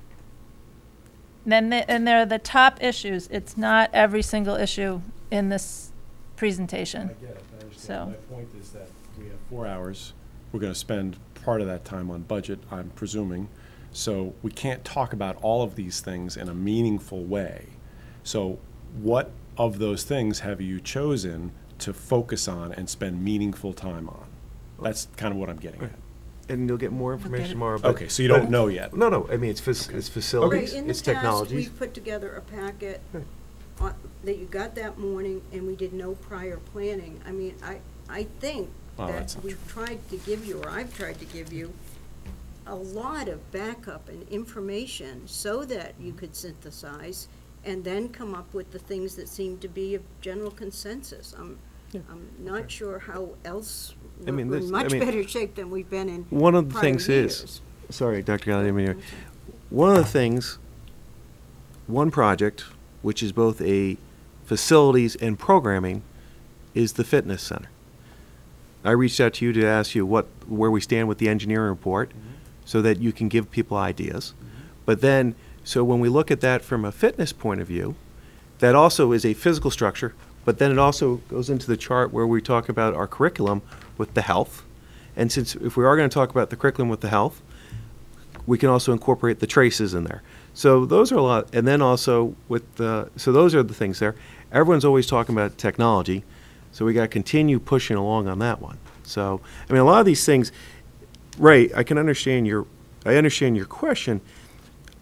then and there are the top issues. It's not every single issue in this presentation. I get it, I understand. So- My point is that we have 4 hours. We're gonna spend part of that time on budget, I'm presuming. So we can't talk about all of these things in a meaningful way. So what of those things have you chosen to focus on and spend meaningful time on? That's kind of what I'm getting at. And you'll get more information it. tomorrow. but- Okay, so you don't know yet? No, I mean, it's facilities, right, in the it's past, technologies. we've put together a packet Right. that you got that morning, and we did no prior planning. I mean, I think Oh, that that's not we've tried to give you, or I've tried to give you, a lot of backup and information so that you could synthesize and then come up with the things that seem to be of general consensus. I'm not sure how else, I mean, we're this- in I much mean, better shape than we've been in One of the prior things years. is, sorry, Dr. Gallagher, one of the things, one project, which is both a facilities and programming, is the fitness center. I reached out to you to ask you where we stand with the engineering report, so that you can give people ideas. But then, so when we look at that from a fitness point of view, that also is a physical structure, but then it also goes into the chart where we talk about our curriculum with the health. And since, if we are going to talk about the curriculum with the health, we can also incorporate the traces in there. So those are a lot, and then also with the, so those are the things there. Everyone's always talking about technology, so we got to continue pushing along on that one. So, I mean, a lot of these things, right, I understand your question.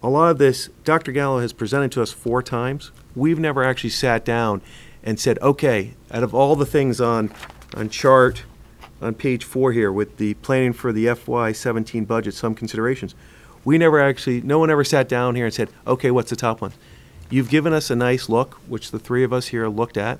a lot of this, Dr. Gallo has presented to us 4 times. We've never actually sat down and said, okay, out of all the things on chart, on page 4 here, with the planning for the FY17 budget, some considerations, no one ever sat down here and said, okay, what's the top one? You've given us a nice look, which the 3 of us here looked at.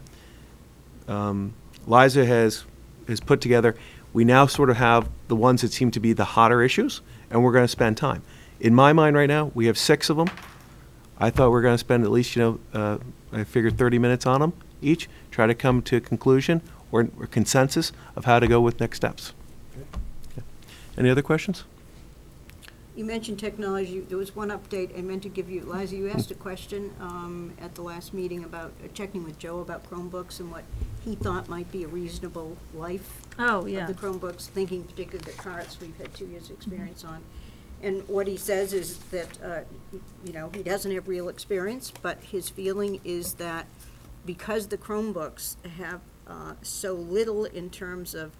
Liza has put together, we now sort of have the ones that seem to be the hotter issues, and we're going to spend time. In my mind right now, we have 6 of them. I thought we were going to spend at least, I figured 30 minutes on them each, try to come to a conclusion or consensus of how to go with next steps. Okay. Any other questions? You mentioned technology. There was one update I meant to give you. Liza, you asked a question at the last meeting about checking with Joe about Chromebooks and what he thought might be a reasonable life Oh, yeah. of the Chromebooks, thinking particularly the carts we've had 2 years' experience on. And what he says is that, he doesn't have real experience, but his feeling is that because the Chromebooks have so little in terms of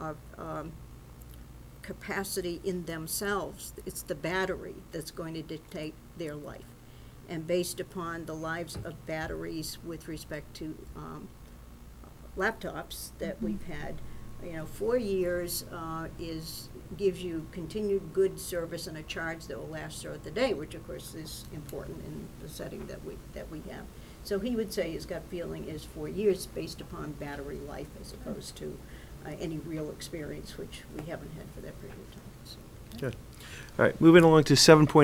capacity in themselves, it's the battery that's going to dictate their life. And based upon the lives of batteries with respect to laptops that we've had, 4 years gives you continued good service and a charge that will last throughout the day, which of course is important in the setting that we have. So he would say his gut feeling is 4 years based upon battery life as opposed to any real experience, which we haven't had for that period of time. So. Good. All right, moving along to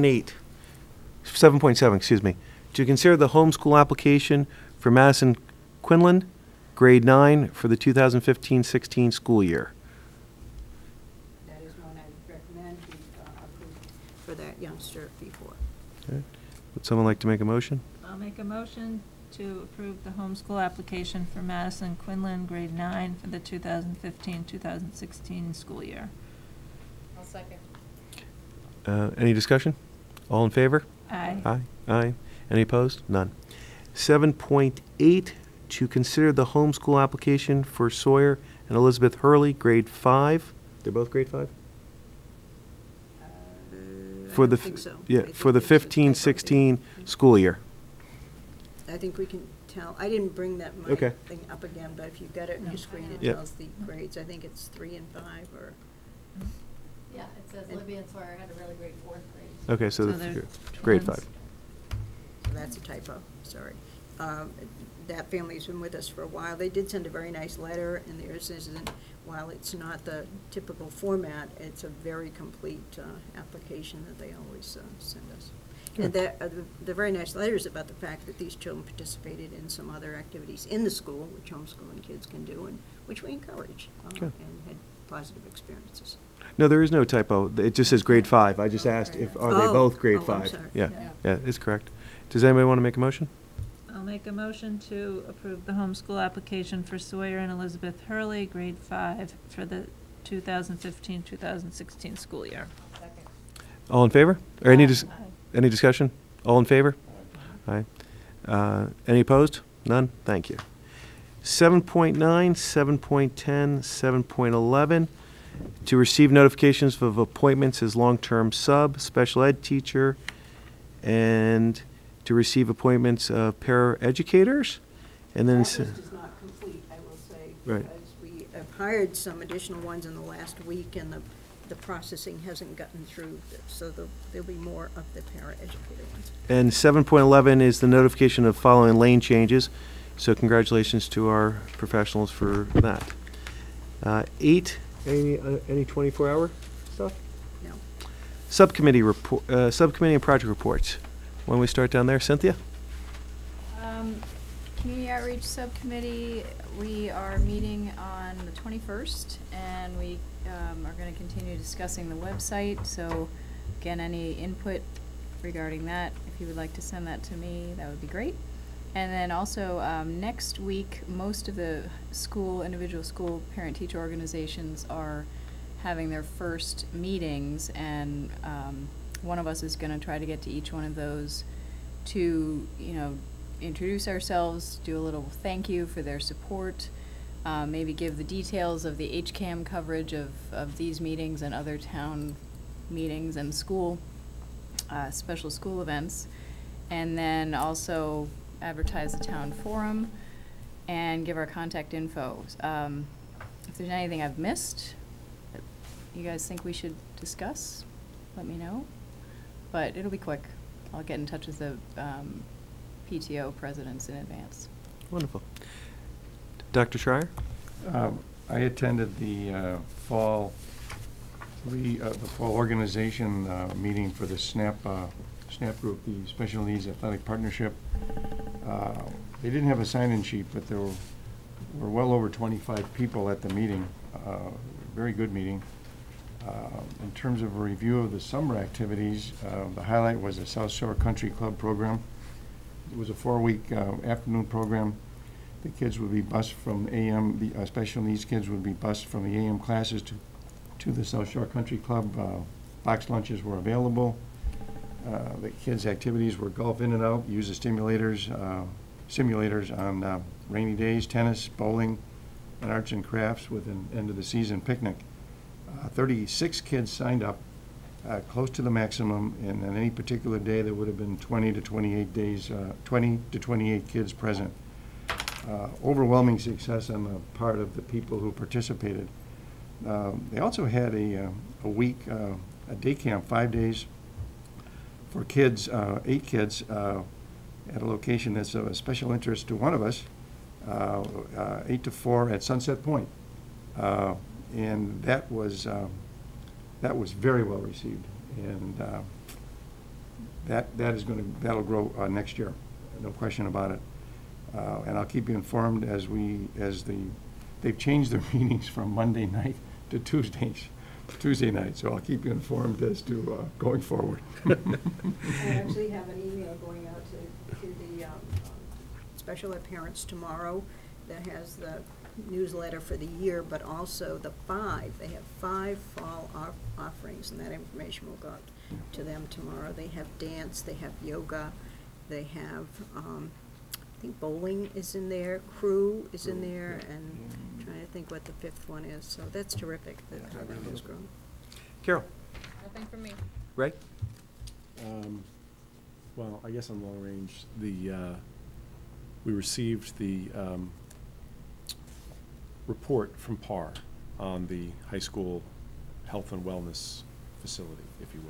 7.7, excuse me. To consider the homeschool application for Madison Quinlan, grade 9, for the 2015-16 school year. That is one I would recommend we approve for that youngster before. Okay. Would someone like to make a motion? I'll make a motion to approve the homeschool application for Madison Quinlan, grade 9, for the 2015-2016 school year. I'll second. Any discussion? All in favor? Aye. Aye. Aye. Any opposed? None. 7.8, to consider the homeschool application for Sawyer and Elizabeth Hurley, grade 5. They're both grade 5? For the, I think so. yeah, I think for the there's a typo 15-16 school year. I think we can tell. I didn't bring that my Okay. thing up again, but if you've got it on your screen, it Yep. tells the grades. I think it's 3 and 5, or Yeah, it says Libby and Sawyer had a really great 4th grade. Okay, so So the they're grade twins. 5. so that's a typo. Sorry. That family's been with us for a while. They did send a very nice letter, and theirs isn't. While it's not the typical format, it's a very complete application that they always send us. And that, the very nice letter is about the fact that these children participated in some other activities in the school, which homeschooling kids can do, and which we encourage, Good. and had positive experiences. No, there is no typo. It just says grade 5. I just asked if, are they Oh. both grade Oh, 5? I'm sorry. Yeah, Yeah. yeah, it's correct. Does anybody want to make a motion? I'll make a motion to approve the homeschool application for Sawyer and Elizabeth Hurley, grade 5, for the 2015-2016 school year. Second. All in favor? Or any Aye. any discussion? All in favor? Aye. Any opposed? None? Thank you. 7.9, 7.10, 7.11, to receive notifications of appointments as long-term sub, special ed teacher, and to receive appointments of paraeducators, and then. That list is not complete, I will say, Right. because we have hired some additional ones in the last week, and the processing hasn't gotten through, so there'll be more of the paraeducator ones. And 7.11 is the notification of following lane changes. So congratulations to our professionals for that. 8, any 24-hour stuff? No. Subcommittee and project reports. Why don't we start down there, Cynthia? Community Outreach Subcommittee, we are meeting on the 21st, and we are going to continue discussing the website. So, again, any input regarding that, if you would like to send that to me, that would be great. And then also, next week, most of the individual school parent-teacher organizations are having their first meetings, and one of us is going to try to get to each one of those to, introduce ourselves, do a little thank you for their support, maybe give the details of the HCAM coverage of these meetings and other town meetings and school special school events, and then also advertise the town forum and give our contact info. If there's anything I've missed that you guys think we should discuss, let me know. But it'll be quick. I'll get in touch with the PTO presidents in advance. Wonderful. Dr. Schreier? I attended the fall organization meeting for the SNAP group, the Special Needs Athletic Partnership. They didn't have a sign-in sheet, but there were well over 25 people at the meeting. Very good meeting. In terms of a review of the summer activities, the highlight was the South Shore Country Club program. It was a 4-week afternoon program. The kids would be bused from AM, the special needs kids would be bused from the AM classes to the South Shore Country Club. Box lunches were available. The kids' activities were golf in and out, use the simulators on rainy days, tennis, bowling, and arts and crafts with an end-of-the-season picnic. 36 kids signed up, close to the maximum, and on any particular day there would have been 20 to 28 kids present. Overwhelming success on the part of the people who participated. They also had a week, a day camp, 5 days for kids, 8 kids, at a location that's of a special interest to one of us, 8 to 4 at Sunset Point. And that was very well received, and that'll grow next year, no question about it. And I'll keep you informed they've changed their meetings from Monday night to Tuesday night. So I'll keep you informed as to going forward. I actually have an email going out to the special ed parents tomorrow that has the newsletter for the year, but also they have 5 fall offerings, and that information will go out to them tomorrow. They have dance, they have yoga, they have I think bowling is in there, crew is in there, and I'm trying to think what the 5th one is. So that's terrific that how that has grown. Carol? Nothing from me. Ray? Well, I guess on long range, we received the report from PAR on the high school health and wellness facility, if you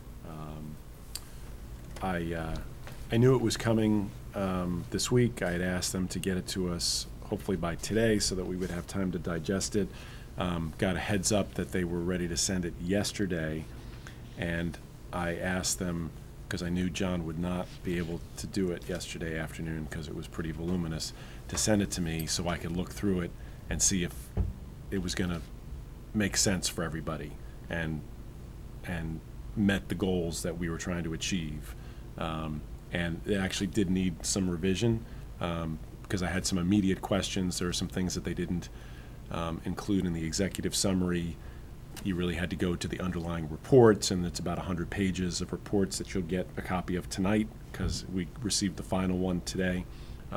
will. I knew it was coming this week. I had asked them to get it to us hopefully by today so that we would have time to digest it. Got a heads up that they were ready to send it yesterday, and I asked them, because I knew John would not be able to do it yesterday afternoon because it was pretty voluminous, to send it to me so I could look through it and see if it was going to make sense for everybody and met the goals that we were trying to achieve. And it actually did need some revision because I had some immediate questions. There are some things that they didn't include in the executive summary. You really had to go to the underlying reports, and it's about 100 pages of reports that you'll get a copy of tonight because we received the final one today.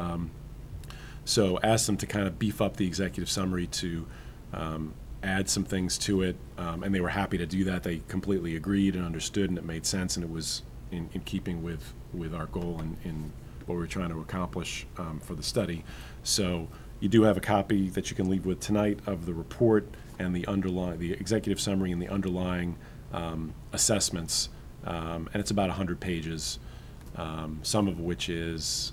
So asked them to kind of beef up the executive summary to add some things to it, and they were happy to do that. They completely agreed and understood, and it made sense, and it was in keeping with our goal and in what we were trying to accomplish for the study. So you do have a copy that you can leave with tonight of the report and the executive summary and the underlying assessments, and it's about 100 pages, some of which is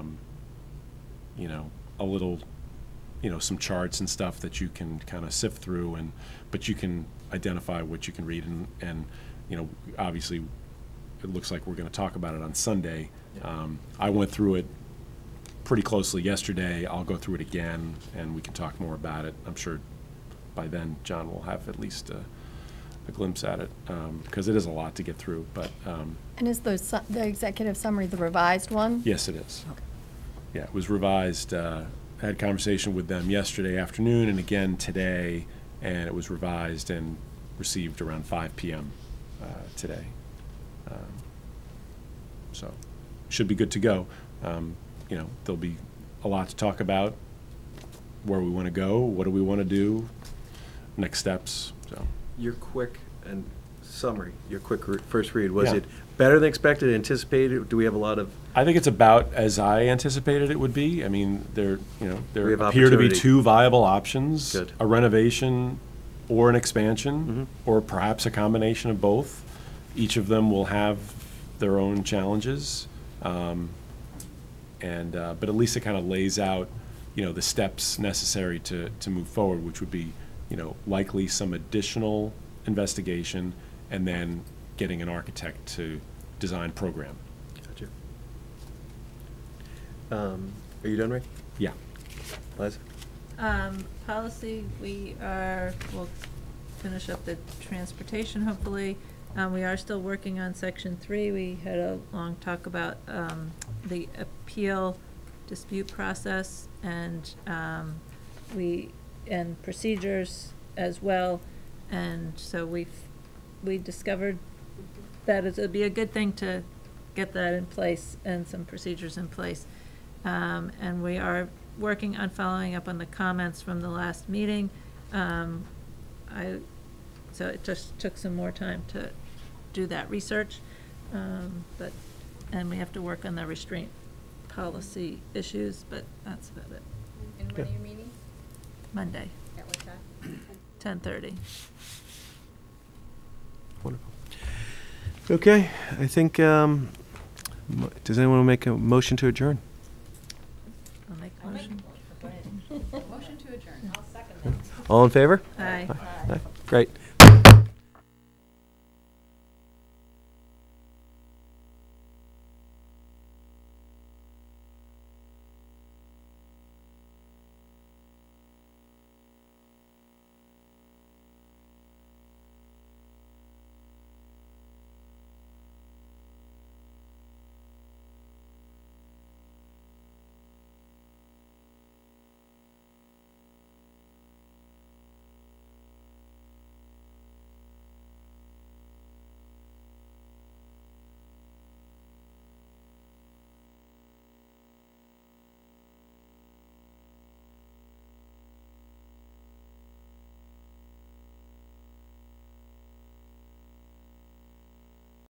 a little, some charts and stuff that you can kind of sift through, but you can identify what you can read, and obviously it looks like we're going to talk about it on Sunday. I went through it pretty closely yesterday. I'll go through it again, and we can talk more about it. I'm sure by then John will have at least a glimpse at it, because it is a lot to get through. But and is the executive summary the revised one? Yes, it is. Okay. Yeah, it was revised. I had a conversation with them yesterday afternoon and again today, and it was revised and received around 5 p.m. Today. So should be good to go. There'll be a lot to talk about, where we want to go, what do we want to do, next steps. So You're quick and summary, your quick first read. Was Yeah. it better than expected, anticipated? Do we have a lot of? I think it's about as I anticipated it would be. I mean, there We there have appear to be opportunity. two viable options. Good. A renovation or an expansion, Mhm. or perhaps a combination of both. Each of them will have their own challenges. But at least it kind of lays out, the steps necessary to move forward, which would be, likely some additional investigation and then getting an architect to design program. Gotcha. Are you done, Ray? Yeah. Liza? Policy, we'll finish up the transportation, hopefully. We are still working on section 3. We had a long talk about, the appeal dispute process and, and procedures as well. And so we discovered that it would be a good thing to get that in place and some procedures in place. And we are working on following up on the comments from the last meeting. So it just took some more time to do that research. And we have to work on the restraint policy issues, but that's about it. And when are you meeting? Monday, At what time? 10:30. Wonderful. Okay, I think, does anyone want to make a motion to adjourn? I'll make a motion. Motion to adjourn. I'll second All in favor? Aye. Aye. Great.